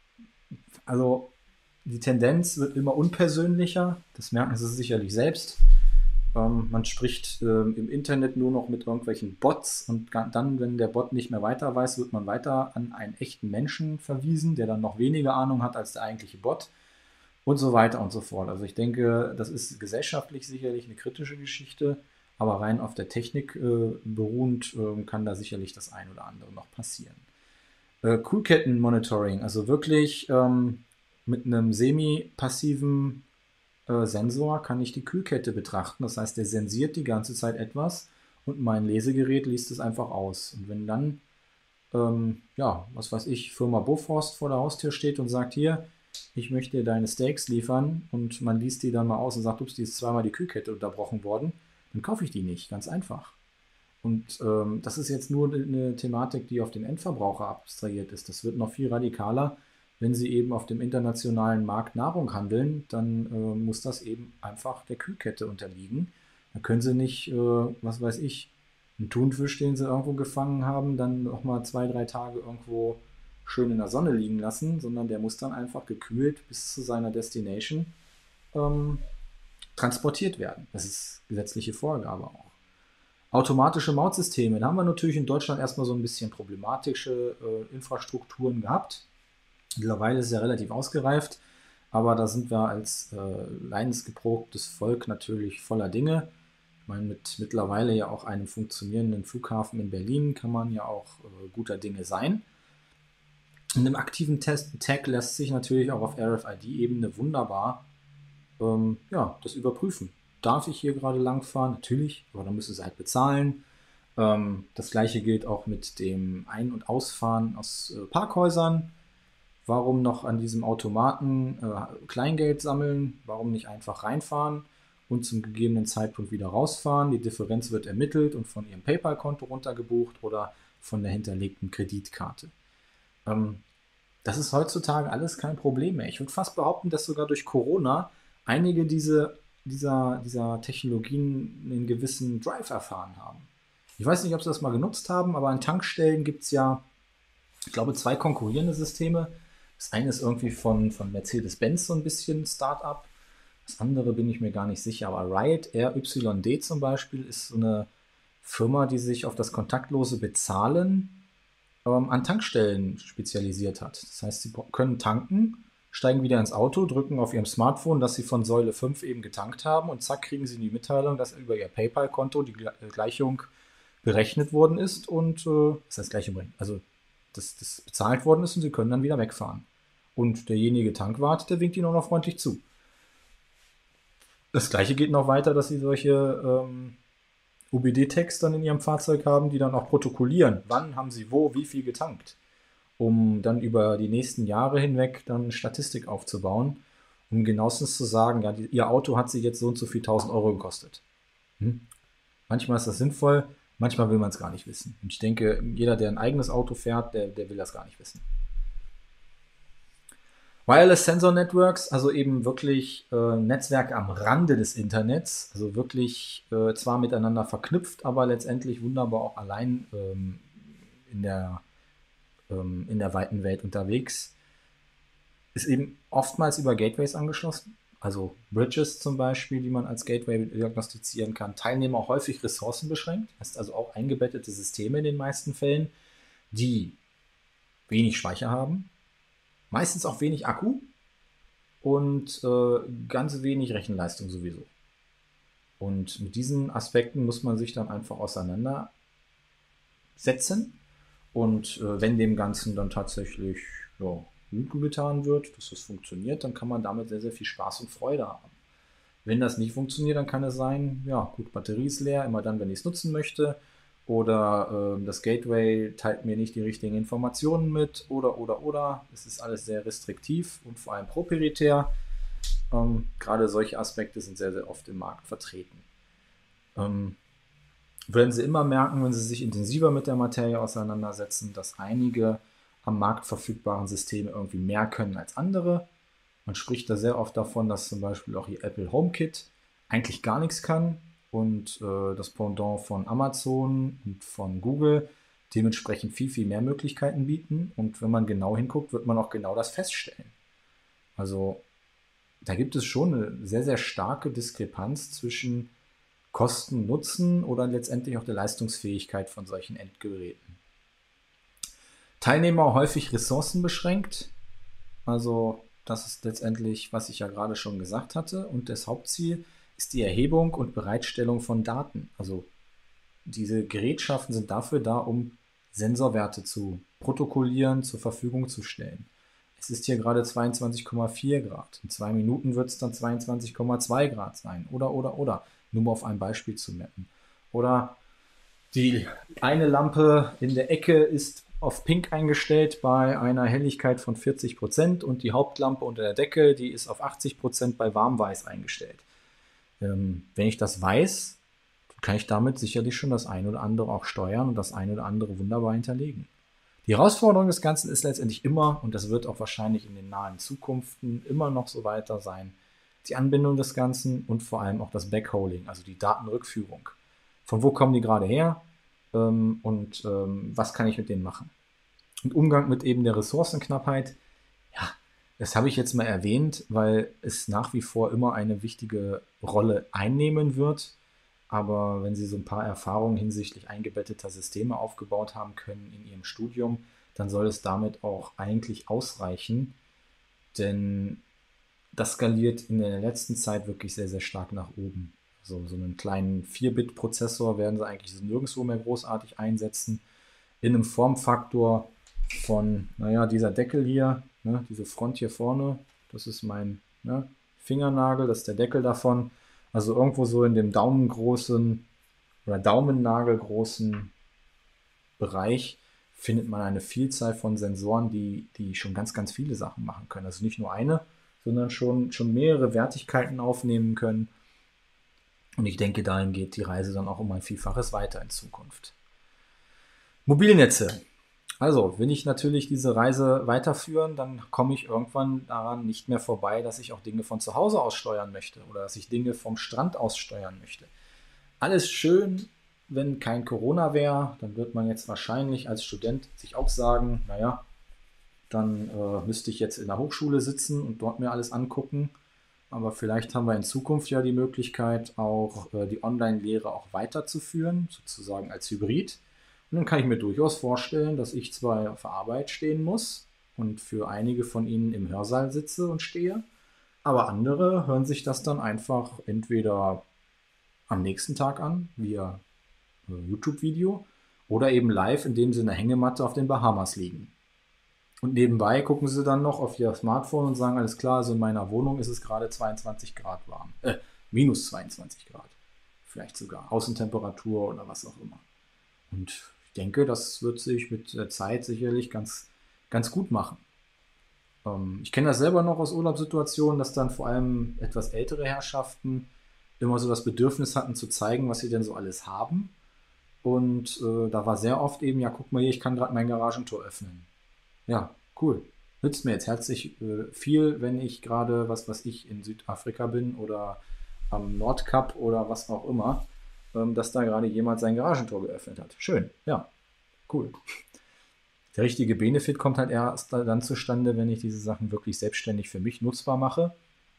also die Tendenz wird immer unpersönlicher, das merken Sie sicherlich selbst. Ähm, man spricht ähm, im Internet nur noch mit irgendwelchen Bots und dann, wenn der Bot nicht mehr weiter weiß, wird man weiter an einen echten Menschen verwiesen, der dann noch weniger Ahnung hat als der eigentliche Bot und so weiter und so fort. Also ich denke, das ist gesellschaftlich sicherlich eine kritische Geschichte, aber rein auf der Technik äh, beruhend äh, kann da sicherlich das ein oder andere noch passieren. Äh, Kühlketten-Monitoring, also wirklich ähm, mit einem semi-passiven äh, Sensor kann ich die Kühlkette betrachten. Das heißt, der sensiert die ganze Zeit etwas und mein Lesegerät liest es einfach aus. Und wenn dann, ähm, ja, was weiß ich, Firma Bofrost vor der Haustür steht und sagt, hier, ich möchte dir deine Steaks liefern und man liest die dann mal aus und sagt, ups, die ist zweimal die Kühlkette unterbrochen worden, dann kaufe ich die nicht, ganz einfach. Und ähm, das ist jetzt nur eine Thematik, die auf den Endverbraucher abstrahiert ist. Das wird noch viel radikaler. Wenn Sie eben auf dem internationalen Markt Nahrung handeln, dann äh, muss das eben einfach der Kühlkette unterliegen. Da können Sie nicht, äh, was weiß ich, einen Thunfisch, den Sie irgendwo gefangen haben, dann noch mal zwei, drei Tage irgendwo schön in der Sonne liegen lassen, sondern der muss dann einfach gekühlt bis zu seiner Destination ähm, transportiert werden. Das ist gesetzliche Vorgabe auch. Automatische Mautsysteme, da haben wir natürlich in Deutschland erstmal so ein bisschen problematische äh, Infrastrukturen gehabt. Mittlerweile ist es ja relativ ausgereift, aber da sind wir als äh, leidensgeprobtes Volk natürlich voller Dinge. Ich meine, mit mittlerweile ja auch einem funktionierenden Flughafen in Berlin kann man ja auch äh, guter Dinge sein. In einem aktiven Test Tag lässt sich natürlich auch auf R F I D-Ebene wunderbar ähm, ja, das überprüfen. Darf ich hier gerade langfahren? Natürlich, aber dann müssen Sie halt bezahlen. Ähm, das gleiche gilt auch mit dem Ein- und Ausfahren aus äh, Parkhäusern. Warum noch an diesem Automaten äh, Kleingeld sammeln? Warum nicht einfach reinfahren und zum gegebenen Zeitpunkt wieder rausfahren? Die Differenz wird ermittelt und von Ihrem PayPal-Konto runtergebucht oder von der hinterlegten Kreditkarte. Ähm, das ist heutzutage alles kein Problem mehr. Ich würde fast behaupten, dass sogar durch Corona einige diese, dieser, dieser Technologien einen gewissen Drive erfahren haben. Ich weiß nicht, ob Sie das mal genutzt haben, aber an Tankstellen gibt es ja, ich glaube, zwei konkurrierende Systeme. Das eine ist irgendwie von, von Mercedes-Benz so ein bisschen Start-up. Das andere bin ich mir gar nicht sicher, aber Riot, R Y D zum Beispiel, ist so eine Firma, die sich auf das kontaktlose Bezahlen ähm, an Tankstellen spezialisiert hat. Das heißt, sie können tanken, steigen wieder ins Auto, drücken auf ihrem Smartphone, dass sie von Säule fünf eben getankt haben und zack, kriegen sie die Mitteilung, dass über ihr PayPal-Konto die Gleichung berechnet worden ist und äh, das heißt Gleichung berechnet, also dass das bezahlt worden ist und sie können dann wieder wegfahren. Und derjenige Tankwart, der winkt ihnen auch noch freundlich zu. Das gleiche geht noch weiter, dass sie solche ähm, O B D-Tags dann in ihrem Fahrzeug haben, die dann auch protokollieren. Wann haben sie wo, wie viel getankt? Um dann über die nächsten Jahre hinweg dann eine Statistik aufzubauen, um genauestens zu sagen, ja, die, ihr Auto hat sie jetzt so und so viel tausend Euro gekostet. Hm? Manchmal ist das sinnvoll, manchmal will man es gar nicht wissen. Und ich denke, jeder, der ein eigenes Auto fährt, der, der will das gar nicht wissen. Wireless Sensor Networks, also eben wirklich äh, Netzwerke am Rande des Internets, also wirklich äh, zwar miteinander verknüpft, aber letztendlich wunderbar auch allein ähm, in, der, ähm, in der weiten Welt unterwegs, ist eben oftmals über Gateways angeschlossen, also Bridges zum Beispiel, die man als Gateway diagnostizieren kann. Teilnehmer häufig ressourcenbeschränkt, heißt also auch eingebettete Systeme in den meisten Fällen, die wenig Speicher haben, meistens auch wenig Akku und äh, ganz wenig Rechenleistung sowieso. Und mit diesen Aspekten muss man sich dann einfach auseinandersetzen. Und äh, wenn dem Ganzen dann tatsächlich ja, gut getan wird, dass das funktioniert, dann kann man damit sehr, sehr viel Spaß und Freude haben. Wenn das nicht funktioniert, dann kann es sein, ja gut, Batterie ist leer, immer dann, wenn ich es nutzen möchte. Oder äh, das Gateway teilt mir nicht die richtigen Informationen mit oder, oder, oder. Es ist alles sehr restriktiv und vor allem proprietär. Ähm, gerade solche Aspekte sind sehr, sehr oft im Markt vertreten. Ähm, werden Sie immer merken, wenn Sie sich intensiver mit der Materie auseinandersetzen, dass einige am Markt verfügbaren Systeme irgendwie mehr können als andere. Man spricht da sehr oft davon, dass zum Beispiel auch Ihr Apple HomeKit eigentlich gar nichts kann und äh, das Pendant von Amazon und von Google dementsprechend viel, viel mehr Möglichkeiten bieten. Und wenn man genau hinguckt, wird man auch genau das feststellen. Also da gibt es schon eine sehr, sehr starke Diskrepanz zwischen Kosten, Nutzen oder letztendlich auch der Leistungsfähigkeit von solchen Endgeräten. Teilnehmer häufig ressourcenbeschränkt. Also das ist letztendlich, was ich ja gerade schon gesagt hatte. Und das Hauptziel ist die Erhebung und Bereitstellung von Daten. Also diese Gerätschaften sind dafür da, um Sensorwerte zu protokollieren, zur Verfügung zu stellen. Es ist hier gerade zweiundzwanzig Komma vier Grad. In zwei Minuten wird es dann zweiundzwanzig Komma zwei Grad sein. Oder, oder, oder. Nur mal auf ein Beispiel zu mappen. Oder die eine Lampe in der Ecke ist auf Pink eingestellt bei einer Helligkeit von vierzig Prozent und die Hauptlampe unter der Decke, die ist auf achtzig Prozent bei Warmweiß eingestellt. Ähm, wenn ich das weiß, kann ich damit sicherlich schon das eine oder andere auch steuern und das eine oder andere wunderbar hinterlegen. Die Herausforderung des Ganzen ist letztendlich immer, und das wird auch wahrscheinlich in den nahen Zukunften immer noch so weiter sein, die Anbindung des Ganzen und vor allem auch das Backholing, also die Datenrückführung. Von wo kommen die gerade her ähm, und ähm, was kann ich mit denen machen? Und Umgang mit eben der Ressourcenknappheit, ja, das habe ich jetzt mal erwähnt, weil es nach wie vor immer eine wichtige Rolle einnehmen wird. Aber wenn Sie so ein paar Erfahrungen hinsichtlich eingebetteter Systeme aufgebaut haben können in Ihrem Studium, dann soll es damit auch eigentlich ausreichen, denn das skaliert in der letzten Zeit wirklich sehr, sehr stark nach oben. So, so einen kleinen vier Bit Prozessor werden Sie eigentlich nirgendwo mehr großartig einsetzen. In einem Formfaktor von, naja, dieser Deckel hier, ne, diese Front hier vorne, das ist mein ne, Fingernagel, das ist der Deckel davon. Also irgendwo so in dem daumengroßen oder Daumennagelgroßen Bereich findet man eine Vielzahl von Sensoren, die, die schon ganz, ganz viele Sachen machen können. Also nicht nur eine, sondern schon, schon mehrere Wertigkeiten aufnehmen können. Und ich denke, dahin geht die Reise dann auch um ein Vielfaches weiter in Zukunft. Mobilnetze. Also, will ich natürlich diese Reise weiterführen, dann komme ich irgendwann daran nicht mehr vorbei, dass ich auch Dinge von zu Hause aus steuern möchte oder dass ich Dinge vom Strand aus steuern möchte. Alles schön, wenn kein Corona wäre, dann wird man jetzt wahrscheinlich als Student sich auch sagen, naja, dann äh, müsste ich jetzt in der Hochschule sitzen und dort mir alles angucken. aber vielleicht haben wir in Zukunft ja die Möglichkeit, auch äh, die Online-Lehre auch weiterzuführen, sozusagen als Hybrid. Und dann kann ich mir durchaus vorstellen, dass ich zwar auf der Arbeit stehen muss und für einige von Ihnen im Hörsaal sitze und stehe, aber andere hören sich das dann einfach entweder am nächsten Tag an, via äh, YouTube-Video, oder eben live, indem sie in der Hängematte auf den Bahamas liegen. Und nebenbei gucken sie dann noch auf ihr Smartphone und sagen, alles klar, also in meiner Wohnung ist es gerade zweiundzwanzig Grad warm. Äh, minus zweiundzwanzig Grad. Vielleicht sogar Außentemperatur oder was auch immer. Und ich denke, das wird sich mit der Zeit sicherlich ganz, ganz gut machen. Ähm, ich kenne das selber noch aus Urlaubssituationen, dass dann vor allem etwas ältere Herrschaften immer so das Bedürfnis hatten zu zeigen, was sie denn so alles haben. Und äh, da war sehr oft eben, ja, guck mal hier, ich kann gerade mein Garagentor öffnen. Ja, cool. Nützt mir jetzt herzlich äh, viel, wenn ich gerade, was weiß ich, in Südafrika bin oder am Nordkap oder was auch immer, ähm, dass da gerade jemand sein Garagentor geöffnet hat. Schön, ja, cool. Der richtige Benefit kommt halt erst dann zustande, wenn ich diese Sachen wirklich selbstständig für mich nutzbar mache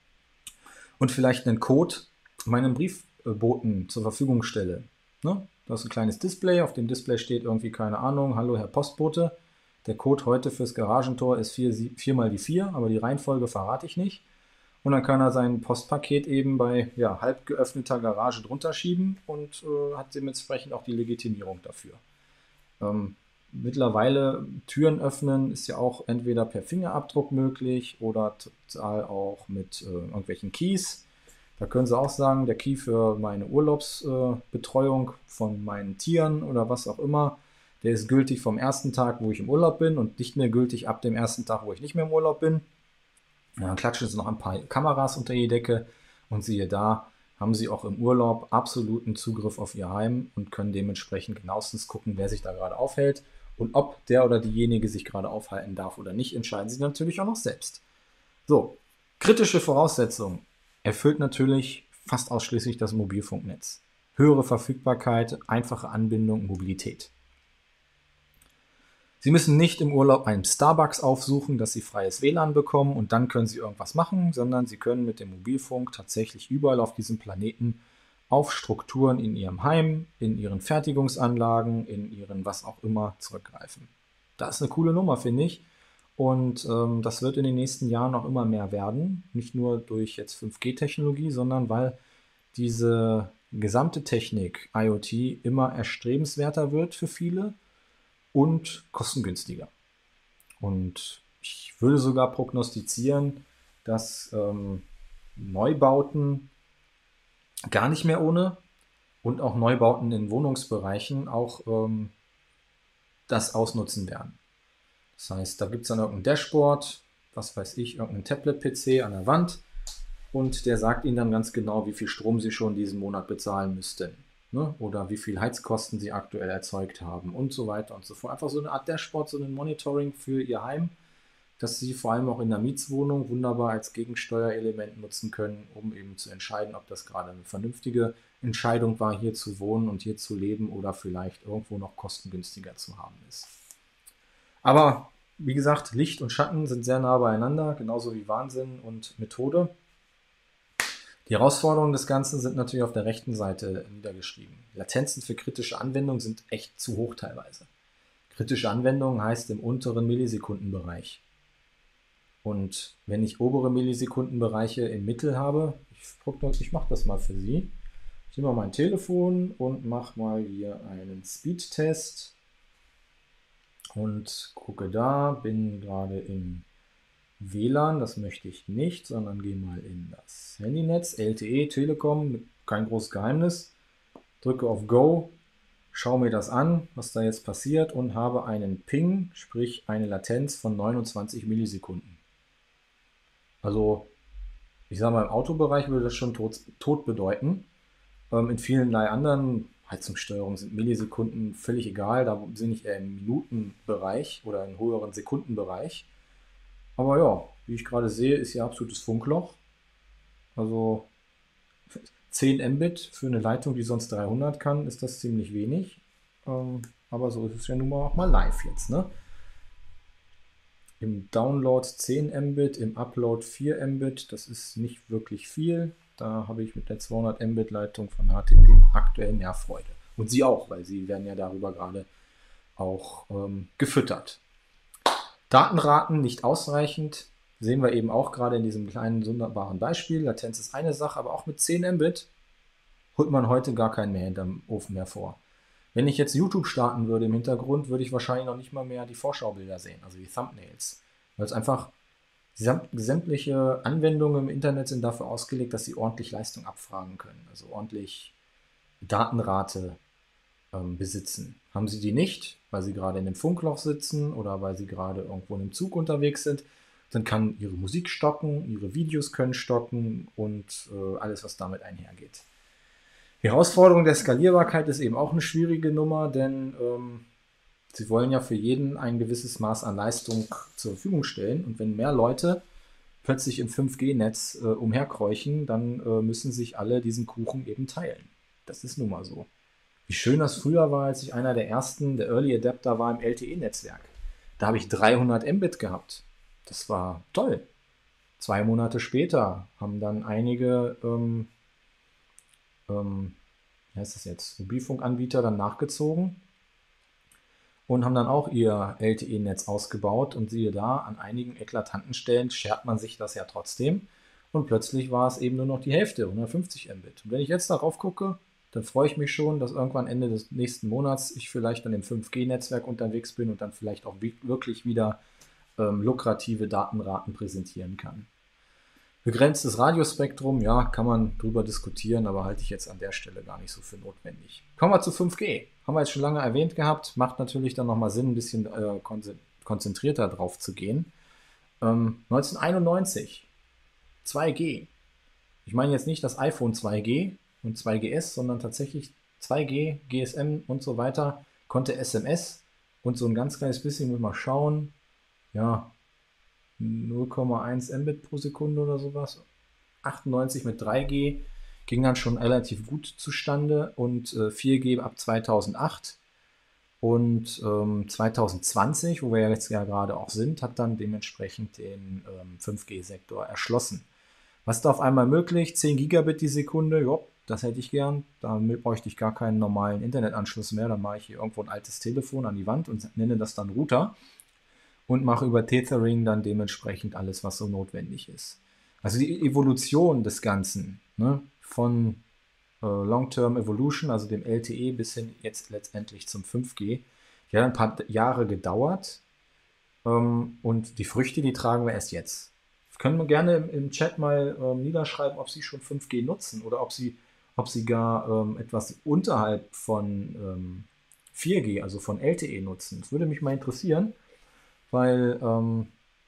und vielleicht einen Code meinem Briefboten zur Verfügung stelle. Ne? Da ist ein kleines Display, auf dem Display steht irgendwie, keine Ahnung, hallo Herr Postbote, der Code heute fürs Garagentor ist vier mal die vier, aber die Reihenfolge verrate ich nicht. Und dann kann er sein Postpaket eben bei ja, halb geöffneter Garage drunter schieben und äh, hat dementsprechend auch die Legitimierung dafür. Ähm, mittlerweile Türen öffnen ist ja auch entweder per Fingerabdruck möglich oder total auch mit äh, irgendwelchen Keys. Da können Sie auch sagen, der Key für meine Urlaubsbetreuung äh, von meinen Tieren oder was auch immer, der ist gültig vom ersten Tag, wo ich im Urlaub bin und nicht mehr gültig ab dem ersten Tag, wo ich nicht mehr im Urlaub bin. Ja, dann klatschen Sie noch ein paar Kameras unter die Decke und siehe da, haben Sie auch im Urlaub absoluten Zugriff auf Ihr Heim und können dementsprechend genauestens gucken, wer sich da gerade aufhält. Und ob der oder diejenige sich gerade aufhalten darf oder nicht, entscheiden Sie natürlich auch noch selbst. So, kritische Voraussetzungen erfüllt natürlich fast ausschließlich das Mobilfunknetz. Höhere Verfügbarkeit, einfache Anbindung, Mobilität. Sie müssen nicht im Urlaub einen Starbucks aufsuchen, dass Sie freies W L A N bekommen und dann können Sie irgendwas machen, sondern Sie können mit dem Mobilfunk tatsächlich überall auf diesem Planeten auf Strukturen in Ihrem Heim, in Ihren Fertigungsanlagen, in Ihren was auch immer zurückgreifen. Das ist eine coole Nummer, finde ich. Und ähm, das wird in den nächsten Jahren noch immer mehr werden. Nicht nur durch jetzt fünf G-Technologie, sondern weil diese gesamte Technik IoT immer erstrebenswerter wird für viele und kostengünstiger. Und ich würde sogar prognostizieren, dass ähm, Neubauten gar nicht mehr ohne und auch Neubauten in Wohnungsbereichen auch ähm, das ausnutzen werden. Das heißt, da gibt es dann irgendein Dashboard, was weiß ich, irgendein Tablet-P C an der Wand und der sagt Ihnen dann ganz genau, wie viel Strom Sie schon diesen Monat bezahlen müssten. Ne? Oder wie viel Heizkosten Sie aktuell erzeugt haben und so weiter und so fort. Einfach so eine Art Dashboard, so ein Monitoring für Ihr Heim, das Sie vor allem auch in der Mietswohnung wunderbar als Gegensteuerelement nutzen können, um eben zu entscheiden, ob das gerade eine vernünftige Entscheidung war, hier zu wohnen und hier zu leben oder vielleicht irgendwo noch kostengünstiger zu haben ist. Aber wie gesagt, Licht und Schatten sind sehr nah beieinander, genauso wie Wahnsinn und Methode. Die Herausforderungen des Ganzen sind natürlich auf der rechten Seite niedergeschrieben. Latenzen für kritische Anwendungen sind echt zu hoch teilweise. Kritische Anwendungen heißt im unteren Millisekundenbereich. Und wenn ich obere Millisekundenbereiche im Mittel habe, ich, ich mache das mal für Sie. Ich nehme mal mein Telefon und mache mal hier einen Speedtest und gucke da, bin gerade im W L A N, das möchte ich nicht, sondern gehe mal in das Handynetz, L T E, Telekom, kein großes Geheimnis, drücke auf Go, schaue mir das an, was da jetzt passiert und habe einen Ping, sprich eine Latenz von neunundzwanzig Millisekunden. Also ich sage mal, im Autobereich würde das schon tot, tot bedeuten. Ähm, in vielerlei anderen Heizungssteuerungen sind Millisekunden völlig egal, da bin ich eher im Minutenbereich oder im höheren Sekundenbereich. Aber ja, wie ich gerade sehe, ist hier absolutes Funkloch. Also zehn Mbit für eine Leitung, die sonst dreihundert kann, ist das ziemlich wenig. Ähm, aber so ist es ja nun mal auch mal live jetzt. Ne? im Download zehn Mbit, im Upload vier Mbit. Das ist nicht wirklich viel. Da habe ich mit der zweihundert Mbit Leitung von H T T P aktuell mehr Freude. Und Sie auch, weil Sie werden ja darüber gerade auch ähm, gefüttert. Datenraten nicht ausreichend. Sehen wir eben auch gerade in diesem kleinen, wunderbaren Beispiel. Latenz ist eine Sache, aber auch mit zehn Mbit holt man heute gar keinen mehr hinterm Ofen hervor. Wenn ich jetzt YouTube starten würde im Hintergrund, würde ich wahrscheinlich noch nicht mal mehr die Vorschaubilder sehen, also die Thumbnails. Weil es einfach, sämtliche Anwendungen im Internet sind dafür ausgelegt, dass sie ordentlich Leistung abfragen können, also ordentlich Datenrate ähm, besitzen. Haben sie die nicht, weil sie gerade in einem Funkloch sitzen oder weil sie gerade irgendwo in einem Zug unterwegs sind, dann kann ihre Musik stocken, ihre Videos können stocken und äh, alles, was damit einhergeht. Die Herausforderung der Skalierbarkeit ist eben auch eine schwierige Nummer, denn ähm, Sie wollen ja für jeden ein gewisses Maß an Leistung zur Verfügung stellen. Und wenn mehr Leute plötzlich im fünf G Netz äh, umherkräuchen, dann äh, müssen sich alle diesen Kuchen eben teilen. Das ist nun mal so. Wie schön das früher war, als ich einer der ersten, der Early Adapter war im L T E-Netzwerk. Da habe ich dreihundert Mbit gehabt. Das war toll. Zwei Monate später haben dann einige ähm, ähm, wie heißt das jetzt, Mobilfunkanbieter dann nachgezogen und haben dann auch ihr L T E-Netz ausgebaut und siehe da, an einigen eklatanten Stellen schert man sich das ja trotzdem und plötzlich war es eben nur noch die Hälfte, hundertfünfzig Mbit. Und wenn ich jetzt darauf gucke, dann freue ich mich schon, dass irgendwann Ende des nächsten Monats ich vielleicht dann im fünf G Netzwerk unterwegs bin und dann vielleicht auch wirklich wieder ähm, lukrative Datenraten präsentieren kann. Begrenztes Radiospektrum, ja, kann man drüber diskutieren, aber halte ich jetzt an der Stelle gar nicht so für notwendig. Kommen wir zu fünf G. Haben wir jetzt schon lange erwähnt gehabt, macht natürlich dann nochmal Sinn, ein bisschen äh, konzentrierter drauf zu gehen. Ähm, neunzehnhunderteinundneunzig, zwei G. Ich meine jetzt nicht das iPhone zwei G und zwei G S, sondern tatsächlich zwei G, G S M und so weiter, konnte S M S und so ein ganz kleines bisschen, muss mal schauen, ja, null Komma eins Mbit pro Sekunde oder sowas. achtundneunzig mit drei G ging dann schon relativ gut zustande und äh, vier G ab zweitausendacht und ähm, zweitausendzwanzig, wo wir jetzt ja gerade auch sind, hat dann dementsprechend den ähm, fünf G Sektor erschlossen. Was ist da auf einmal möglich? zehn Gigabit die Sekunde, jo, das hätte ich gern. Damit bräuchte ich gar keinen normalen Internetanschluss mehr. Dann mache ich hier irgendwo ein altes Telefon an die Wand und nenne das dann Router und mache über Tethering dann dementsprechend alles, was so notwendig ist. Also die Evolution des Ganzen, ne, von äh, Long-Term Evolution, also dem L T E, bis hin jetzt letztendlich zum fünf G, die hat ein paar Jahre gedauert ähm, und die Früchte, die tragen wir erst jetzt. Können wir gerne im, im Chat mal ähm, niederschreiben, ob Sie schon fünf G nutzen oder ob Sie, ob Sie gar ähm, etwas unterhalb von ähm, vier G, also von L T E nutzen. Das würde mich mal interessieren, weil ähm,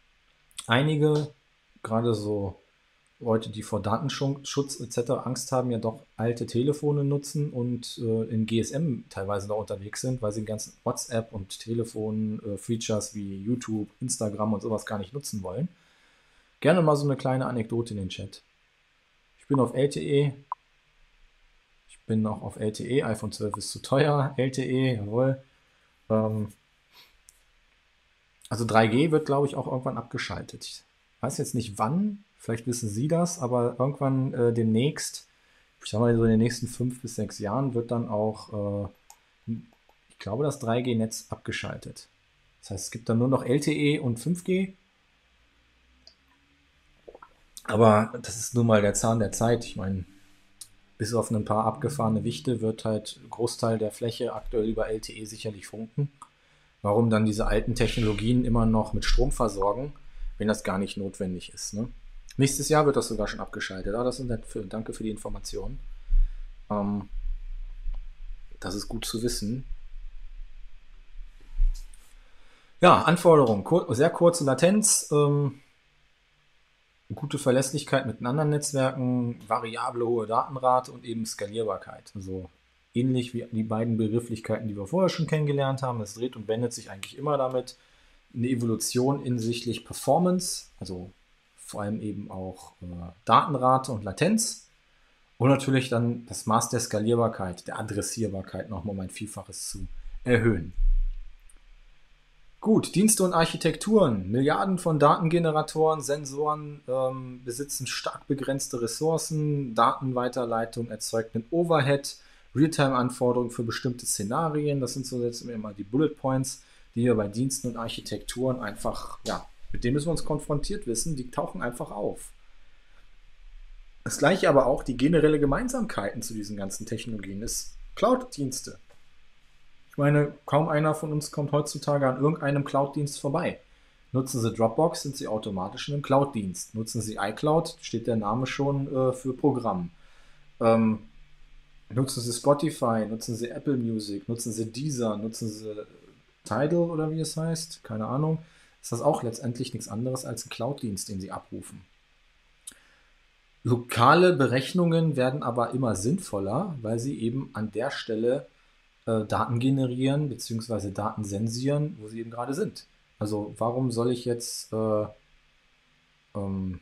einige, gerade so Leute, die vor Datenschutz et cetera Angst haben, ja doch alte Telefone nutzen und äh, in G S M teilweise noch unterwegs sind, weil sie den ganzen WhatsApp und Telefon-Features äh, wie YouTube, Instagram und sowas gar nicht nutzen wollen. Gerne mal so eine kleine Anekdote in den Chat. Ich bin auf L T E. Ich bin noch auf L T E. iPhone zwölf ist zu teuer. L T E, jawohl. Ähm, also drei G wird, glaube ich, auch irgendwann abgeschaltet. Ich weiß jetzt nicht wann. Vielleicht wissen Sie das, aber irgendwann äh, demnächst, ich sage mal so in den nächsten fünf bis sechs Jahren, wird dann auch, äh, ich glaube, das drei G Netz abgeschaltet. Das heißt, es gibt dann nur noch L T E und fünf G. Aber das ist nun mal der Zahn der Zeit. Ich meine, bis auf ein paar abgefahrene Wichte wird halt ein Großteil der Fläche aktuell über L T E sicherlich funken. Warum dann diese alten Technologien immer noch mit Strom versorgen, wenn das gar nicht notwendig ist, ne? Nächstes Jahr wird das sogar schon abgeschaltet. Ah, das ist nett. Für, danke für die Information. Ähm, das ist gut zu wissen. Ja, Anforderungen. Kur sehr kurze Latenz, ähm, gute Verlässlichkeit mit den anderen Netzwerken, variable hohe Datenrate und eben Skalierbarkeit. Also ähnlich wie die beiden Begrifflichkeiten, die wir vorher schon kennengelernt haben. Das dreht und wendet sich eigentlich immer damit. Eine Evolution hinsichtlich Performance, also vor allem eben auch äh, Datenrate und Latenz und natürlich dann das Maß der Skalierbarkeit, der Adressierbarkeit nochmal um ein Vielfaches zu erhöhen. Gut, Dienste und Architekturen. Milliarden von Datengeneratoren, Sensoren ähm, besitzen stark begrenzte Ressourcen. Datenweiterleitung erzeugt einen Overhead. Realtime-Anforderungen für bestimmte Szenarien. Das sind so jetzt immer die Bullet Points, die wir bei Diensten und Architekturen einfach, ja, mit denen müssen wir uns konfrontiert wissen. Die tauchen einfach auf. Das gleiche aber auch die generelle Gemeinsamkeiten zu diesen ganzen Technologien ist Cloud-Dienste. Ich meine, kaum einer von uns kommt heutzutage an irgendeinem Cloud-Dienst vorbei. Nutzen Sie Dropbox, sind Sie automatisch in einem Cloud-Dienst. Nutzen Sie iCloud, steht der Name schon äh, für Programm. Ähm, nutzen Sie Spotify, nutzen Sie Apple Music, nutzen Sie Deezer, nutzen Sie Tidal oder wie es heißt, keine Ahnung. Ist das auch letztendlich nichts anderes als ein Cloud-Dienst, den Sie abrufen. Lokale Berechnungen werden aber immer sinnvoller, weil sie eben an der Stelle äh, Daten generieren bzw. Daten sensieren, wo sie eben gerade sind. Also warum soll ich jetzt äh, ähm,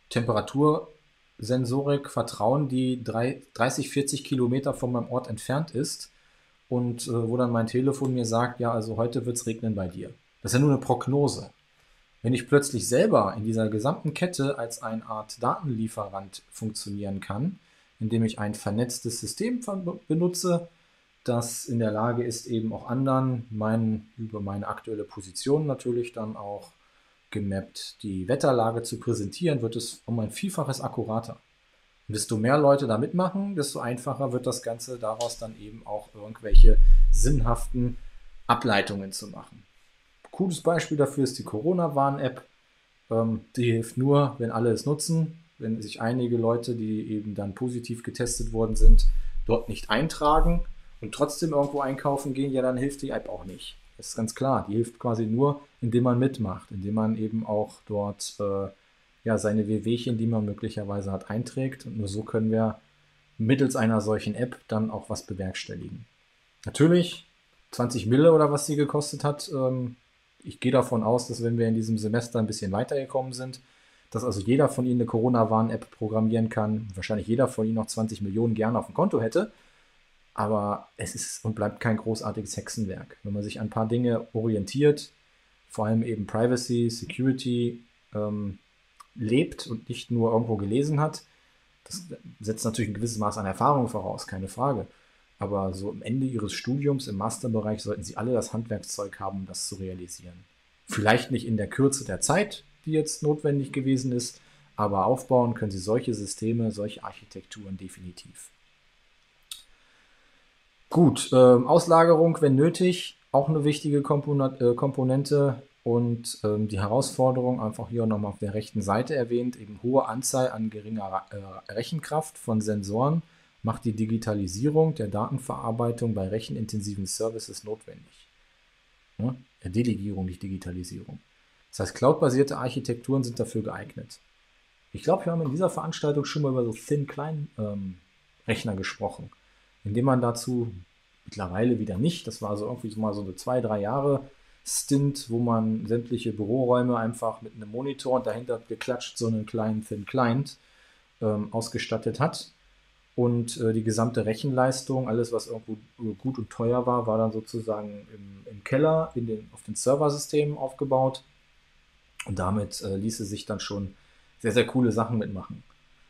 Temperatursensorik vertrauen, die drei, dreißig, vierzig Kilometer von meinem Ort entfernt ist und äh, wo dann mein Telefon mir sagt, ja, also heute wird es regnen bei dir. Das ist ja nur eine Prognose. Wenn ich plötzlich selber in dieser gesamten Kette als eine Art Datenlieferant funktionieren kann, indem ich ein vernetztes System benutze, das in der Lage ist, eben auch anderen mein, über meine aktuelle Position natürlich dann auch gemappt die Wetterlage zu präsentieren, wird es um ein Vielfaches akkurater. Und desto mehr Leute da mitmachen, desto einfacher wird das Ganze daraus dann eben auch irgendwelche sinnhaften Ableitungen zu machen. Cooles Beispiel dafür ist die Corona-Warn-App. Ähm, die hilft nur, wenn alle es nutzen, wenn sich einige Leute, die eben dann positiv getestet worden sind, dort nicht eintragen und trotzdem irgendwo einkaufen gehen, ja, dann hilft die App auch nicht. Das ist ganz klar. Die hilft quasi nur, indem man mitmacht, indem man eben auch dort äh, ja, seine Wehwehchen, die man möglicherweise hat, einträgt. Und nur so können wir mittels einer solchen App dann auch was bewerkstelligen. Natürlich, zwanzig Mille oder was sie gekostet hat, ähm, ich gehe davon aus, dass wenn wir in diesem Semester ein bisschen weitergekommen sind, dass also jeder von Ihnen eine Corona-Warn-App programmieren kann, wahrscheinlich jeder von Ihnen noch zwanzig Millionen gerne auf dem Konto hätte, aber es ist und bleibt kein großartiges Hexenwerk. Wenn man sich an ein paar Dinge orientiert, vor allem eben Privacy, Security, ähm, lebt und nicht nur irgendwo gelesen hat, das setzt natürlich ein gewisses Maß an Erfahrung voraus, keine Frage. Aber so am Ende Ihres Studiums im Masterbereich sollten Sie alle das Handwerkszeug haben, um das zu realisieren. Vielleicht nicht in der Kürze der Zeit, die jetzt notwendig gewesen ist, aber aufbauen können Sie solche Systeme, solche Architekturen definitiv. Gut, äh, Auslagerung, wenn nötig, auch eine wichtige Komponent, äh, Komponente und ähm, die Herausforderung, einfach hier nochmal auf der rechten Seite erwähnt, eben hohe Anzahl an geringer äh, Rechenkraft von Sensoren, macht die Digitalisierung der Datenverarbeitung bei rechenintensiven Services notwendig. Ja, Delegierung, nicht Digitalisierung. Das heißt, cloudbasierte Architekturen sind dafür geeignet. Ich glaube, wir haben in dieser Veranstaltung schon mal über so Thin-Client-Rechner ähm, gesprochen, indem man dazu mittlerweile wieder nicht, das war so irgendwie mal so eine zwei, drei Jahre Stint, wo man sämtliche Büroräume einfach mit einem Monitor und dahinter geklatscht so einen kleinen Thin-Client ähm, ausgestattet hat. Und äh, die gesamte Rechenleistung, alles was irgendwo gut und teuer war, war dann sozusagen im, im Keller in den, auf den Serversystemen aufgebaut. Und damit äh, ließe sich dann schon sehr, sehr coole Sachen mitmachen.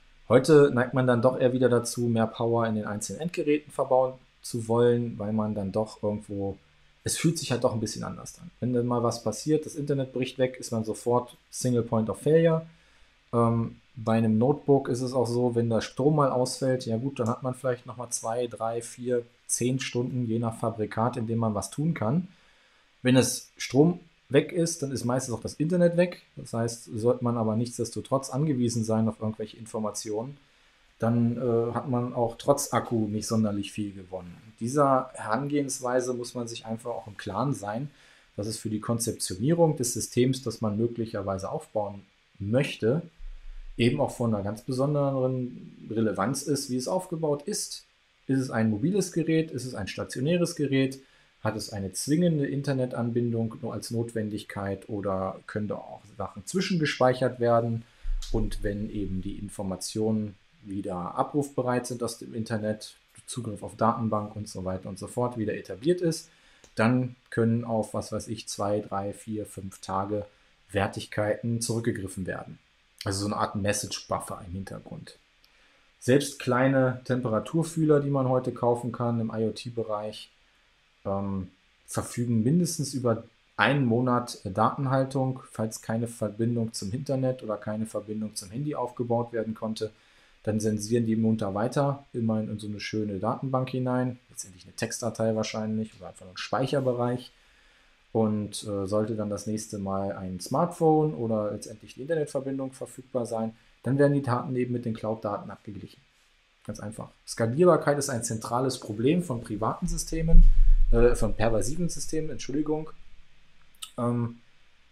Heute neigt man dann doch eher wieder dazu, mehr Power in den einzelnen Endgeräten verbauen zu wollen, weil man dann doch irgendwo, es fühlt sich halt doch ein bisschen anders an. Wenn dann mal was passiert, das Internet bricht weg, ist man sofort Single Point of Failure. Ähm, bei einem Notebook ist es auch so, wenn der Strom mal ausfällt, ja gut, dann hat man vielleicht nochmal zwei, drei, vier, zehn Stunden, je nach Fabrikat, in dem man was tun kann. Wenn es Strom weg ist, dann ist meistens auch das Internet weg. Das heißt, sollte man aber nichtsdestotrotz angewiesen sein auf irgendwelche Informationen, dann äh, hat man auch trotz Akku nicht sonderlich viel gewonnen. Dieser Herangehensweise muss man sich einfach auch im Klaren sein, dass es für die Konzeptionierung des Systems, das man möglicherweise aufbauen möchte, eben auch von einer ganz besonderen Relevanz ist, wie es aufgebaut ist. Ist es ein mobiles Gerät? Ist es ein stationäres Gerät? Hat es eine zwingende Internetanbindung nur als Notwendigkeit oder können da auch Sachen zwischengespeichert werden? Und wenn eben die Informationen wieder abrufbereit sind aus dem Internet, Zugriff auf Datenbank und so weiter und so fort wieder etabliert ist, dann können auf, was weiß ich, zwei, drei, vier, fünf Tage Wertigkeiten zurückgegriffen werden. Also so eine Art Message-Buffer im Hintergrund. Selbst kleine Temperaturfühler, die man heute kaufen kann im IoT-Bereich, ähm, verfügen mindestens über einen Monat Datenhaltung, falls keine Verbindung zum Internet oder keine Verbindung zum Handy aufgebaut werden konnte. Dann sensieren die munter weiter, immer in so eine schöne Datenbank hinein, letztendlich eine Textdatei wahrscheinlich oder einfach einen Speicherbereich. Und äh, sollte dann das nächste Mal ein Smartphone oder letztendlich die Internetverbindung verfügbar sein, dann werden die Daten eben mit den Cloud-Daten abgeglichen. Ganz einfach. Skalierbarkeit ist ein zentrales Problem von privaten Systemen, äh, von pervasiven Systemen, Entschuldigung. Ähm,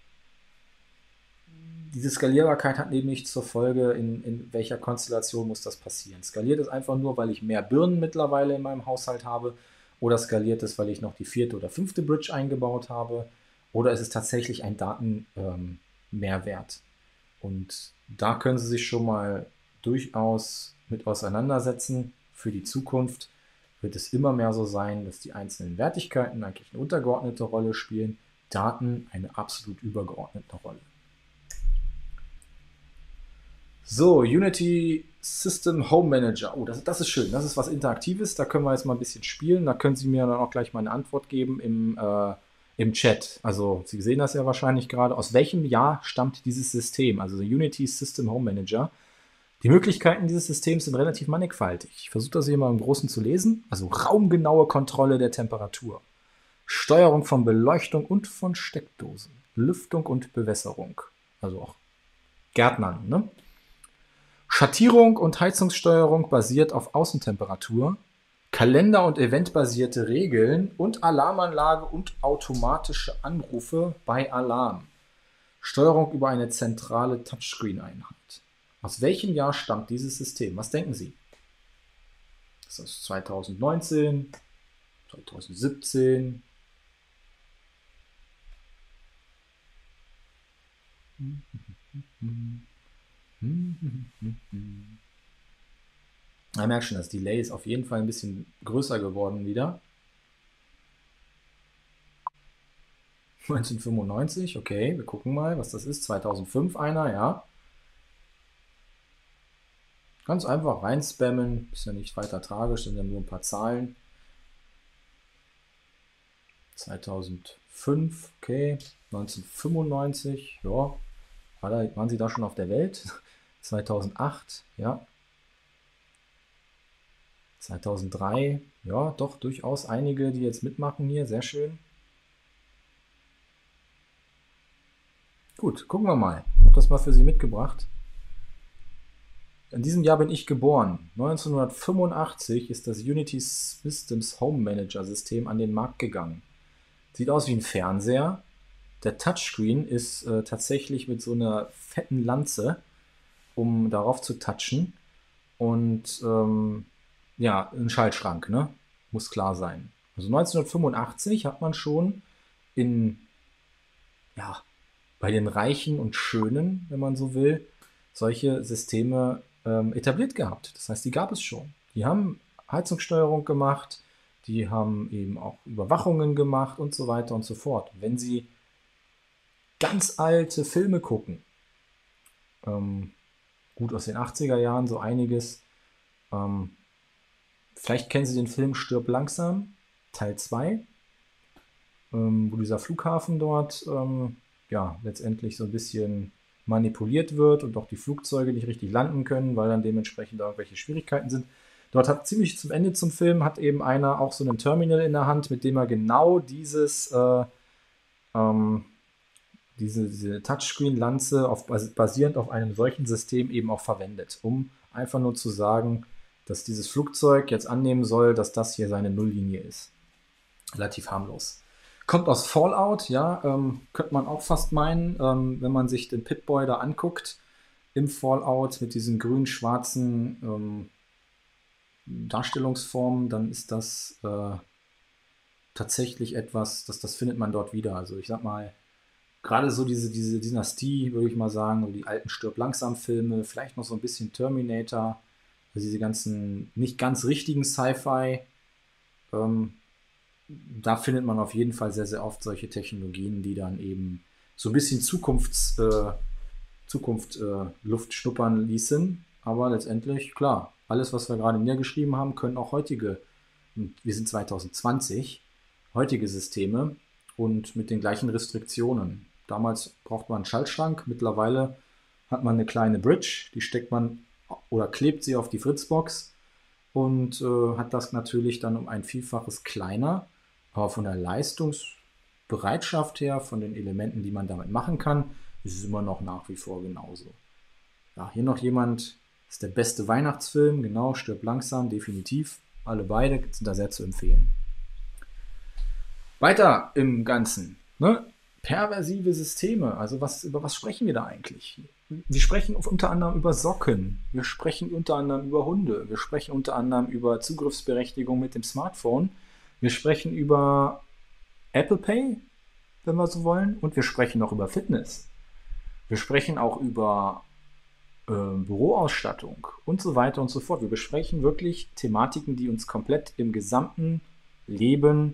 diese Skalierbarkeit hat nämlich zur Folge, in, in welcher Konstellation muss das passieren. Skaliert es einfach nur, weil ich mehr Birnen mittlerweile in meinem Haushalt habe, oder skaliert es, weil ich noch die vierte oder fünfte Bridge eingebaut habe, oder ist es tatsächlich ein Datenmehrwert? Ähm, Und da können Sie sich schon mal durchaus mit auseinandersetzen. Für die Zukunft wird es immer mehr so sein, dass die einzelnen Wertigkeiten eigentlich eine untergeordnete Rolle spielen, Daten eine absolut übergeordnete Rolle. So, Unity System Home Manager. Oh, das, das ist schön. Das ist was Interaktives. Da können wir jetzt mal ein bisschen spielen. Da können Sie mir dann auch gleich mal eine Antwort geben im, äh, im Chat. Also, Sie sehen das ja wahrscheinlich gerade. Aus welchem Jahr stammt dieses System? Also, Unity System Home Manager. Die Möglichkeiten dieses Systems sind relativ mannigfaltig. Ich versuche das hier mal im Großen zu lesen. Also, raumgenaue Kontrolle der Temperatur. Steuerung von Beleuchtung und von Steckdosen. Lüftung und Bewässerung. Also auch Gärtnern, ne? Schattierung und Heizungssteuerung basiert auf Außentemperatur, Kalender- und eventbasierte Regeln und Alarmanlage und automatische Anrufe bei Alarm. Steuerung über eine zentrale Touchscreen-Einheit. Aus welchem Jahr stammt dieses System? Was denken Sie? Ist das zwanzig neunzehn, zwanzig siebzehn? Ich merke schon, das Delay ist auf jeden Fall ein bisschen größer geworden wieder. neunzehnhundertfünfundneunzig, okay, wir gucken mal, was das ist. zweitausendfünf einer, ja. Ganz einfach reinspammen, ist ja nicht weiter tragisch, sind ja nur ein paar Zahlen. zweitausendfünf, okay, neunzehnhundertfünfundneunzig, ja, war da, waren Sie da schon auf der Welt? zweitausendacht, ja. zweitausenddrei, ja, doch durchaus einige, die jetzt mitmachen hier, sehr schön. Gut, gucken wir mal. Ich habe das mal für Sie mitgebracht. In diesem Jahr bin ich geboren. neunzehnhundertfünfundachtzig ist das Unity Systems Home Manager System an den Markt gegangen. Sieht aus wie ein Fernseher. Der Touchscreen ist äh, tatsächlich mit so einer fetten Lanze, um darauf zu touchen. Und ähm, ja, ein Schaltschrank, ne? Muss klar sein. Also neunzehnhundertfünfundachtzig hat man schon in, ja, bei den Reichen und Schönen, wenn man so will, solche Systeme ähm, etabliert gehabt. Das heißt, die gab es schon. Die haben Heizungssteuerung gemacht, die haben eben auch Überwachungen gemacht und so weiter und so fort. Wenn Sie ganz alte Filme gucken, ähm, gut aus den achtziger Jahren, so einiges, ähm, vielleicht kennen Sie den Film Stirb langsam, Teil zwei, ähm, wo dieser Flughafen dort ähm, ja, letztendlich so ein bisschen manipuliert wird und auch die Flugzeuge nicht richtig landen können, weil dann dementsprechend irgendwelche Schwierigkeiten sind. Dort hat ziemlich zum Ende zum Film hat eben einer auch so einen Terminal in der Hand, mit dem er genau dieses äh, ähm, diese, diese Touchscreen-Lanze auf, basierend auf einem solchen System eben auch verwendet, um einfach nur zu sagen, dass dieses Flugzeug jetzt annehmen soll, dass das hier seine Nulllinie ist. Relativ harmlos. Kommt aus Fallout, ja, ähm, könnte man auch fast meinen, ähm, wenn man sich den Pip-Boy da anguckt, im Fallout mit diesen grün-schwarzen ähm, Darstellungsformen, dann ist das äh, tatsächlich etwas, das, das findet man dort wieder. Also ich sag mal, gerade so diese, diese Dynastie, würde ich mal sagen, so die alten Stirb-langsam-Filme, vielleicht noch so ein bisschen Terminator, also diese ganzen nicht ganz richtigen Sci-Fi, ähm, da findet man auf jeden Fall sehr, sehr oft solche Technologien, die dann eben so ein bisschen Zukunfts, äh, Zukunft äh, Luft schnuppern ließen. Aber letztendlich, klar, alles, was wir gerade niedergeschrieben haben, können auch heutige, wir sind zwanzig zwanzig, heutige Systeme und mit den gleichen Restriktionen. Damals braucht man einen Schaltschrank, mittlerweile hat man eine kleine Bridge, die steckt man oder klebt sie auf die Fritzbox und äh, hat das natürlich dann um ein Vielfaches kleiner, aber von der Leistungsbereitschaft her, von den Elementen, die man damit machen kann, ist es immer noch nach wie vor genauso. Ja, hier noch jemand, das ist der beste Weihnachtsfilm, genau, Stirb langsam, definitiv. Alle beide sind da sehr zu empfehlen. Weiter im Ganzen, ne? Perversive Systeme, also was, über was sprechen wir da eigentlich? Wir sprechen unter anderem über Socken, wir sprechen unter anderem über Hunde, wir sprechen unter anderem über Zugriffsberechtigung mit dem Smartphone, wir sprechen über Apple Pay, wenn wir so wollen, und wir sprechen noch über Fitness. Wir sprechen auch über äh, Büroausstattung und so weiter und so fort. Wir besprechen wirklich Thematiken, die uns komplett im gesamten Leben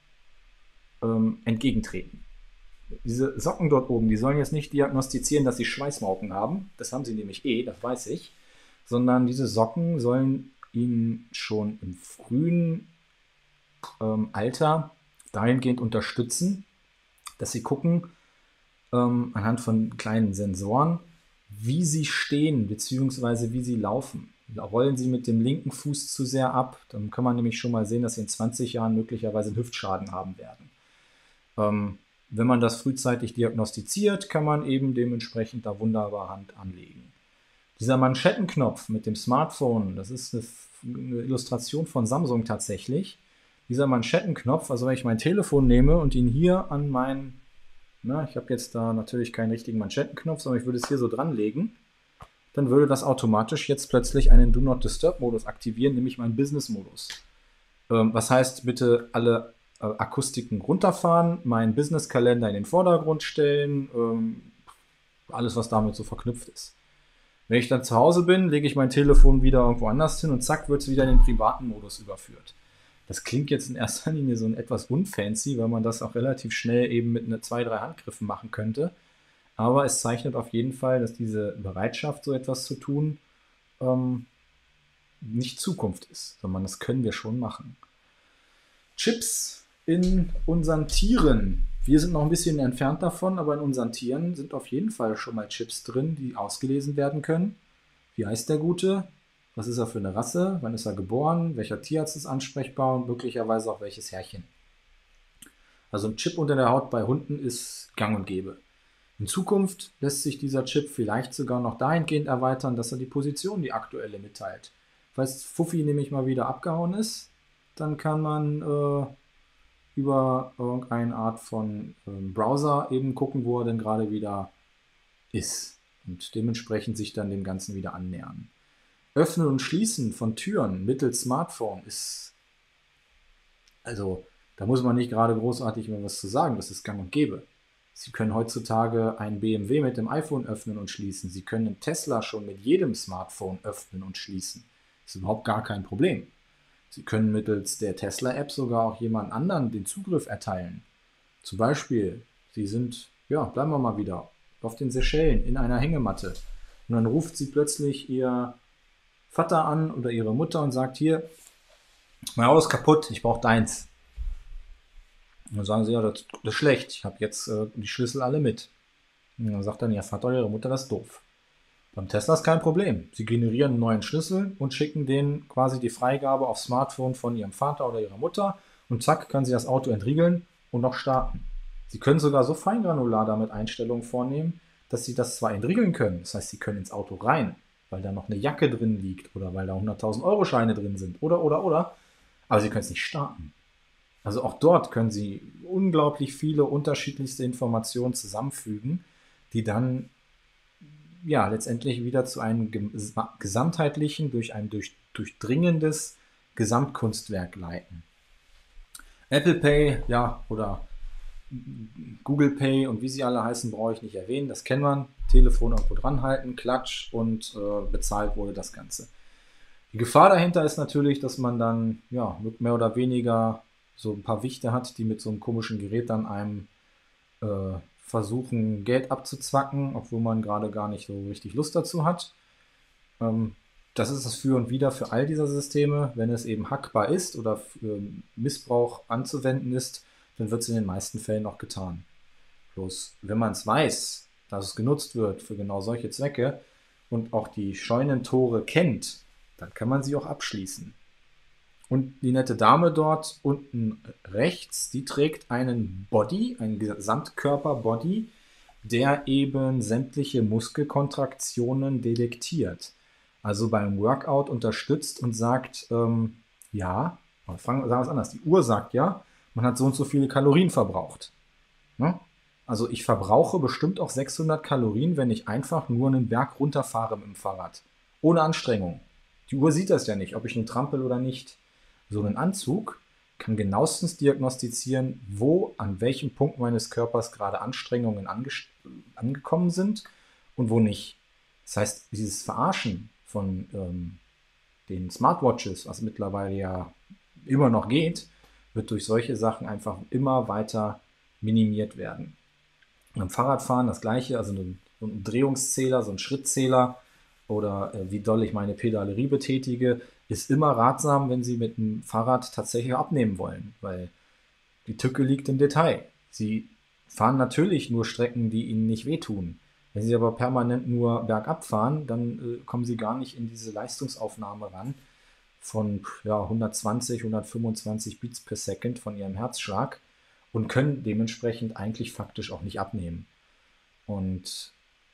ähm, entgegentreten. Diese Socken dort oben, die sollen jetzt nicht diagnostizieren, dass sie Schweißmauken haben. Das haben sie nämlich eh, das weiß ich. Sondern diese Socken sollen ihnen schon im frühen ähm, Alter dahingehend unterstützen, dass sie gucken, ähm, anhand von kleinen Sensoren, wie sie stehen bzw. wie sie laufen. Rollen sie mit dem linken Fuß zu sehr ab, dann kann man nämlich schon mal sehen, dass sie in zwanzig Jahren möglicherweise einen Hüftschaden haben werden. Ähm, wenn man das frühzeitig diagnostiziert, kann man eben dementsprechend da wunderbar Hand anlegen. Dieser Manschettenknopf mit dem Smartphone, das ist eine, eine Illustration von Samsung tatsächlich. Dieser Manschettenknopf, also wenn ich mein Telefon nehme und ihn hier an meinen, na, ich habe jetzt da natürlich keinen richtigen Manschettenknopf, sondern ich würde es hier so dranlegen, dann würde das automatisch jetzt plötzlich einen Do Not Disturb Modus aktivieren, nämlich meinen Business Modus. Ähm, was heißt, bitte alle äh, Akustiken runterfahren, meinen Business Kalender in den Vordergrund stellen, ähm, alles, was damit so verknüpft ist. Wenn ich dann zu Hause bin, lege ich mein Telefon wieder irgendwo anders hin und zack, wird es wieder in den privaten Modus überführt. Das klingt jetzt in erster Linie so ein etwas unfancy, weil man das auch relativ schnell eben mit ne, zwei, drei Handgriffen machen könnte. Aber es zeichnet auf jeden Fall, dass diese Bereitschaft, so etwas zu tun, ähm, nicht Zukunft ist, sondern das können wir schon machen. Chips in unseren Tieren. Wir sind noch ein bisschen entfernt davon, aber in unseren Tieren sind auf jeden Fall schon mal Chips drin, die ausgelesen werden können. Wie heißt der Gute? Was ist er für eine Rasse? Wann ist er geboren? Welcher Tierarzt ist ansprechbar? Und möglicherweise auch welches Herrchen. Also ein Chip unter der Haut bei Hunden ist gang und gäbe. In Zukunft lässt sich dieser Chip vielleicht sogar noch dahingehend erweitern, dass er die Position, die aktuelle, mitteilt. Falls Fuffi nämlich mal wieder abgehauen ist, dann kann man äh, über irgendeine Art von ähm, Browser eben gucken, wo er denn gerade wieder ist. Und dementsprechend sich dann dem Ganzen wieder annähern. Öffnen und Schließen von Türen mittels Smartphone ist, also da muss man nicht gerade großartig mehr was zu sagen, das ist gang und gäbe. Sie können heutzutage einen B M W mit dem iPhone öffnen und schließen. Sie können einen Tesla schon mit jedem Smartphone öffnen und schließen. Das ist überhaupt gar kein Problem. Sie können mittels der Tesla-App sogar auch jemand anderen den Zugriff erteilen. Zum Beispiel, Sie sind, ja, bleiben wir mal wieder, auf den Seychellen in einer Hängematte. Und dann ruft Sie plötzlich Ihr Vater an oder Ihre Mutter und sagt, hier, mein Auto ist kaputt, ich brauche deins. Und dann sagen Sie, ja, das, das ist schlecht, ich habe jetzt äh, die Schlüssel alle mit. Und dann sagt dann Ihr Vater oder Ihre Mutter, das ist doof. Beim Tesla ist kein Problem. Sie generieren einen neuen Schlüssel und schicken denen quasi die Freigabe aufs Smartphone von Ihrem Vater oder Ihrer Mutter und zack, können Sie das Auto entriegeln und noch starten. Sie können sogar so feingranular damit Einstellungen vornehmen, dass Sie das zwar entriegeln können, das heißt, Sie können ins Auto rein, weil da noch eine Jacke drin liegt oder weil da hunderttausend Euro Scheine drin sind oder, oder, oder, aber Sie können es nicht starten. Also auch dort können Sie unglaublich viele unterschiedlichste Informationen zusammenfügen, die dann ja letztendlich wieder zu einem gesamtheitlichen, durch ein durch, durchdringendes Gesamtkunstwerk leiten. Apple Pay, ja, oder Google Pay und wie sie alle heißen, brauche ich nicht erwähnen, das kennt man. Telefon irgendwo dran halten, Klatsch und äh, bezahlt wurde das Ganze. Die Gefahr dahinter ist natürlich, dass man dann ja, mehr oder weniger so ein paar Wichte hat, die mit so einem komischen Gerät dann einem äh, versuchen, Geld abzuzwacken, obwohl man gerade gar nicht so richtig Lust dazu hat. Ähm, das ist das Für und Wider für all dieser Systeme. Wenn es eben hackbar ist oder für Missbrauch anzuwenden ist, dann wird es in den meisten Fällen auch getan. Bloß, wenn man es weiß, dass es genutzt wird für genau solche Zwecke und auch die Scheunentore kennt, dann kann man sie auch abschließen. Und die nette Dame dort unten rechts, die trägt einen Body, einen Gesamtkörper-Body, der eben sämtliche Muskelkontraktionen detektiert. Also beim Workout unterstützt und sagt, ähm, ja, fangen, sagen wir es anders, die Uhr sagt ja, man hat so und so viele Kalorien verbraucht. Ne? Also ich verbrauche bestimmt auch sechshundert Kalorien, wenn ich einfach nur einen Berg runterfahre mit dem Fahrrad. Ohne Anstrengung. Die Uhr sieht das ja nicht, ob ich nun trampel oder nicht. So ein Anzug kann genauestens diagnostizieren, wo, an welchem Punkt meines Körpers gerade Anstrengungen angekommen sind und wo nicht. Das heißt, dieses Verarschen von ähm, den Smartwatches, was mittlerweile ja immer noch geht, wird durch solche Sachen einfach immer weiter minimiert werden. Und beim Fahrradfahren das gleiche, also ein, so ein Drehungszähler, so ein Schrittzähler oder äh, wie doll ich meine Pedalerie betätige, ist immer ratsam, wenn Sie mit dem Fahrrad tatsächlich abnehmen wollen, weil die Tücke liegt im Detail. Sie fahren natürlich nur Strecken, die Ihnen nicht wehtun. Wenn Sie aber permanent nur bergab fahren, dann äh, kommen Sie gar nicht in diese Leistungsaufnahme ran von ja, hundertzwanzig, hundertfünfundzwanzig Beats per Second von Ihrem Herzschlag und können dementsprechend eigentlich faktisch auch nicht abnehmen. Und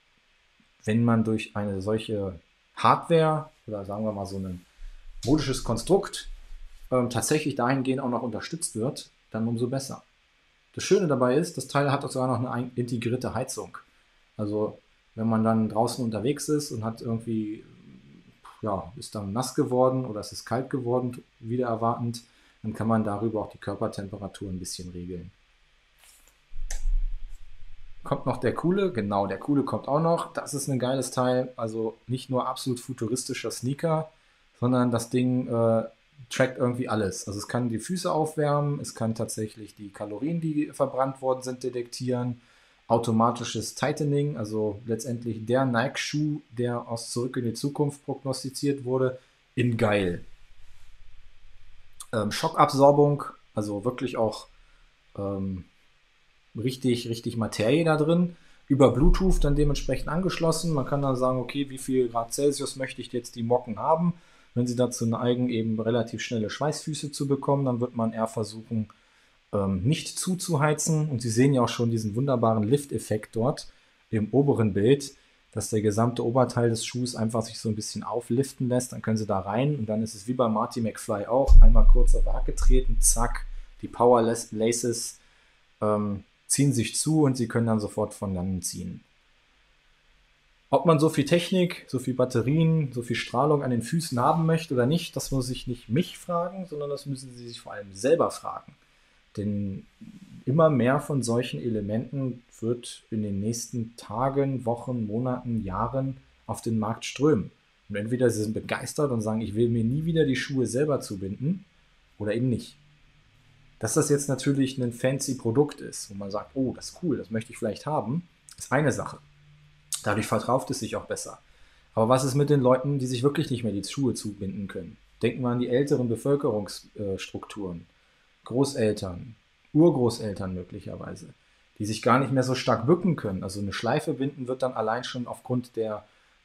wenn man durch eine solche Hardware oder sagen wir mal so ein modisches Konstrukt ähm, tatsächlich dahingehend auch noch unterstützt wird, dann umso besser. Das Schöne dabei ist, das Teil hat auch sogar noch eine integrierte Heizung. Also wenn man dann draußen unterwegs ist und hat irgendwie, ja, ist dann nass geworden oder es ist kalt geworden, wieder erwartend, dann kann man darüber auch die Körpertemperatur ein bisschen regeln. Kommt noch der coole, genau, der coole kommt auch noch. Das ist ein geiles Teil, also nicht nur absolut futuristischer Sneaker, sondern das Ding äh, trackt irgendwie alles. Also es kann die Füße aufwärmen, es kann tatsächlich die Kalorien, die verbrannt worden sind, detektieren. Automatisches Tightening, also letztendlich der Nike-Schuh, der aus Zurück in die Zukunft prognostiziert wurde, in geil. Ähm, Schockabsorbung, also wirklich auch ähm, richtig, richtig Materie da drin. Über Bluetooth dann dementsprechend angeschlossen. Man kann dann sagen, okay, wie viel Grad Celsius möchte ich jetzt die Mocken haben? Wenn sie dazu neigen, eben relativ schnelle Schweißfüße zu bekommen, dann wird man eher versuchen, ähm, nicht zuzuheizen. Und Sie sehen ja auch schon diesen wunderbaren Lift-Effekt dort im oberen Bild, dass der gesamte Oberteil des Schuhs einfach sich so ein bisschen aufliften lässt. Dann können Sie da rein und dann ist es wie bei Marty McFly auch. Einmal kurz auf die Hacke treten, zack, die Power Laces ähm, ziehen sich zu und Sie können dann sofort von dann ziehen. Ob man so viel Technik, so viel Batterien, so viel Strahlung an den Füßen haben möchte oder nicht, das muss ich nicht mich fragen, sondern das müssen Sie sich vor allem selber fragen. Denn immer mehr von solchen Elementen wird in den nächsten Tagen, Wochen, Monaten, Jahren auf den Markt strömen. Und entweder Sie sind begeistert und sagen, ich will mir nie wieder die Schuhe selber zubinden oder eben nicht. Dass das jetzt natürlich ein fancy Produkt ist, wo man sagt, oh, das ist cool, das möchte ich vielleicht haben, ist eine Sache. Dadurch verkauft es sich auch besser. Aber was ist mit den Leuten, die sich wirklich nicht mehr die Schuhe zubinden können? Denken wir an die älteren Bevölkerungsstrukturen, Großeltern, Urgroßeltern möglicherweise, die sich gar nicht mehr so stark bücken können. Also eine Schleife binden wird dann allein schon aufgrund der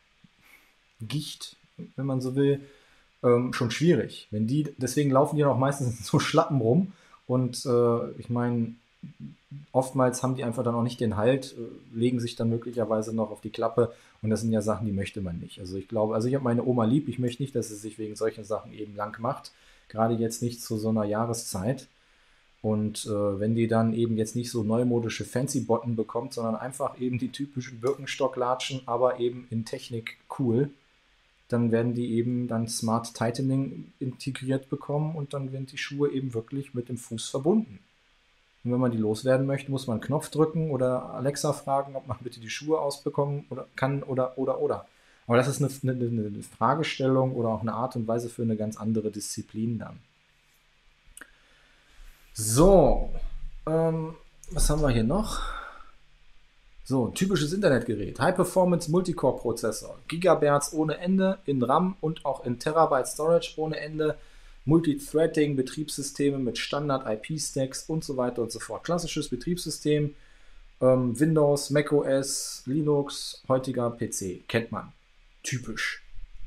Gicht, wenn man so will, ähm, schon schwierig. Wenn die, deswegen laufen die dann auch meistens so Schlappen rum. Und äh, ich meine, oftmals haben die einfach dann auch nicht den Halt, äh, legen sich dann möglicherweise noch auf die Klappe und das sind ja Sachen, die möchte man nicht. Also ich glaube, also ich habe meine Oma lieb, ich möchte nicht, dass sie sich wegen solchen Sachen eben lang macht, gerade jetzt nicht zu so einer Jahreszeit. Und äh, wenn die dann eben jetzt nicht so neumodische Fancy-Botten bekommt, sondern einfach eben die typischen Birkenstock-Latschen, aber eben in Technik cool, dann werden die eben dann Smart Tightening integriert bekommen und dann werden die Schuhe eben wirklich mit dem Fuß verbunden. Und wenn man die loswerden möchte, muss man einen Knopf drücken oder Alexa fragen, ob man bitte die Schuhe ausbekommen oder kann oder oder oder. Aber das ist eine, eine, eine Fragestellung oder auch eine Art und Weise für eine ganz andere Disziplin dann. So, ähm, was haben wir hier noch? So, typisches Internetgerät. High-Performance Multicore-Prozessor. Gigahertz ohne Ende in RAM und auch in Terabyte Storage ohne Ende. Multithreading, Betriebssysteme mit Standard-I P-Stacks und so weiter und so fort. Klassisches Betriebssystem. Ähm, Windows, macOS, Linux, heutiger P C. Kennt man. Typisch.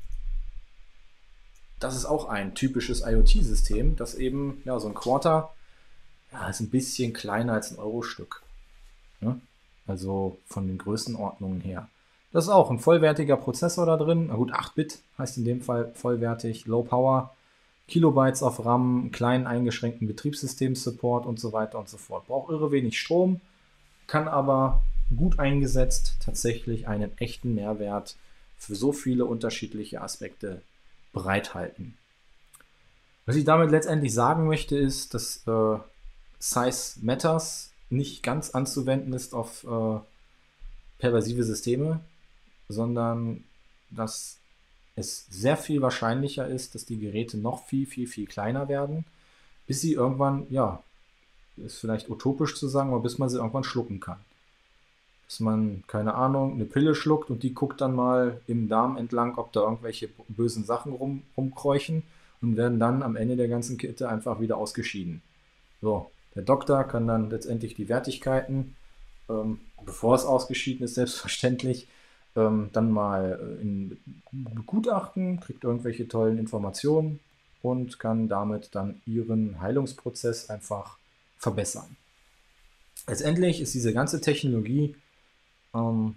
Das ist auch ein typisches IoT-System, das eben, ja, so ein Quarter, ja, ist ein bisschen kleiner als ein Euro-Stück. Ne? Also von den Größenordnungen her. Das ist auch ein vollwertiger Prozessor da drin. Na gut, acht Bit heißt in dem Fall vollwertig, Low Power, Kilobytes auf RAM, kleinen eingeschränkten Betriebssystem-Support und so weiter und so fort. Braucht irre wenig Strom, kann aber gut eingesetzt tatsächlich einen echten Mehrwert für so viele unterschiedliche Aspekte bereithalten. Was ich damit letztendlich sagen möchte, ist, dass äh, Size Matters nicht ganz anzuwenden ist auf äh, pervasive Systeme, sondern dass es sehr viel wahrscheinlicher ist, dass die Geräte noch viel, viel, viel kleiner werden, bis sie irgendwann, ja, ist vielleicht utopisch zu sagen, aber bis man sie irgendwann schlucken kann. Dass man, keine Ahnung, eine Pille schluckt und die guckt dann mal im Darm entlang, ob da irgendwelche bösen Sachen rum, rumkräuchen und werden dann am Ende der ganzen Kette einfach wieder ausgeschieden. So, der Doktor kann dann letztendlich die Wertigkeiten, ähm, bevor es ausgeschieden ist, selbstverständlich, ähm, dann mal äh, in begutachten, kriegt irgendwelche tollen Informationen und kann damit dann ihren Heilungsprozess einfach verbessern. Letztendlich ist diese ganze Technologie ähm,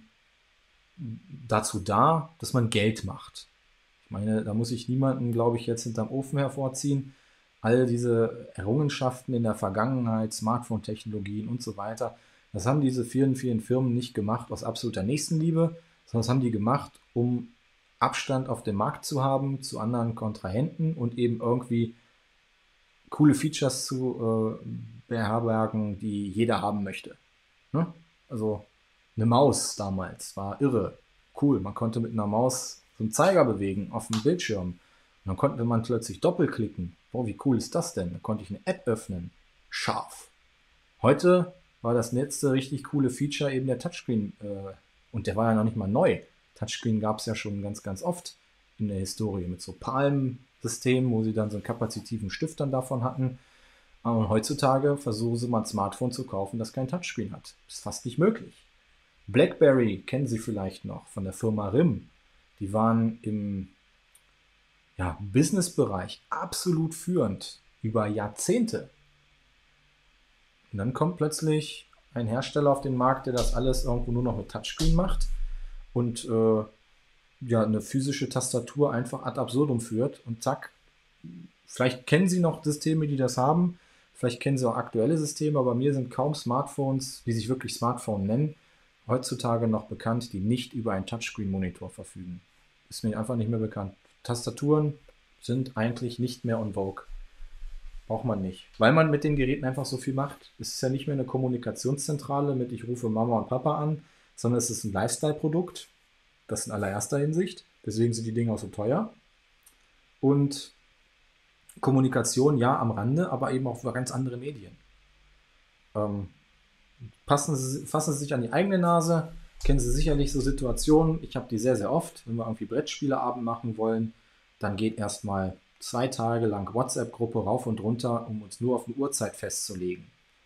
dazu da, dass man Geld macht. Ich meine, da muss ich niemanden, glaube ich, jetzt hinterm Ofen hervorziehen. All diese Errungenschaften in der Vergangenheit, Smartphone-Technologien und so weiter, das haben diese vielen, vielen Firmen nicht gemacht aus absoluter Nächstenliebe, sondern das haben die gemacht, um Abstand auf dem Markt zu haben zu anderen Kontrahenten und eben irgendwie coole Features zu äh, beherbergen, die jeder haben möchte. Ne? Also eine Maus damals war irre, cool. Man konnte mit einer Maus so einen Zeiger bewegen auf dem Bildschirm. Und dann konnte man plötzlich doppelklicken. Boah, wie cool ist das denn? Da konnte ich eine App öffnen. Scharf. Heute war das letzte richtig coole Feature eben der Touchscreen. Äh, und der war ja noch nicht mal neu. Touchscreen gab es ja schon ganz, ganz oft in der Historie mit so Palm-Systemen, wo sie dann so einen kapazitiven Stift dann davon hatten. Und heutzutage versuchen sie mal ein Smartphone zu kaufen, das kein Touchscreen hat. Ist fast nicht möglich. BlackBerry kennen Sie vielleicht noch von der Firma R I M. Die waren im ja, Businessbereich absolut führend über Jahrzehnte. Und dann kommt plötzlich ein Hersteller auf den Markt, der das alles irgendwo nur noch mit Touchscreen macht und äh, ja, eine physische Tastatur einfach ad absurdum führt und zack. Vielleicht kennen Sie noch Systeme, die das haben. Vielleicht kennen Sie auch aktuelle Systeme, aber mir sind kaum Smartphones, die sich wirklich Smartphone nennen, heutzutage noch bekannt, die nicht über einen Touchscreen-Monitor verfügen. Ist mir einfach nicht mehr bekannt. Tastaturen sind eigentlich nicht mehr en vogue. Braucht man nicht. Weil man mit den Geräten einfach so viel macht. Es ist ja nicht mehr eine Kommunikationszentrale mit ich rufe Mama und Papa an, sondern es ist ein Lifestyle-Produkt. Das in allererster Hinsicht. Deswegen sind die Dinge auch so teuer. Und Kommunikation, ja, am Rande, aber eben auch für ganz andere Medien. Ähm, passen Sie, fassen Sie sich an die eigene Nase. Kennen Sie sicherlich so Situationen, ich habe die sehr, sehr oft, wenn wir irgendwie Brettspieleabend machen wollen, dann geht erstmal zwei Tage lang WhatsApp-Gruppe rauf und runter, um uns nur auf eine Uhrzeit festzulegen.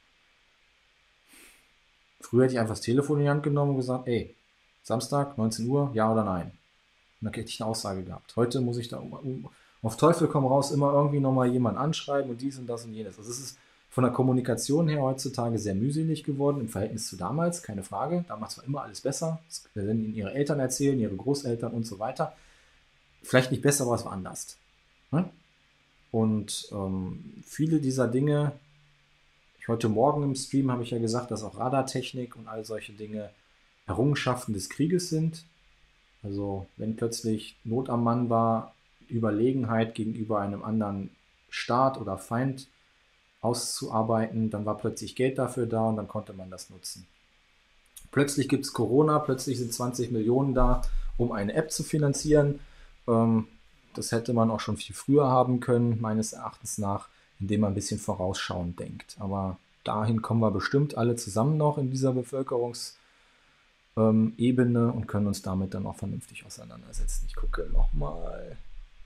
Früher hätte ich einfach das Telefon in die Hand genommen und gesagt, ey, Samstag, neunzehn Uhr, ja oder nein? Und dann hätte ich eine Aussage gehabt. Heute muss ich da um, um, auf Teufel komm raus immer irgendwie nochmal jemanden anschreiben und dies und das und jenes. Also es ist von der Kommunikation her heutzutage sehr mühselig geworden im Verhältnis zu damals, keine Frage. Damals war immer alles besser. Das werden Ihnen Ihre Eltern erzählen, Ihre Großeltern und so weiter. Vielleicht nicht besser, aber es war anders. Ne? Und ähm, viele dieser Dinge, ich heute Morgen im Stream habe ich ja gesagt, dass auch Radartechnik und all solche Dinge Errungenschaften des Krieges sind. Also wenn plötzlich Not am Mann war, Überlegenheit gegenüber einem anderen Staat oder Feind auszuarbeiten, dann war plötzlich Geld dafür da und dann konnte man das nutzen. Plötzlich gibt es Corona, plötzlich sind zwanzig Millionen da, um eine App zu finanzieren. Ähm, das hätte man auch schon viel früher haben können, meines Erachtens nach. indem man ein bisschen vorausschauend denkt. Aber dahin kommen wir bestimmt alle zusammen noch in dieser Bevölkerungsebene ähm, und können uns damit dann auch vernünftig auseinandersetzen. Ich gucke nochmal.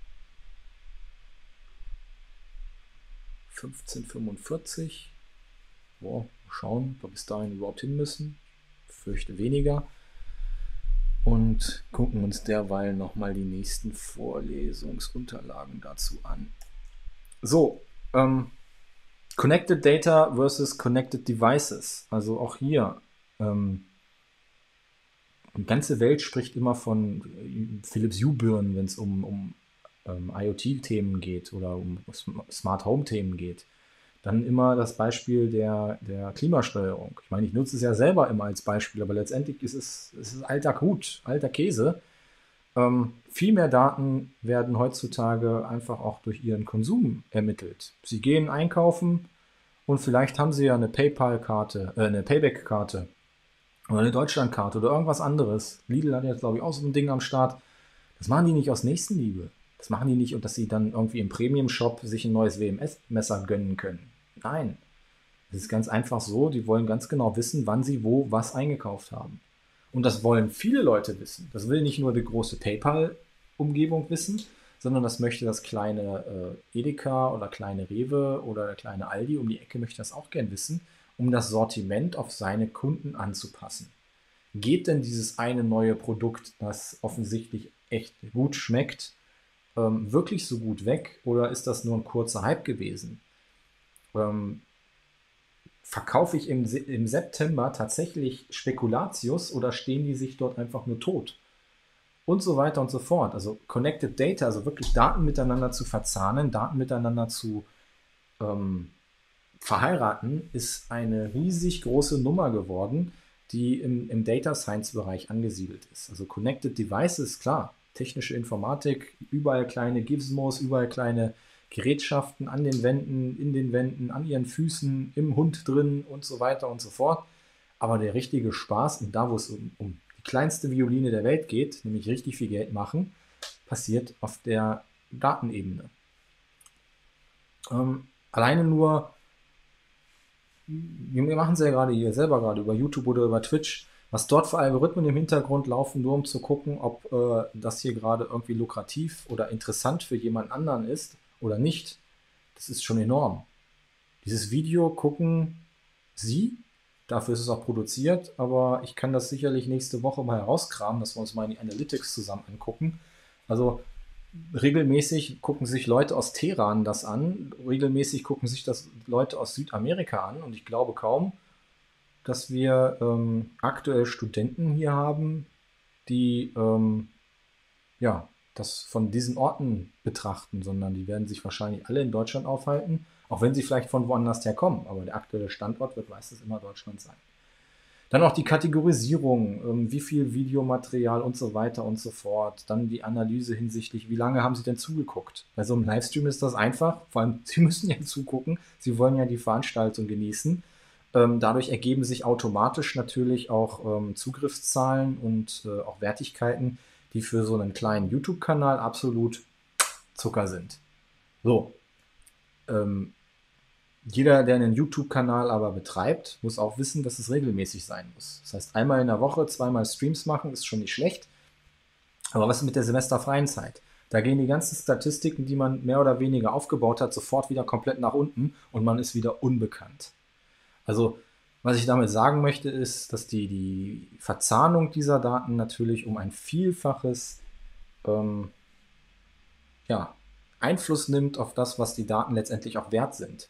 fünfzehn Uhr fünfundvierzig. Boah, mal schauen, ob wir bis dahin überhaupt hin müssen. Ich fürchte weniger. Und gucken uns derweil nochmal die nächsten Vorlesungsunterlagen dazu an. So, ähm, Connected Data versus Connected Devices. Also auch hier, ähm, die ganze Welt spricht immer von Philips Hue-Birnen, wenn es um, um ähm, IoT-Themen geht oder um Smart Home-Themen geht. Dann immer das Beispiel der, der Klimasteuerung. Ich meine, ich nutze es ja selber immer als Beispiel, aber letztendlich ist es, es ist alter Hut, alter Käse. Ähm, viel mehr Daten werden heutzutage einfach auch durch ihren Konsum ermittelt. Sie gehen einkaufen und vielleicht haben sie ja eine PayPal-Karte, äh, eine Payback-Karte oder eine Deutschland-Karte oder irgendwas anderes. Lidl hat jetzt, glaube ich, auch so ein Ding am Start. Das machen die nicht aus Nächstenliebe. Das machen die nicht, und dass sie dann irgendwie im Premium-Shop sich ein neues W M S-Messer gönnen können. Nein. Es ist ganz einfach so, die wollen ganz genau wissen, wann sie wo was eingekauft haben. Und das wollen viele Leute wissen. Das will nicht nur die große PayPal-Umgebung wissen, sondern das möchte das kleine äh, Edeka oder kleine Rewe oder der kleine Aldi um die Ecke möchte das auch gern wissen, um das Sortiment auf seine Kunden anzupassen. Geht denn dieses eine neue Produkt, das offensichtlich echt gut schmeckt, ähm, wirklich so gut weg, oder ist das nur ein kurzer Hype gewesen? Ähm, verkaufe ich im, im September tatsächlich Spekulatius oder stehen die sich dort einfach nur tot? Und so weiter und so fort. Also Connected Data, also wirklich Daten miteinander zu verzahnen, Daten miteinander zu ähm, verheiraten, ist eine riesig große Nummer geworden, die im, im Data Science Bereich angesiedelt ist. Also Connected Devices, klar, technische Informatik, überall kleine Gizmos, überall kleine Gerätschaften an den Wänden, in den Wänden, an ihren Füßen, im Hund drin und so weiter und so fort. Aber der richtige Spaß, und da, wo es um, um die kleinste Violine der Welt geht, nämlich richtig viel Geld machen, passiert auf der Datenebene. Ähm, alleine nur, wir machen es ja gerade hier selber gerade über YouTube oder über Twitch, was dort für Algorithmen im Hintergrund laufen, nur um zu gucken, ob äh, das hier gerade irgendwie lukrativ oder interessant für jemand anderen ist oder nicht. Das ist schon enorm. Dieses Video gucken Sie, dafür ist es auch produziert, aber ich kann das sicherlich nächste Woche mal herauskramen, dass wir uns mal die Analytics zusammen angucken. Also regelmäßig gucken sich Leute aus Teheran das an, regelmäßig gucken sich das Leute aus Südamerika an, und ich glaube kaum, dass wir ähm, aktuell Studenten hier haben, die ähm, ja, das von diesen Orten betrachten, sondern die werden sich wahrscheinlich alle in Deutschland aufhalten, auch wenn sie vielleicht von woanders herkommen, aber der aktuelle Standort wird meistens immer Deutschland sein. Dann auch die Kategorisierung, ähm, wie viel Videomaterial und so weiter und so fort. Dann die Analyse hinsichtlich, wie lange haben Sie denn zugeguckt? Bei so einem Livestream ist das einfach, vor allem Sie müssen ja zugucken, Sie wollen ja die Veranstaltung genießen. Ähm, dadurch ergeben sich automatisch natürlich auch ähm, Zugriffszahlen und äh, auch Wertigkeiten, die für so einen kleinen YouTube-Kanal absolut Zucker sind. So, ähm, jeder, der einen YouTube-Kanal aber betreibt, muss auch wissen, dass es regelmäßig sein muss. Das heißt, einmal in der Woche, zweimal Streams machen, ist schon nicht schlecht. Aber was ist mit der semesterfreien Zeit? Da gehen die ganzen Statistiken, die man mehr oder weniger aufgebaut hat, sofort wieder komplett nach unten und man ist wieder unbekannt. Also, was ich damit sagen möchte, ist, dass die, die Verzahnung dieser Daten natürlich um ein Vielfaches ähm, ja, Einfluss nimmt auf das, was die Daten letztendlich auch wert sind.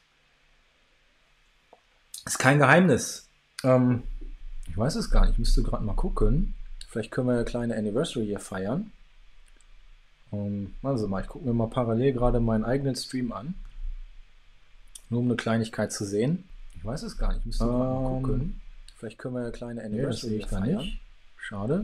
Ist kein Geheimnis. Ähm, ich weiß es gar nicht, ich müsste gerade mal gucken. Vielleicht können wir eine kleine Anniversary hier feiern. Ähm, also mal, ich gucke mir mal parallel gerade meinen eigenen Stream an. Nur um eine Kleinigkeit zu sehen. Ich weiß es gar nicht, ich müsste ähm, gerade mal gucken. Vielleicht können wir eine kleine Anniversary nee, feiern. Nicht. Schade.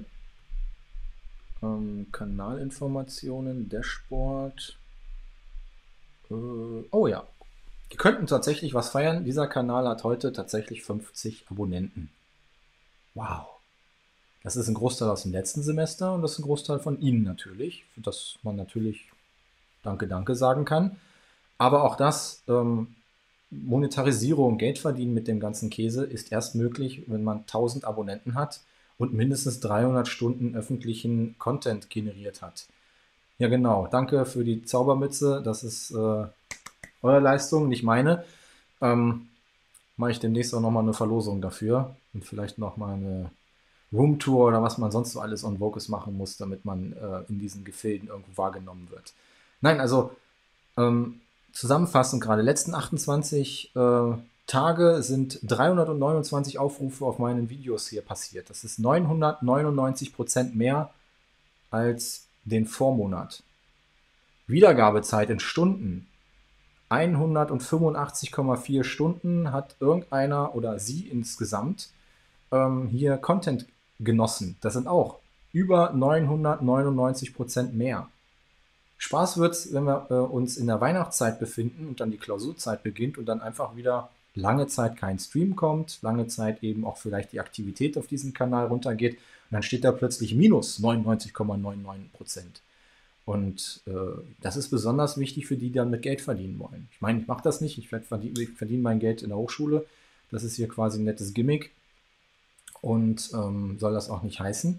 Ähm, Kanalinformationen, Dashboard. Äh, oh ja. Die könnten tatsächlich was feiern. Dieser Kanal hat heute tatsächlich fünfzig Abonnenten. Wow. Das ist ein Großteil aus dem letzten Semester und das ist ein Großteil von Ihnen natürlich, dass man natürlich Danke, Danke sagen kann. Aber auch das, ähm, Monetarisierung, Geld verdienen mit dem ganzen Käse ist erst möglich, wenn man tausend Abonnenten hat und mindestens dreihundert Stunden öffentlichen Content generiert hat. Ja, genau. Danke für die Zaubermütze. Das ist äh, eure Leistung, nicht meine. Ähm, Mache ich demnächst auch nochmal eine Verlosung dafür und vielleicht nochmal eine Roomtour oder was man sonst so alles on Vocus machen muss, damit man äh, in diesen Gefilden irgendwo wahrgenommen wird. Nein, also ähm, zusammenfassend gerade, letzten achtundzwanzig äh, Tage sind dreihundertneunundzwanzig Aufrufe auf meinen Videos hier passiert. Das ist neunhundertneunundneunzig Prozent mehr als den Vormonat. Wiedergabezeit in Stunden. hundertfünfundachtzig Komma vier Stunden hat irgendeiner oder sie insgesamt ähm, hier Content genossen. Das sind auch über neunhundertneunundneunzig Prozent mehr. Spaß wird's, wenn wir äh, uns in der Weihnachtszeit befinden und dann die Klausurzeit beginnt und dann einfach wieder lange Zeit kein Stream kommt, lange Zeit eben auch vielleicht die Aktivität auf diesem Kanal runtergeht und dann steht da plötzlich minus neunundneunzig Komma neunundneunzig Prozent. Und äh, das ist besonders wichtig für die, die dann mit Geld verdienen wollen. Ich meine, ich mache das nicht, ich verdiene, ich verdiene mein Geld in der Hochschule. Das ist hier quasi ein nettes Gimmick und ähm, soll das auch nicht heißen.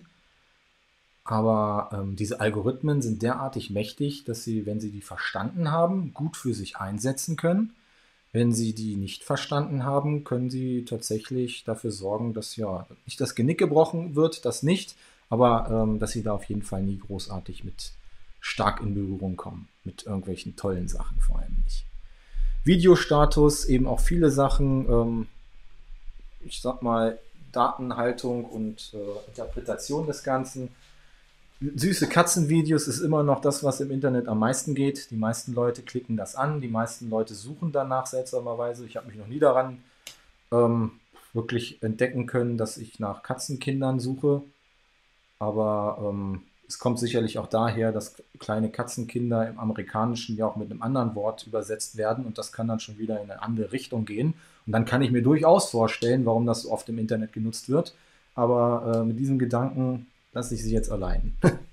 Aber ähm, diese Algorithmen sind derartig mächtig, dass sie, wenn sie die verstanden haben, gut für sich einsetzen können. Wenn sie die nicht verstanden haben, können sie tatsächlich dafür sorgen, dass ja nicht das Genick gebrochen wird, das nicht, aber ähm, dass sie da auf jeden Fall nie großartig mit stark in Berührung kommen. Mit irgendwelchen tollen Sachen vor allem nicht. Videostatus, eben auch viele Sachen, ähm, ich sag mal, Datenhaltung und äh, Interpretation des Ganzen. Süße Katzenvideos ist immer noch das, was im Internet am meisten geht. Die meisten Leute klicken das an, die meisten Leute suchen danach seltsamerweise. Ich habe mich noch nie daran ähm, wirklich entdecken können, dass ich nach Katzenkindern suche. Aber ähm, es kommt sicherlich auch daher, dass kleine Katzenkinder im Amerikanischen ja auch mit einem anderen Wort übersetzt werden und das kann dann schon wieder in eine andere Richtung gehen. Und dann kann ich mir durchaus vorstellen, warum das so oft im Internet genutzt wird. Aber äh, mit diesem Gedanken lasse ich sie jetzt allein.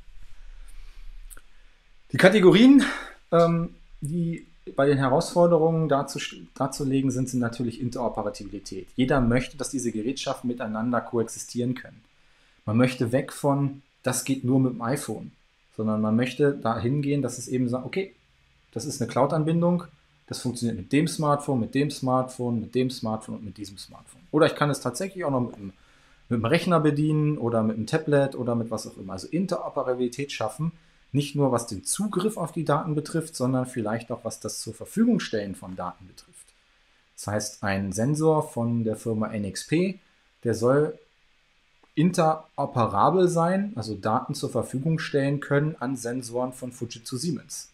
Die Kategorien, ähm, die bei den Herausforderungen darzu, darzulegen sind, sind natürlich Interoperabilität. Jeder möchte, dass diese Gerätschaften miteinander koexistieren können. Man möchte weg von, das geht nur mit dem iPhone, sondern man möchte dahin gehen, dass es eben sagt, okay, das ist eine Cloud-Anbindung, das funktioniert mit dem Smartphone, mit dem Smartphone, mit dem Smartphone und mit diesem Smartphone. Oder ich kann es tatsächlich auch noch mit einem, mit einem Rechner bedienen oder mit einem Tablet oder mit was auch immer. Also Interoperabilität schaffen, nicht nur was den Zugriff auf die Daten betrifft, sondern vielleicht auch was das zur Verfügung stellen von Daten betrifft. Das heißt, ein Sensor von der Firma N X P, der soll interoperabel sein, also Daten zur Verfügung stellen können an Sensoren von Fujitsu Siemens.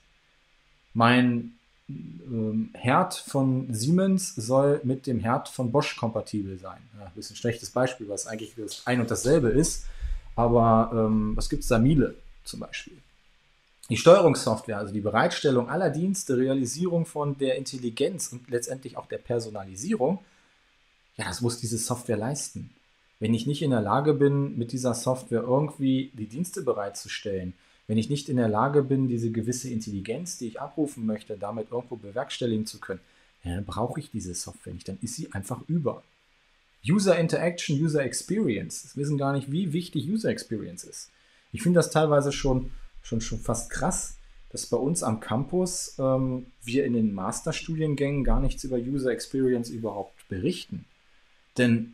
Mein ähm, Herd von Siemens soll mit dem Herd von Bosch kompatibel sein. Ja, ein bisschen schlechtes Beispiel, was eigentlich das ein und dasselbe ist. Aber ähm, was gibt es da? Miele zum Beispiel. Die Steuerungssoftware, also die Bereitstellung aller Dienste, Realisierung von der Intelligenz und letztendlich auch der Personalisierung, ja, das muss diese Software leisten. Wenn ich nicht in der Lage bin, mit dieser Software irgendwie die Dienste bereitzustellen, wenn ich nicht in der Lage bin, diese gewisse Intelligenz, die ich abrufen möchte, damit irgendwo bewerkstelligen zu können, ja, dann brauche ich diese Software nicht, dann ist sie einfach über. User Interaction, User Experience, wir wissen gar nicht, wie wichtig User Experience ist. Ich finde das teilweise schon, schon, schon fast krass, dass bei uns am Campus ähm, wir in den Masterstudiengängen gar nichts über User Experience überhaupt berichten. Denn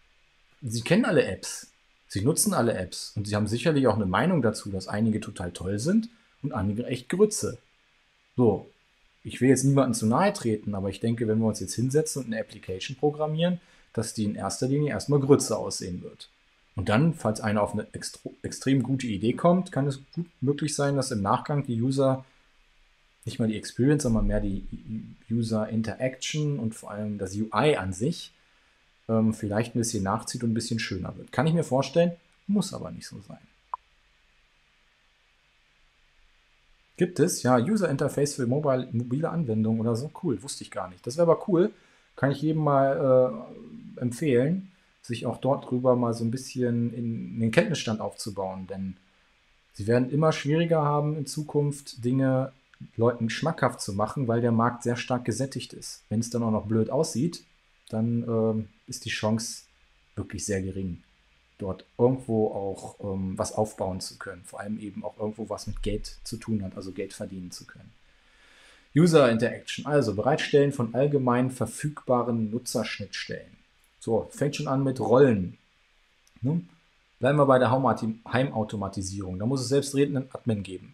Sie kennen alle Apps, Sie nutzen alle Apps und Sie haben sicherlich auch eine Meinung dazu, dass einige total toll sind und einige echt Grütze. So, ich will jetzt niemandem zu nahe treten, aber ich denke, wenn wir uns jetzt hinsetzen und eine Application programmieren, dass die in erster Linie erstmal Grütze aussehen wird. Und dann, falls einer auf eine extre extrem gute Idee kommt, kann es gut möglich sein, dass im Nachgang die User, nicht mal die Experience, sondern mehr die User Interaction und vor allem das U I an sich, ähm, vielleicht ein bisschen nachzieht und ein bisschen schöner wird. Kann ich mir vorstellen, muss aber nicht so sein. Gibt es? Ja, User Interface für mobile, mobile Anwendungen oder so. Cool, wusste ich gar nicht. Das wäre aber cool. Kann ich jedem mal äh, empfehlen, sich auch dort drüber mal so ein bisschen in, in den Kenntnisstand aufzubauen. Denn sie werden immer schwieriger haben, in Zukunft Dinge Leuten schmackhaft zu machen, weil der Markt sehr stark gesättigt ist. Wenn es dann auch noch blöd aussieht, dann ähm, ist die Chance wirklich sehr gering, dort irgendwo auch ähm, was aufbauen zu können. Vor allem eben auch irgendwo was mit Geld zu tun hat, also Geld verdienen zu können. User Interaction, also Bereitstellen von allgemein verfügbaren Nutzerschnittstellen. So, fängt schon an mit Rollen. Ne? Bleiben wir bei der Heimautomatisierung. Da muss es selbstredenden Admin geben.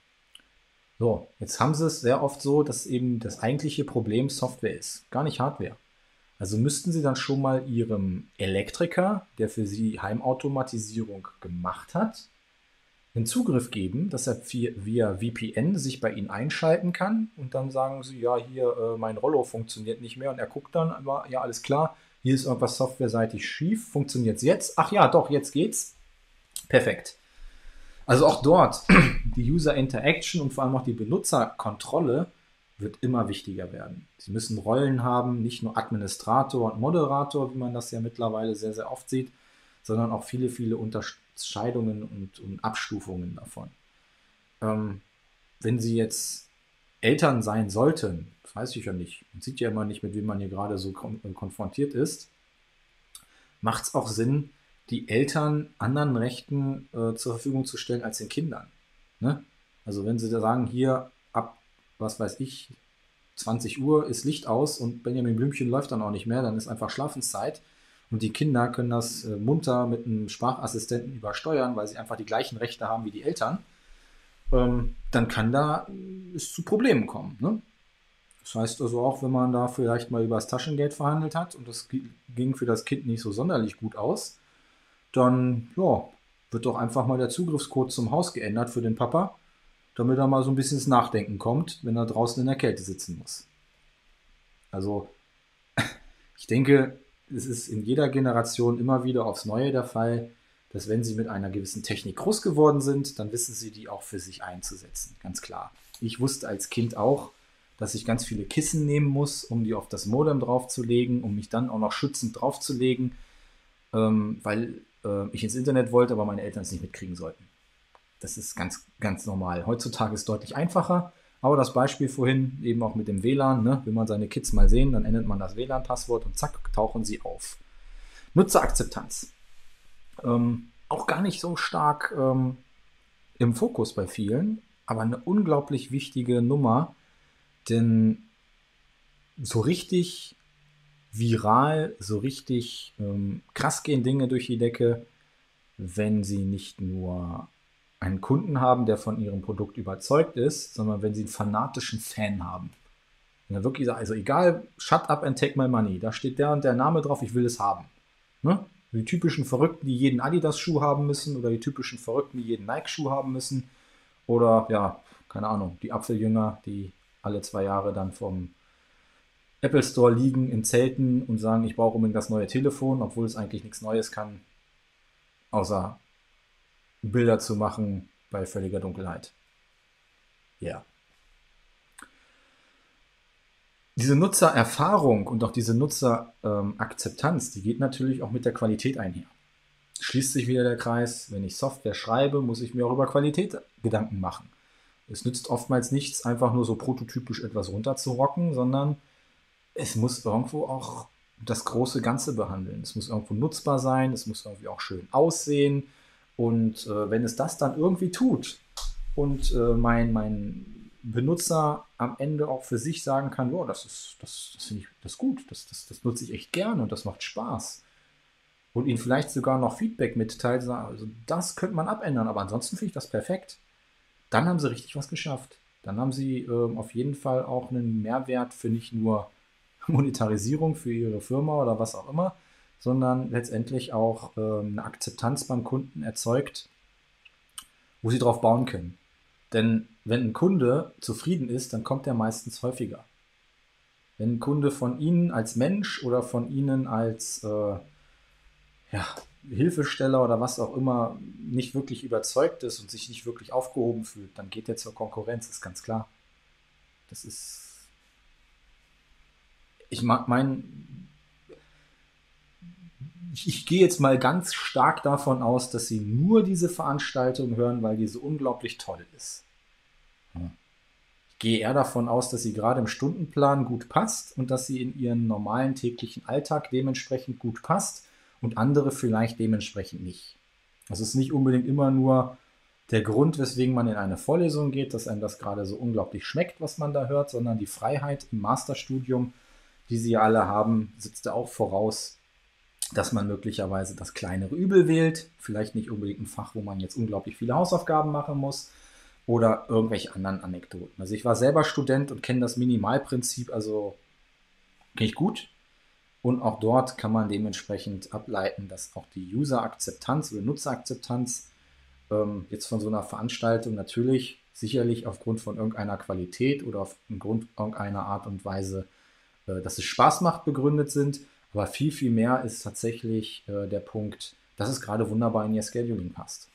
So, jetzt haben sie es sehr oft so, dass eben das eigentliche Problem Software ist, gar nicht Hardware. Also müssten sie dann schon mal ihrem Elektriker, der für sie Heimautomatisierung gemacht hat, einen Zugriff geben, dass er via V P N sich bei ihnen einschalten kann und dann sagen sie, ja, hier, äh, mein Rollo funktioniert nicht mehr und er guckt dann, aber ja, alles klar, hier ist irgendwas softwareseitig schief, funktioniert es jetzt? Ach ja, doch, jetzt geht's. Perfekt. Also auch dort, die User Interaction und vor allem auch die Benutzerkontrolle wird immer wichtiger werden. Sie müssen Rollen haben, nicht nur Administrator und Moderator, wie man das ja mittlerweile sehr, sehr oft sieht, sondern auch viele, viele Unterscheidungen und, und Abstufungen davon. Ähm, wenn Sie jetzt Eltern sein sollten, das weiß ich ja nicht, man sieht ja immer nicht, mit wem man hier gerade so kon konfrontiert ist, macht es auch Sinn, die Eltern anderen Rechten äh, zur Verfügung zu stellen als den Kindern. Ne? Also wenn sie da sagen, hier ab, was weiß ich, zwanzig Uhr ist Licht aus und Benjamin Blümchen läuft dann auch nicht mehr, dann ist einfach Schlafenszeit und die Kinder können das äh, munter mit einem Sprachassistenten übersteuern, weil sie einfach die gleichen Rechte haben wie die Eltern, ähm, dann kann da äh, es zu Problemen kommen. Ne? Das heißt also auch, wenn man da vielleicht mal über das Taschengeld verhandelt hat und das ging für das Kind nicht so sonderlich gut aus, dann ja, wird doch einfach mal der Zugriffscode zum Haus geändert für den Papa, damit er mal so ein bisschen ins Nachdenken kommt, wenn er draußen in der Kälte sitzen muss. Also ich denke, es ist in jeder Generation immer wieder aufs Neue der Fall, dass wenn sie mit einer gewissen Technik groß geworden sind, dann wissen sie die auch für sich einzusetzen, ganz klar. Ich wusste als Kind auch, dass ich ganz viele Kissen nehmen muss, um die auf das Modem draufzulegen, um mich dann auch noch schützend draufzulegen, ähm, weil äh, ich ins Internet wollte, aber meine Eltern es nicht mitkriegen sollten. Das ist ganz, ganz normal. Heutzutage ist es deutlich einfacher, aber das Beispiel vorhin eben auch mit dem W L A N, ne? Will man seine Kids mal sehen, dann ändert man das W L A N-Passwort und zack, tauchen sie auf. Nutzerakzeptanz. Ähm, auch gar nicht so stark ähm, im Fokus bei vielen, aber eine unglaublich wichtige Nummer, denn so richtig viral, so richtig ähm, krass gehen Dinge durch die Decke, wenn sie nicht nur einen Kunden haben, der von ihrem Produkt überzeugt ist, sondern wenn sie einen fanatischen Fan haben. Wenn er wirklich sagt, also egal, shut up and take my money, da steht der und der Name drauf, ich will es haben. Ne? Die typischen Verrückten, die jeden Adidas-Schuh haben müssen oder die typischen Verrückten, die jeden Nike-Schuh haben müssen oder, ja, keine Ahnung, die Apfeljünger, die alle zwei Jahre dann vom Apple Store liegen in Zelten und sagen, ich brauche unbedingt das neue Telefon, obwohl es eigentlich nichts Neues kann, außer Bilder zu machen bei völliger Dunkelheit. Ja. Yeah. Diese Nutzererfahrung und auch diese Nutzerakzeptanz, die geht natürlich auch mit der Qualität einher. Schließt sich wieder der Kreis, wenn ich Software schreibe, muss ich mir auch über Qualität Gedanken machen. Es nützt oftmals nichts, einfach nur so prototypisch etwas runterzurocken, sondern es muss irgendwo auch das große Ganze behandeln. Es muss irgendwo nutzbar sein, es muss irgendwie auch schön aussehen. Und äh, wenn es das dann irgendwie tut und äh, mein, mein Benutzer am Ende auch für sich sagen kann, oh, das ist, das, das finde ich das ist gut, das, das, das nutze ich echt gerne und das macht Spaß. Und ihnen vielleicht sogar noch Feedback mitteilt, sagen, also das könnte man abändern, aber ansonsten finde ich das perfekt. Dann haben sie richtig was geschafft. Dann haben sie äh, auf jeden Fall auch einen Mehrwert für nicht nur Monetarisierung für ihre Firma oder was auch immer, sondern letztendlich auch äh, eine Akzeptanz beim Kunden erzeugt, wo sie drauf bauen können. Denn wenn ein Kunde zufrieden ist, dann kommt er meistens häufiger. Wenn ein Kunde von Ihnen als Mensch oder von Ihnen als äh, ja, Hilfesteller oder was auch immer nicht wirklich überzeugt ist und sich nicht wirklich aufgehoben fühlt, dann geht er zur Konkurrenz, ist ganz klar. Das ist, ich meine, ich, ich gehe jetzt mal ganz stark davon aus, dass Sie nur diese Veranstaltung hören, weil die so unglaublich toll ist. Ich gehe eher davon aus, dass sie gerade im Stundenplan gut passt und dass sie in ihren normalen täglichen Alltag dementsprechend gut passt und andere vielleicht dementsprechend nicht. Das ist nicht unbedingt immer nur der Grund, weswegen man in eine Vorlesung geht, dass einem das gerade so unglaublich schmeckt, was man da hört, sondern die Freiheit im Masterstudium, die sie ja alle haben, sitzt da auch voraus, dass man möglicherweise das kleinere Übel wählt, vielleicht nicht unbedingt ein Fach, wo man jetzt unglaublich viele Hausaufgaben machen muss oder irgendwelche anderen Anekdoten. Also ich war selber Student und kenne das Minimalprinzip, also kenne ich gut. Und auch dort kann man dementsprechend ableiten, dass auch die User-Akzeptanz oder Nutzerakzeptanz ähm, jetzt von so einer Veranstaltung natürlich sicherlich aufgrund von irgendeiner Qualität oder aufgrund irgendeiner Art und Weise, äh, dass es Spaß macht, begründet sind. Aber viel, viel mehr ist tatsächlich äh, der Punkt, dass es gerade wunderbar in ihr Scheduling passt.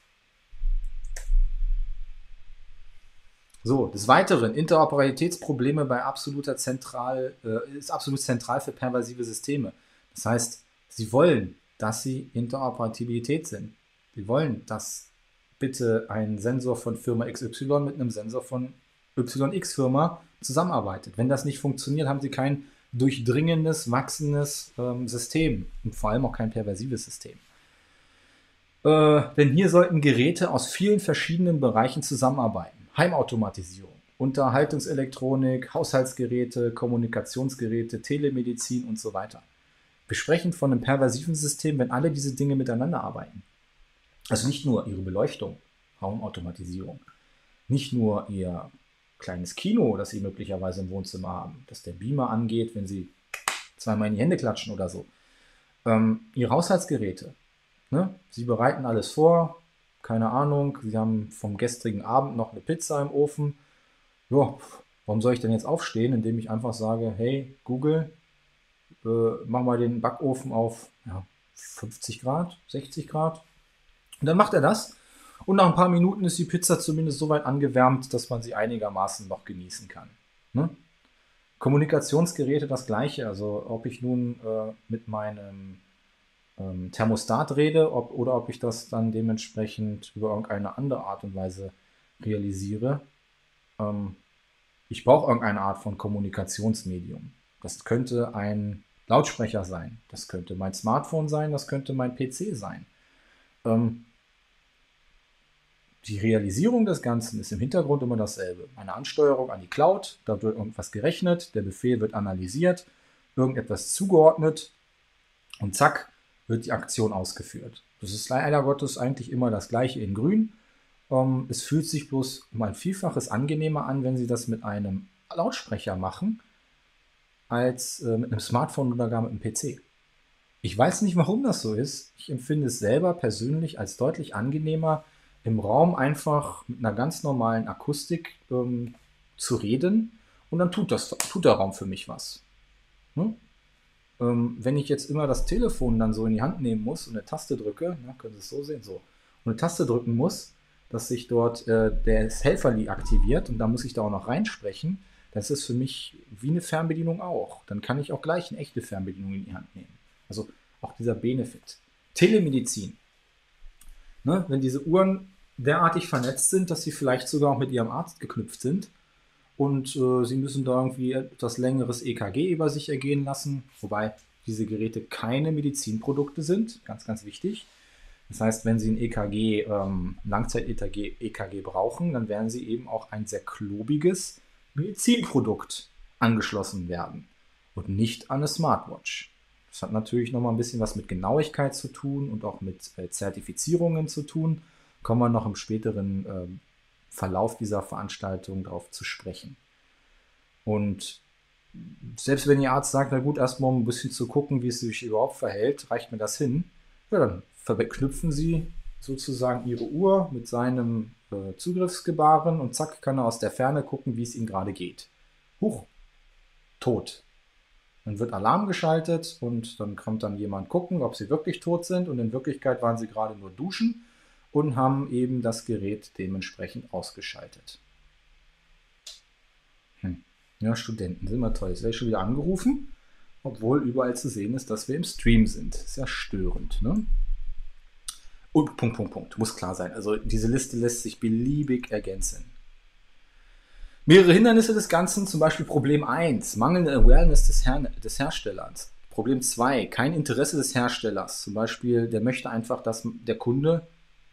So, des Weiteren, Interoperabilitätsprobleme bei absoluter zentral, äh, ist absolut zentral für pervasive Systeme. Das heißt, sie wollen, dass sie Interoperabilität sind. Sie wollen, dass bitte ein Sensor von Firma X Y mit einem Sensor von Y X-Firma zusammenarbeitet. Wenn das nicht funktioniert, haben sie kein durchdringendes, wachsendes ähm, System und vor allem auch kein perversives System. Äh, denn hier sollten Geräte aus vielen verschiedenen Bereichen zusammenarbeiten. Heimautomatisierung, Unterhaltungselektronik, Haushaltsgeräte, Kommunikationsgeräte, Telemedizin und so weiter. Wir sprechen von einem perversiven System, wenn alle diese Dinge miteinander arbeiten. Also nicht nur ihre Beleuchtung, Raumautomatisierung, nicht nur ihr kleines Kino, das sie möglicherweise im Wohnzimmer haben, dass der Beamer angeht, wenn sie zweimal in die Hände klatschen oder so. Ähm, ihre Haushaltsgeräte, ne? Sie bereiten alles vor, keine Ahnung, sie haben vom gestrigen Abend noch eine Pizza im Ofen. Ja, warum soll ich denn jetzt aufstehen, indem ich einfach sage, hey Google, äh, mach mal den Backofen auf ja, fünfzig Grad, sechzig Grad. Und dann macht er das. Und nach ein paar Minuten ist die Pizza zumindest so weit angewärmt, dass man sie einigermaßen noch genießen kann. Ne? Kommunikationsgeräte das gleiche. Also ob ich nun äh, mit meinem ähm, Thermostat rede ob, oder ob ich das dann dementsprechend über irgendeine andere Art und Weise realisiere. Ähm, ich brauche irgendeine Art von Kommunikationsmedium. Das könnte ein Lautsprecher sein. Das könnte mein Smartphone sein. Das könnte mein P C sein. Ähm, Die Realisierung des Ganzen ist im Hintergrund immer dasselbe. Eine Ansteuerung an die Cloud, da wird irgendwas gerechnet, der Befehl wird analysiert, irgendetwas zugeordnet und zack, wird die Aktion ausgeführt. Das ist leider Gottes eigentlich immer das gleiche in grün. Ähm, es fühlt sich bloß um ein Vielfaches angenehmer an, wenn Sie das mit einem Lautsprecher machen, als äh, mit einem Smartphone oder gar mit einem P C. Ich weiß nicht, warum das so ist. Ich empfinde es selber persönlich als deutlich angenehmer, im Raum einfach mit einer ganz normalen Akustik ähm, zu reden und dann tut, das, tut der Raum für mich was. Hm? Ähm, wenn ich jetzt immer das Telefon dann so in die Hand nehmen muss und eine Taste drücke, na, können Sie es so sehen, so, und eine Taste drücken muss, dass sich dort äh, das Helferli aktiviert und da muss ich da auch noch reinsprechen, das ist für mich wie eine Fernbedienung auch. Dann kann ich auch gleich eine echte Fernbedienung in die Hand nehmen. Also auch dieser Benefit. Telemedizin. Ne, wenn diese Uhren derartig vernetzt sind, dass sie vielleicht sogar auch mit ihrem Arzt geknüpft sind und äh, sie müssen da irgendwie etwas längeres E K G über sich ergehen lassen, wobei diese Geräte keine Medizinprodukte sind, ganz, ganz wichtig. Das heißt, wenn Sie ein E K G, ähm, Langzeit-E K G, E K G brauchen, dann werden Sie eben auch ein sehr klobiges Medizinprodukt angeschlossen werden und nicht an eine Smartwatch. Das hat natürlich nochmal ein bisschen was mit Genauigkeit zu tun und auch mit äh, Zertifizierungen zu tun. Kommen wir noch im späteren äh, Verlauf dieser Veranstaltung darauf zu sprechen. Und selbst wenn Ihr Arzt sagt, na gut, erstmal um ein bisschen zu gucken, wie es sich überhaupt verhält, reicht mir das hin, ja, dann verknüpfen Sie sozusagen Ihre Uhr mit seinem äh, Zugriffsgebaren und zack, kann er aus der Ferne gucken, wie es ihm gerade geht. Huch, tot. Dann wird Alarm geschaltet und dann kommt dann jemand gucken, ob sie wirklich tot sind und in Wirklichkeit waren sie gerade nur duschen und haben eben das Gerät dementsprechend ausgeschaltet. Hm. Ja, Studenten sind immer toll. Jetzt werde ich schon wieder angerufen, obwohl überall zu sehen ist, dass wir im Stream sind. Ist ja störend, ne? Und Punkt, Punkt, Punkt. Muss klar sein. Also diese Liste lässt sich beliebig ergänzen. Mehrere Hindernisse des Ganzen, zum Beispiel Problem eins, mangelnde Awareness des, Her des Herstellers. Problem zwei, kein Interesse des Herstellers. Zum Beispiel, der möchte einfach, dass der Kunde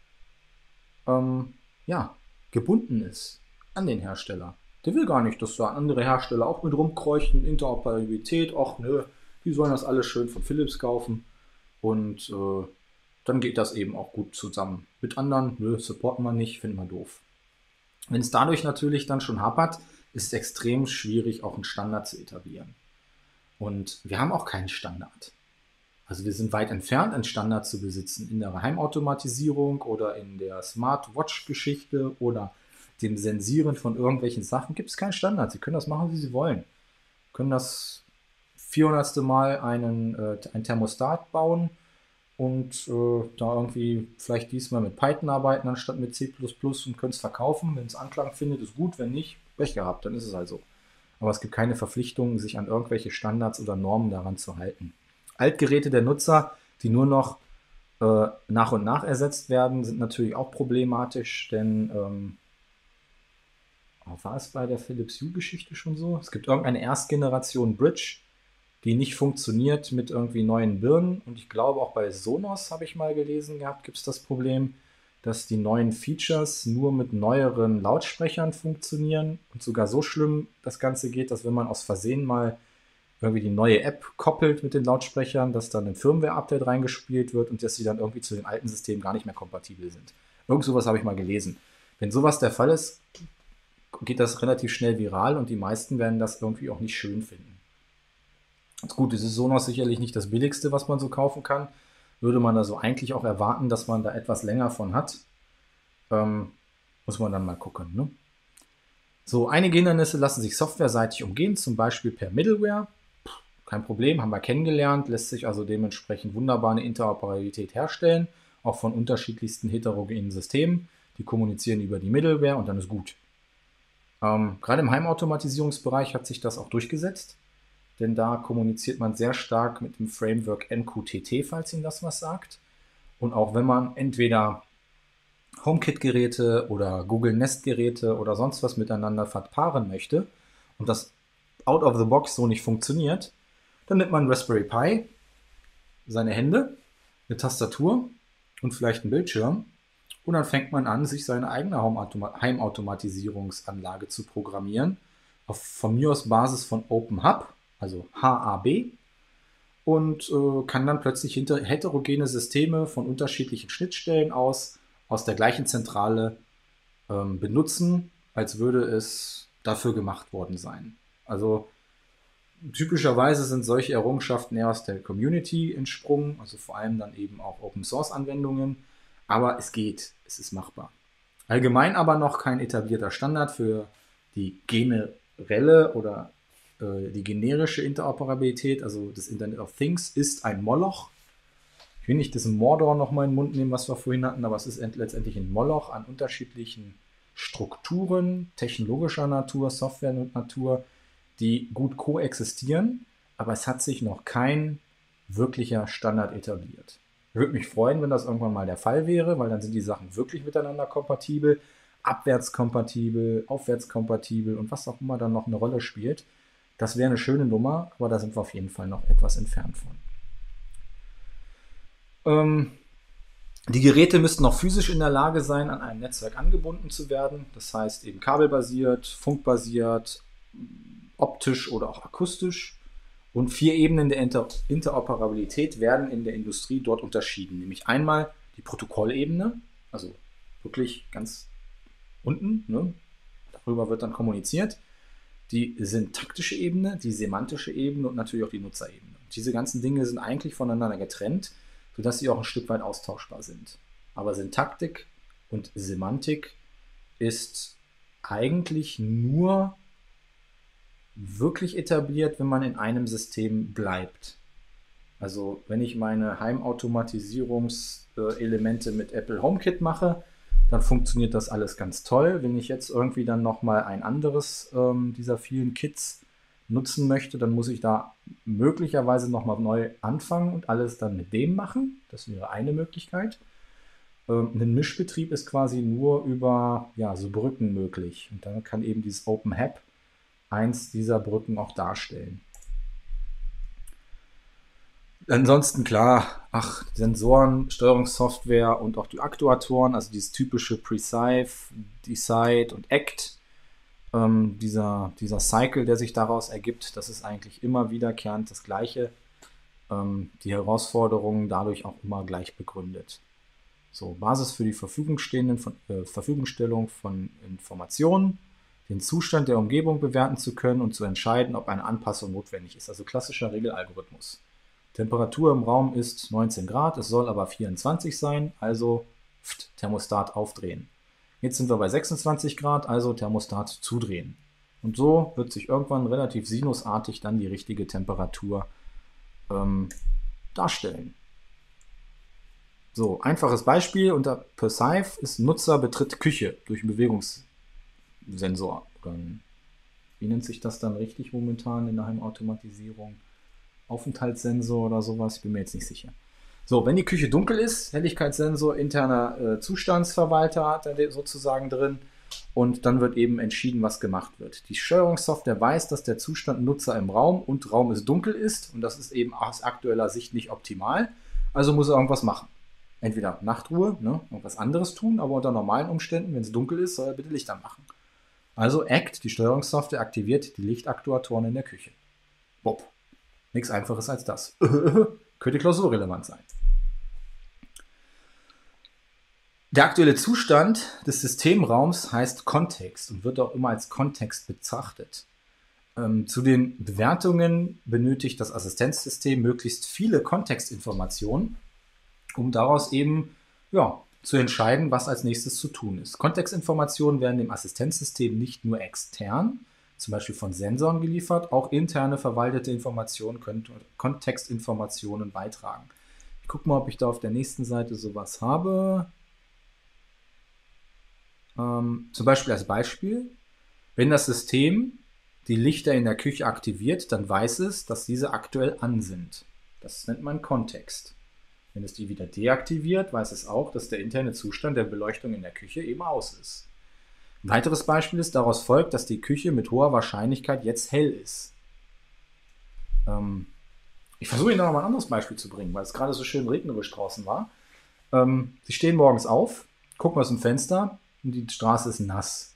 ähm, ja, gebunden ist an den Hersteller. Der will gar nicht, dass da andere Hersteller auch mit rumkreuchen, Interoperabilität, ach nö, die sollen das alles schön von Philips kaufen und äh, dann geht das eben auch gut zusammen. Mit anderen, nö, supporten wir nicht, finden wir doof. Wenn es dadurch natürlich dann schon hapert, ist es extrem schwierig, auch einen Standard zu etablieren. Und wir haben auch keinen Standard. Also wir sind weit entfernt, einen Standard zu besitzen in der Heimautomatisierung oder in der Smartwatch-Geschichte oder dem Sensieren von irgendwelchen Sachen. Gibt es keinen Standard. Sie können das machen, wie Sie wollen. Sie können das vierhundertste Mal einen, äh, ein Thermostat bauen und äh, da irgendwie vielleicht diesmal mit Python arbeiten anstatt mit C plus plus und können es verkaufen. Wenn es Anklang findet, ist gut. Wenn nicht, Pech gehabt, dann ist es halt so. Aber es gibt keine Verpflichtung, sich an irgendwelche Standards oder Normen daran zu halten. Altgeräte der Nutzer, die nur noch äh, nach und nach ersetzt werden, sind natürlich auch problematisch, denn ähm, war es bei der Philips Hue-Geschichte schon so? Es gibt irgendeine Erstgeneration Bridge, die nicht funktioniert mit irgendwie neuen Birnen. Und ich glaube, auch bei Sonos habe ich mal gelesen gehabt, gibt es das Problem, dass die neuen Features nur mit neueren Lautsprechern funktionieren. Und sogar so schlimm das Ganze geht, dass wenn man aus Versehen mal irgendwie die neue App koppelt mit den Lautsprechern, dass dann ein Firmware-Update reingespielt wird und dass sie dann irgendwie zu den alten Systemen gar nicht mehr kompatibel sind. Irgend sowas habe ich mal gelesen. Wenn sowas der Fall ist, geht das relativ schnell viral und die meisten werden das irgendwie auch nicht schön finden. Gut, es ist Sonos sicherlich nicht das billigste, was man so kaufen kann. Würde man also eigentlich auch erwarten, dass man da etwas länger von hat. Ähm, muss man dann mal gucken. Ne? So, einige Hindernisse lassen sich softwareseitig umgehen, zum Beispiel per Middleware. Kein Problem, haben wir kennengelernt, lässt sich also dementsprechend wunderbar eine Interoperabilität herstellen, auch von unterschiedlichsten heterogenen Systemen. Die kommunizieren über die Middleware und dann ist gut. Ähm, gerade im Heimautomatisierungsbereich hat sich das auch durchgesetzt, denn da kommuniziert man sehr stark mit dem Framework M Q T T, falls Ihnen das was sagt. Und auch wenn man entweder HomeKit-Geräte oder Google Nest-Geräte oder sonst was miteinander verpaaren möchte und das out of the box so nicht funktioniert, dann nimmt man einen Raspberry Pi, seine Hände, eine Tastatur und vielleicht einen Bildschirm und dann fängt man an, sich seine eigene Heimautomatisierungsanlage zu programmieren, auf von mir aus Basis von OpenHub, also H A B, und äh, kann dann plötzlich hinter heterogene Systeme von unterschiedlichen Schnittstellen aus aus der gleichen Zentrale ähm, benutzen, als würde es dafür gemacht worden sein. Also typischerweise sind solche Errungenschaften eher aus der Community entsprungen, also vor allem dann eben auch Open-Source-Anwendungen, aber es geht, es ist machbar. Allgemein aber noch kein etablierter Standard für die generelle oder äh, die generische Interoperabilität, also das Internet of Things ist ein Moloch. Ich will nicht das Mordor nochmal in den Mund nehmen, was wir vorhin hatten, aber es ist letztendlich ein Moloch an unterschiedlichen Strukturen, technologischer Natur, Software und Natur, die gut koexistieren, aber es hat sich noch kein wirklicher Standard etabliert. Ich würde mich freuen, wenn das irgendwann mal der Fall wäre, weil dann sind die Sachen wirklich miteinander kompatibel, abwärtskompatibel, aufwärtskompatibel und was auch immer dann noch eine Rolle spielt. Das wäre eine schöne Nummer, aber da sind wir auf jeden Fall noch etwas entfernt von. Ähm, die Geräte müssten auch physisch in der Lage sein, an ein Netzwerk angebunden zu werden. Das heißt eben kabelbasiert, funkbasiert, optisch oder auch akustisch. Und vier Ebenen der Inter Interoperabilität werden in der Industrie dort unterschieden. Nämlich einmal die Protokollebene, also wirklich ganz unten, ne? Darüber wird dann kommuniziert. Die syntaktische Ebene, die semantische Ebene und natürlich auch die Nutzerebene. Und diese ganzen Dinge sind eigentlich voneinander getrennt, sodass sie auch ein Stück weit austauschbar sind. Aber Syntaktik und Semantik ist eigentlich nur wirklich etabliert, wenn man in einem System bleibt. Also wenn ich meine Heimautomatisierungselemente mit Apple HomeKit mache, dann funktioniert das alles ganz toll. Wenn ich jetzt irgendwie dann nochmal ein anderes ähm, dieser vielen Kits nutzen möchte, dann muss ich da möglicherweise nochmal neu anfangen und alles dann mit dem machen. Das wäre eine Möglichkeit. Ähm, ein Mischbetrieb ist quasi nur über ja, so Brücken möglich. Und dann kann eben dieses OpenHAB eins dieser Brücken auch darstellen. Ansonsten klar, ach, Sensoren, Steuerungssoftware und auch die Aktuatoren, also dieses typische Precise, Decide und Act, ähm, dieser, dieser Cycle, der sich daraus ergibt, das ist eigentlich immer wiederkehrend das Gleiche. Ähm, die Herausforderungen dadurch auch immer gleich begründet. So, Basis für die Verfügung stehenden von, äh, Verfügungstellung von Informationen, den Zustand der Umgebung bewerten zu können und zu entscheiden, ob eine Anpassung notwendig ist. Also klassischer Regelalgorithmus. Temperatur im Raum ist neunzehn Grad, es soll aber vierundzwanzig sein, also pft, Thermostat aufdrehen. Jetzt sind wir bei sechsundzwanzig Grad, also Thermostat zudrehen. Und so wird sich irgendwann relativ sinusartig dann die richtige Temperatur ähm, darstellen. So, einfaches Beispiel unter Perceive ist Nutzer betritt Küche durch einen Bewegungssensor. Wie nennt sich das dann richtig momentan in der Heimautomatisierung? Aufenthaltssensor oder sowas, ich bin mir jetzt nicht sicher. So, wenn die Küche dunkel ist, Helligkeitssensor, interner äh, Zustandsverwalter hat er sozusagen drin und dann wird eben entschieden, was gemacht wird. Die Steuerungssoftware weiß, dass der Zustand Nutzer im Raum und Raum ist dunkel ist und das ist eben aus aktueller Sicht nicht optimal, also muss er irgendwas machen. Entweder Nachtruhe, ne, irgendwas anderes tun, aber unter normalen Umständen, wenn es dunkel ist, soll er bitte Licht anmachen. Also Act, die Steuerungssoftware, aktiviert die Lichtaktuatoren in der Küche. Bob. Nichts Einfaches als das. Könnte klausurrelevant sein. Der aktuelle Zustand des Systemraums heißt Kontext und wird auch immer als Kontext betrachtet. Ähm, zu den Bewertungen benötigt das Assistenzsystem möglichst viele Kontextinformationen, um daraus eben ja, zu entscheiden, was als nächstes zu tun ist. Kontextinformationen werden dem Assistenzsystem nicht nur extern, zum Beispiel von Sensoren geliefert, auch interne verwaltete Informationen können Kontextinformationen beitragen. Ich gucke mal, ob ich da auf der nächsten Seite sowas habe. Ähm, zum Beispiel als Beispiel, wenn das System die Lichter in der Küche aktiviert, dann weiß es, dass diese aktuell an sind. Das nennt man Kontext. Wenn es die wieder deaktiviert, weiß es auch, dass der interne Zustand der Beleuchtung in der Küche eben aus ist. Ein weiteres Beispiel ist, daraus folgt, dass die Küche mit hoher Wahrscheinlichkeit jetzt hell ist. Ähm, ich versuche Ihnen noch mal ein anderes Beispiel zu bringen, weil es gerade so schön regnerisch draußen war. Ähm, Sie stehen morgens auf, gucken aus dem Fenster und die Straße ist nass.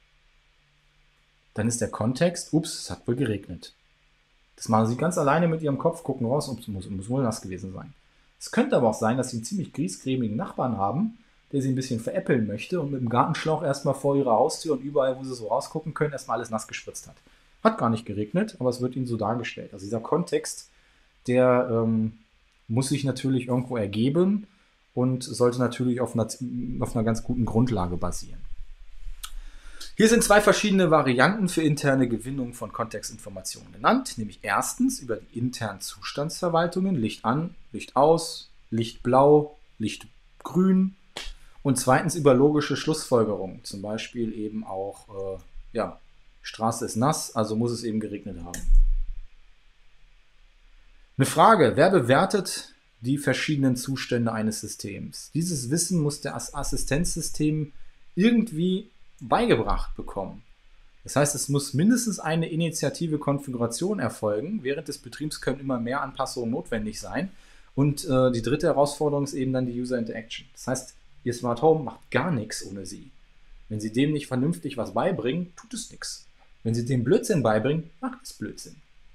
Dann ist der Kontext, ups, es hat wohl geregnet. Das machen Sie ganz alleine mit Ihrem Kopf, gucken raus und es muss, muss wohl nass gewesen sein. Es könnte aber auch sein, dass Sie einen ziemlich griesgrämigen Nachbarn haben, der sie ein bisschen veräppeln möchte und mit dem Gartenschlauch erstmal vor ihrer Haustür und überall, wo sie so rausgucken können, erstmal alles nass gespritzt hat. Hat gar nicht geregnet, aber es wird ihnen so dargestellt. Also dieser Kontext, der ähm, muss sich natürlich irgendwo ergeben und sollte natürlich auf einer, auf einer ganz guten Grundlage basieren. Hier sind zwei verschiedene Varianten für interne Gewinnung von Kontextinformationen genannt, nämlich erstens über die internen Zustandsverwaltungen, Licht an, Licht aus, Licht blau, Licht grün, und zweitens über logische Schlussfolgerungen, zum Beispiel eben auch, äh, ja, Straße ist nass, also muss es eben geregnet haben. Eine Frage, wer bewertet die verschiedenen Zustände eines Systems? Dieses Wissen muss das Assistenzsystem irgendwie beigebracht bekommen. Das heißt, es muss mindestens eine initiative Konfiguration erfolgen. Während des Betriebs können immer mehr Anpassungen notwendig sein. Und äh, die dritte Herausforderung ist eben dann die User Interaction. Das heißt, Ihr Smart Home macht gar nichts ohne Sie. Wenn Sie dem nicht vernünftig was beibringen, tut es nichts. Wenn Sie dem Blödsinn beibringen, macht es Blödsinn.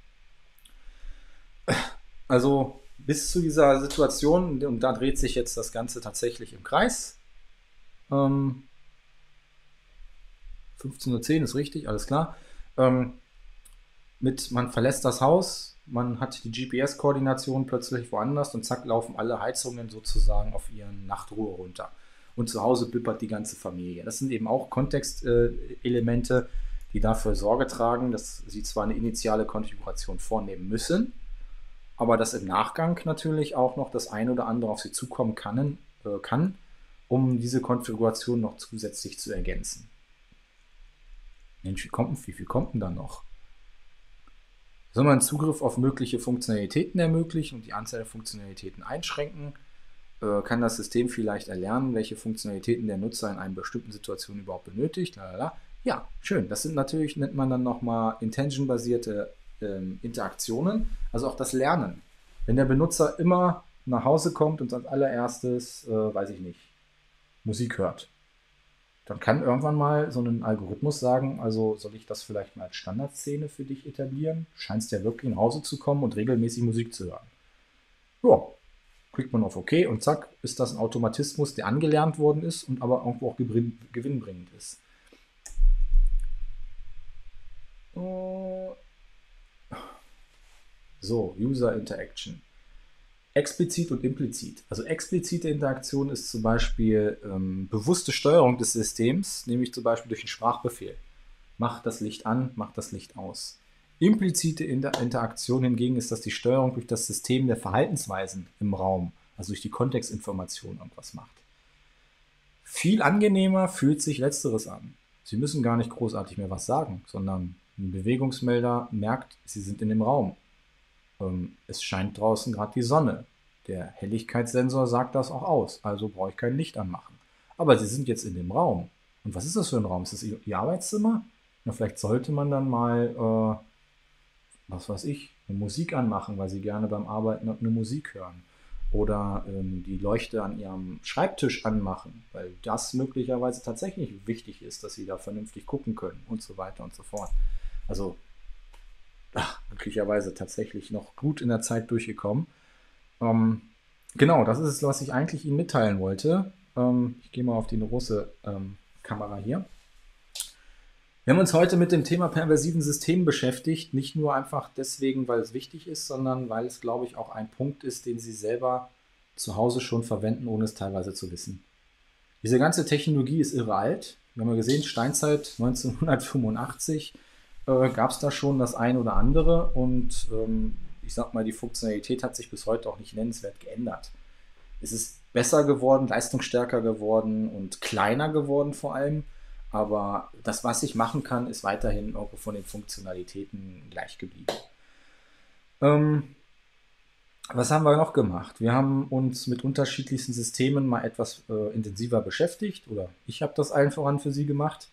Also bis zu dieser Situation, und da dreht sich jetzt das Ganze tatsächlich im Kreis. Ähm, fünfzehn Uhr zehn ist richtig, alles klar. Ähm, mit man verlässt das Haus, man hat die G P S-Koordination plötzlich woanders und zack, laufen alle Heizungen sozusagen auf ihren Nachtruhe runter. Und zu Hause bippert die ganze Familie. Das sind eben auch Kontextelemente, die dafür Sorge tragen, dass sie zwar eine initiale Konfiguration vornehmen müssen, aber dass im Nachgang natürlich auch noch das eine oder andere auf sie zukommen kann, äh, kann um diese Konfiguration noch zusätzlich zu ergänzen. Mensch, wie, kommt, wie viel kommt denn da noch? Soll man Zugriff auf mögliche Funktionalitäten ermöglichen und die Anzahl der Funktionalitäten einschränken? äh, kann das System vielleicht erlernen, welche Funktionalitäten der Nutzer in einer bestimmten Situation überhaupt benötigt. Lalala. Ja, schön. Das sind natürlich, nennt man dann nochmal intention-basierte ähm, Interaktionen, also auch das Lernen. Wenn der Benutzer immer nach Hause kommt und als allererstes, äh, weiß ich nicht, Musik hört, dann kann irgendwann mal so ein Algorithmus sagen, also soll ich das vielleicht mal als Standardszene für dich etablieren? Du scheinst ja wirklich nach Hause zu kommen und regelmäßig Musik zu hören. Ja, klickt man auf OK und zack, ist das ein Automatismus, der angelernt worden ist und aber irgendwo auch gewinnbringend ist. So, User Interaction. Explizit und implizit. Also explizite Interaktion ist zum Beispiel ähm, bewusste Steuerung des Systems, nämlich zum Beispiel durch einen Sprachbefehl. Mach das Licht an, mach das Licht aus. Implizite Inter Interaktion hingegen ist das die Steuerung durch das System der Verhaltensweisen im Raum, also durch die Kontextinformation irgendwas macht. Viel angenehmer fühlt sich Letzteres an. Sie müssen gar nicht großartig mehr was sagen, sondern ein Bewegungsmelder merkt, Sie sind in dem Raum. Es scheint draußen gerade die Sonne. Der Helligkeitssensor sagt das auch aus, also brauche ich kein Licht anmachen. Aber Sie sind jetzt in dem Raum. Und was ist das für ein Raum? Ist das Ihr Arbeitszimmer? Na, vielleicht sollte man dann mal, äh, was weiß ich, eine Musik anmachen, weil Sie gerne beim Arbeiten eine Musik hören. Oder ähm, die Leuchte an Ihrem Schreibtisch anmachen, weil das möglicherweise tatsächlich wichtig ist, dass Sie da vernünftig gucken können und so weiter und so fort. Also Ach, glücklicherweise tatsächlich noch gut in der Zeit durchgekommen. Ähm, genau, das ist es, was ich eigentlich Ihnen mitteilen wollte. Ähm, ich gehe mal auf die große ähm, Kamera hier. Wir haben uns heute mit dem Thema perversiven Systemen beschäftigt. Nicht nur einfach deswegen, weil es wichtig ist, sondern weil es, glaube ich, auch ein Punkt ist, den Sie selber zu Hause schon verwenden, ohne es teilweise zu wissen. Diese ganze Technologie ist irre alt. Wir haben ja gesehen, Steinzeit neunzehnhundertfünfundachtzig. Äh, gab es da schon das ein oder andere und ähm, ich sag mal, die Funktionalität hat sich bis heute auch nicht nennenswert geändert. Es ist besser geworden, leistungsstärker geworden und kleiner geworden vor allem, aber das, was ich machen kann, ist weiterhin irgendwo von den Funktionalitäten gleich geblieben. Ähm, was haben wir noch gemacht? Wir haben uns mit unterschiedlichsten Systemen mal etwas äh, intensiver beschäftigt oder ich habe das allen voran für Sie gemacht.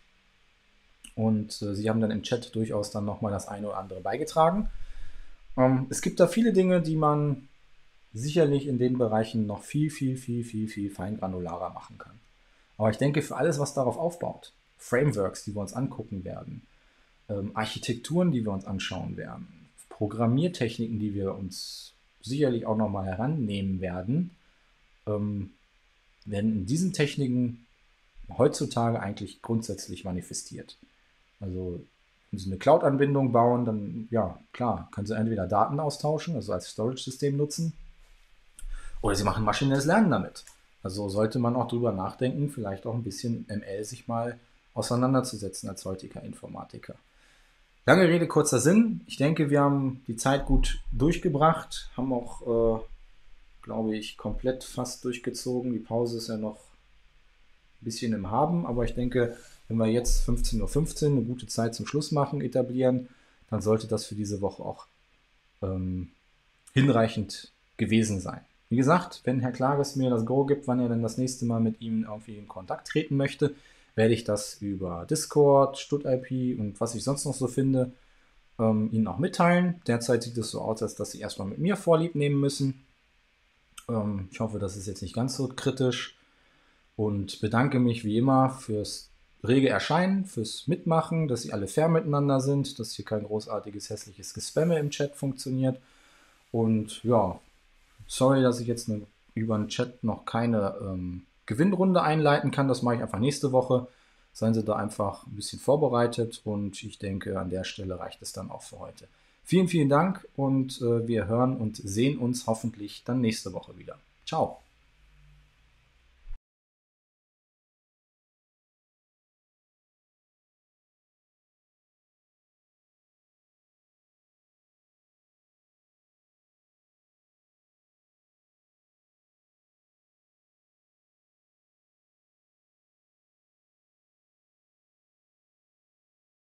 Und äh, Sie haben dann im Chat durchaus dann nochmal das eine oder andere beigetragen. Ähm, es gibt da viele Dinge, die man sicherlich in den Bereichen noch viel, viel, viel, viel, viel feingranularer machen kann. Aber ich denke, für alles, was darauf aufbaut, Frameworks, die wir uns angucken werden, ähm, Architekturen, die wir uns anschauen werden, Programmiertechniken, die wir uns sicherlich auch nochmal herannehmen werden, ähm, werden in diesen Techniken heutzutage eigentlich grundsätzlich manifestiert. Also wenn Sie eine Cloud-Anbindung bauen, dann, ja, klar, können Sie entweder Daten austauschen, also als Storage-System nutzen, oder Sie machen maschinelles Lernen damit. Also sollte man auch drüber nachdenken, vielleicht auch ein bisschen M L sich mal auseinanderzusetzen als heutiger Informatiker. Lange Rede, kurzer Sinn. Ich denke, wir haben die Zeit gut durchgebracht, haben auch, äh, glaube ich, komplett fast durchgezogen. Die Pause ist ja noch ein bisschen im Haben, aber ich denke, wenn wir jetzt fünfzehn Uhr fünfzehn eine gute Zeit zum Schluss machen, etablieren, dann sollte das für diese Woche auch ähm, hinreichend gewesen sein. Wie gesagt, wenn Herr Klages mir das Go gibt, wann er dann das nächste Mal mit ihm irgendwie in Kontakt treten möchte, werde ich das über Discord, StudIP und was ich sonst noch so finde, ähm, Ihnen auch mitteilen. Derzeit sieht es so aus, als dass Sie erstmal mit mir Vorlieb nehmen müssen. Ähm, ich hoffe, das ist jetzt nicht ganz so kritisch und bedanke mich wie immer fürs rege Erscheinen, fürs Mitmachen, dass Sie alle fair miteinander sind, dass hier kein großartiges hässliches Gespamme im Chat funktioniert. Und ja, sorry, dass ich jetzt eine, über den Chat noch keine ähm, Gewinnrunde einleiten kann. Das mache ich einfach nächste Woche. Seien Sie da einfach ein bisschen vorbereitet und ich denke, an der Stelle reicht es dann auch für heute. Vielen, vielen Dank und äh, wir hören und sehen uns hoffentlich dann nächste Woche wieder. Ciao.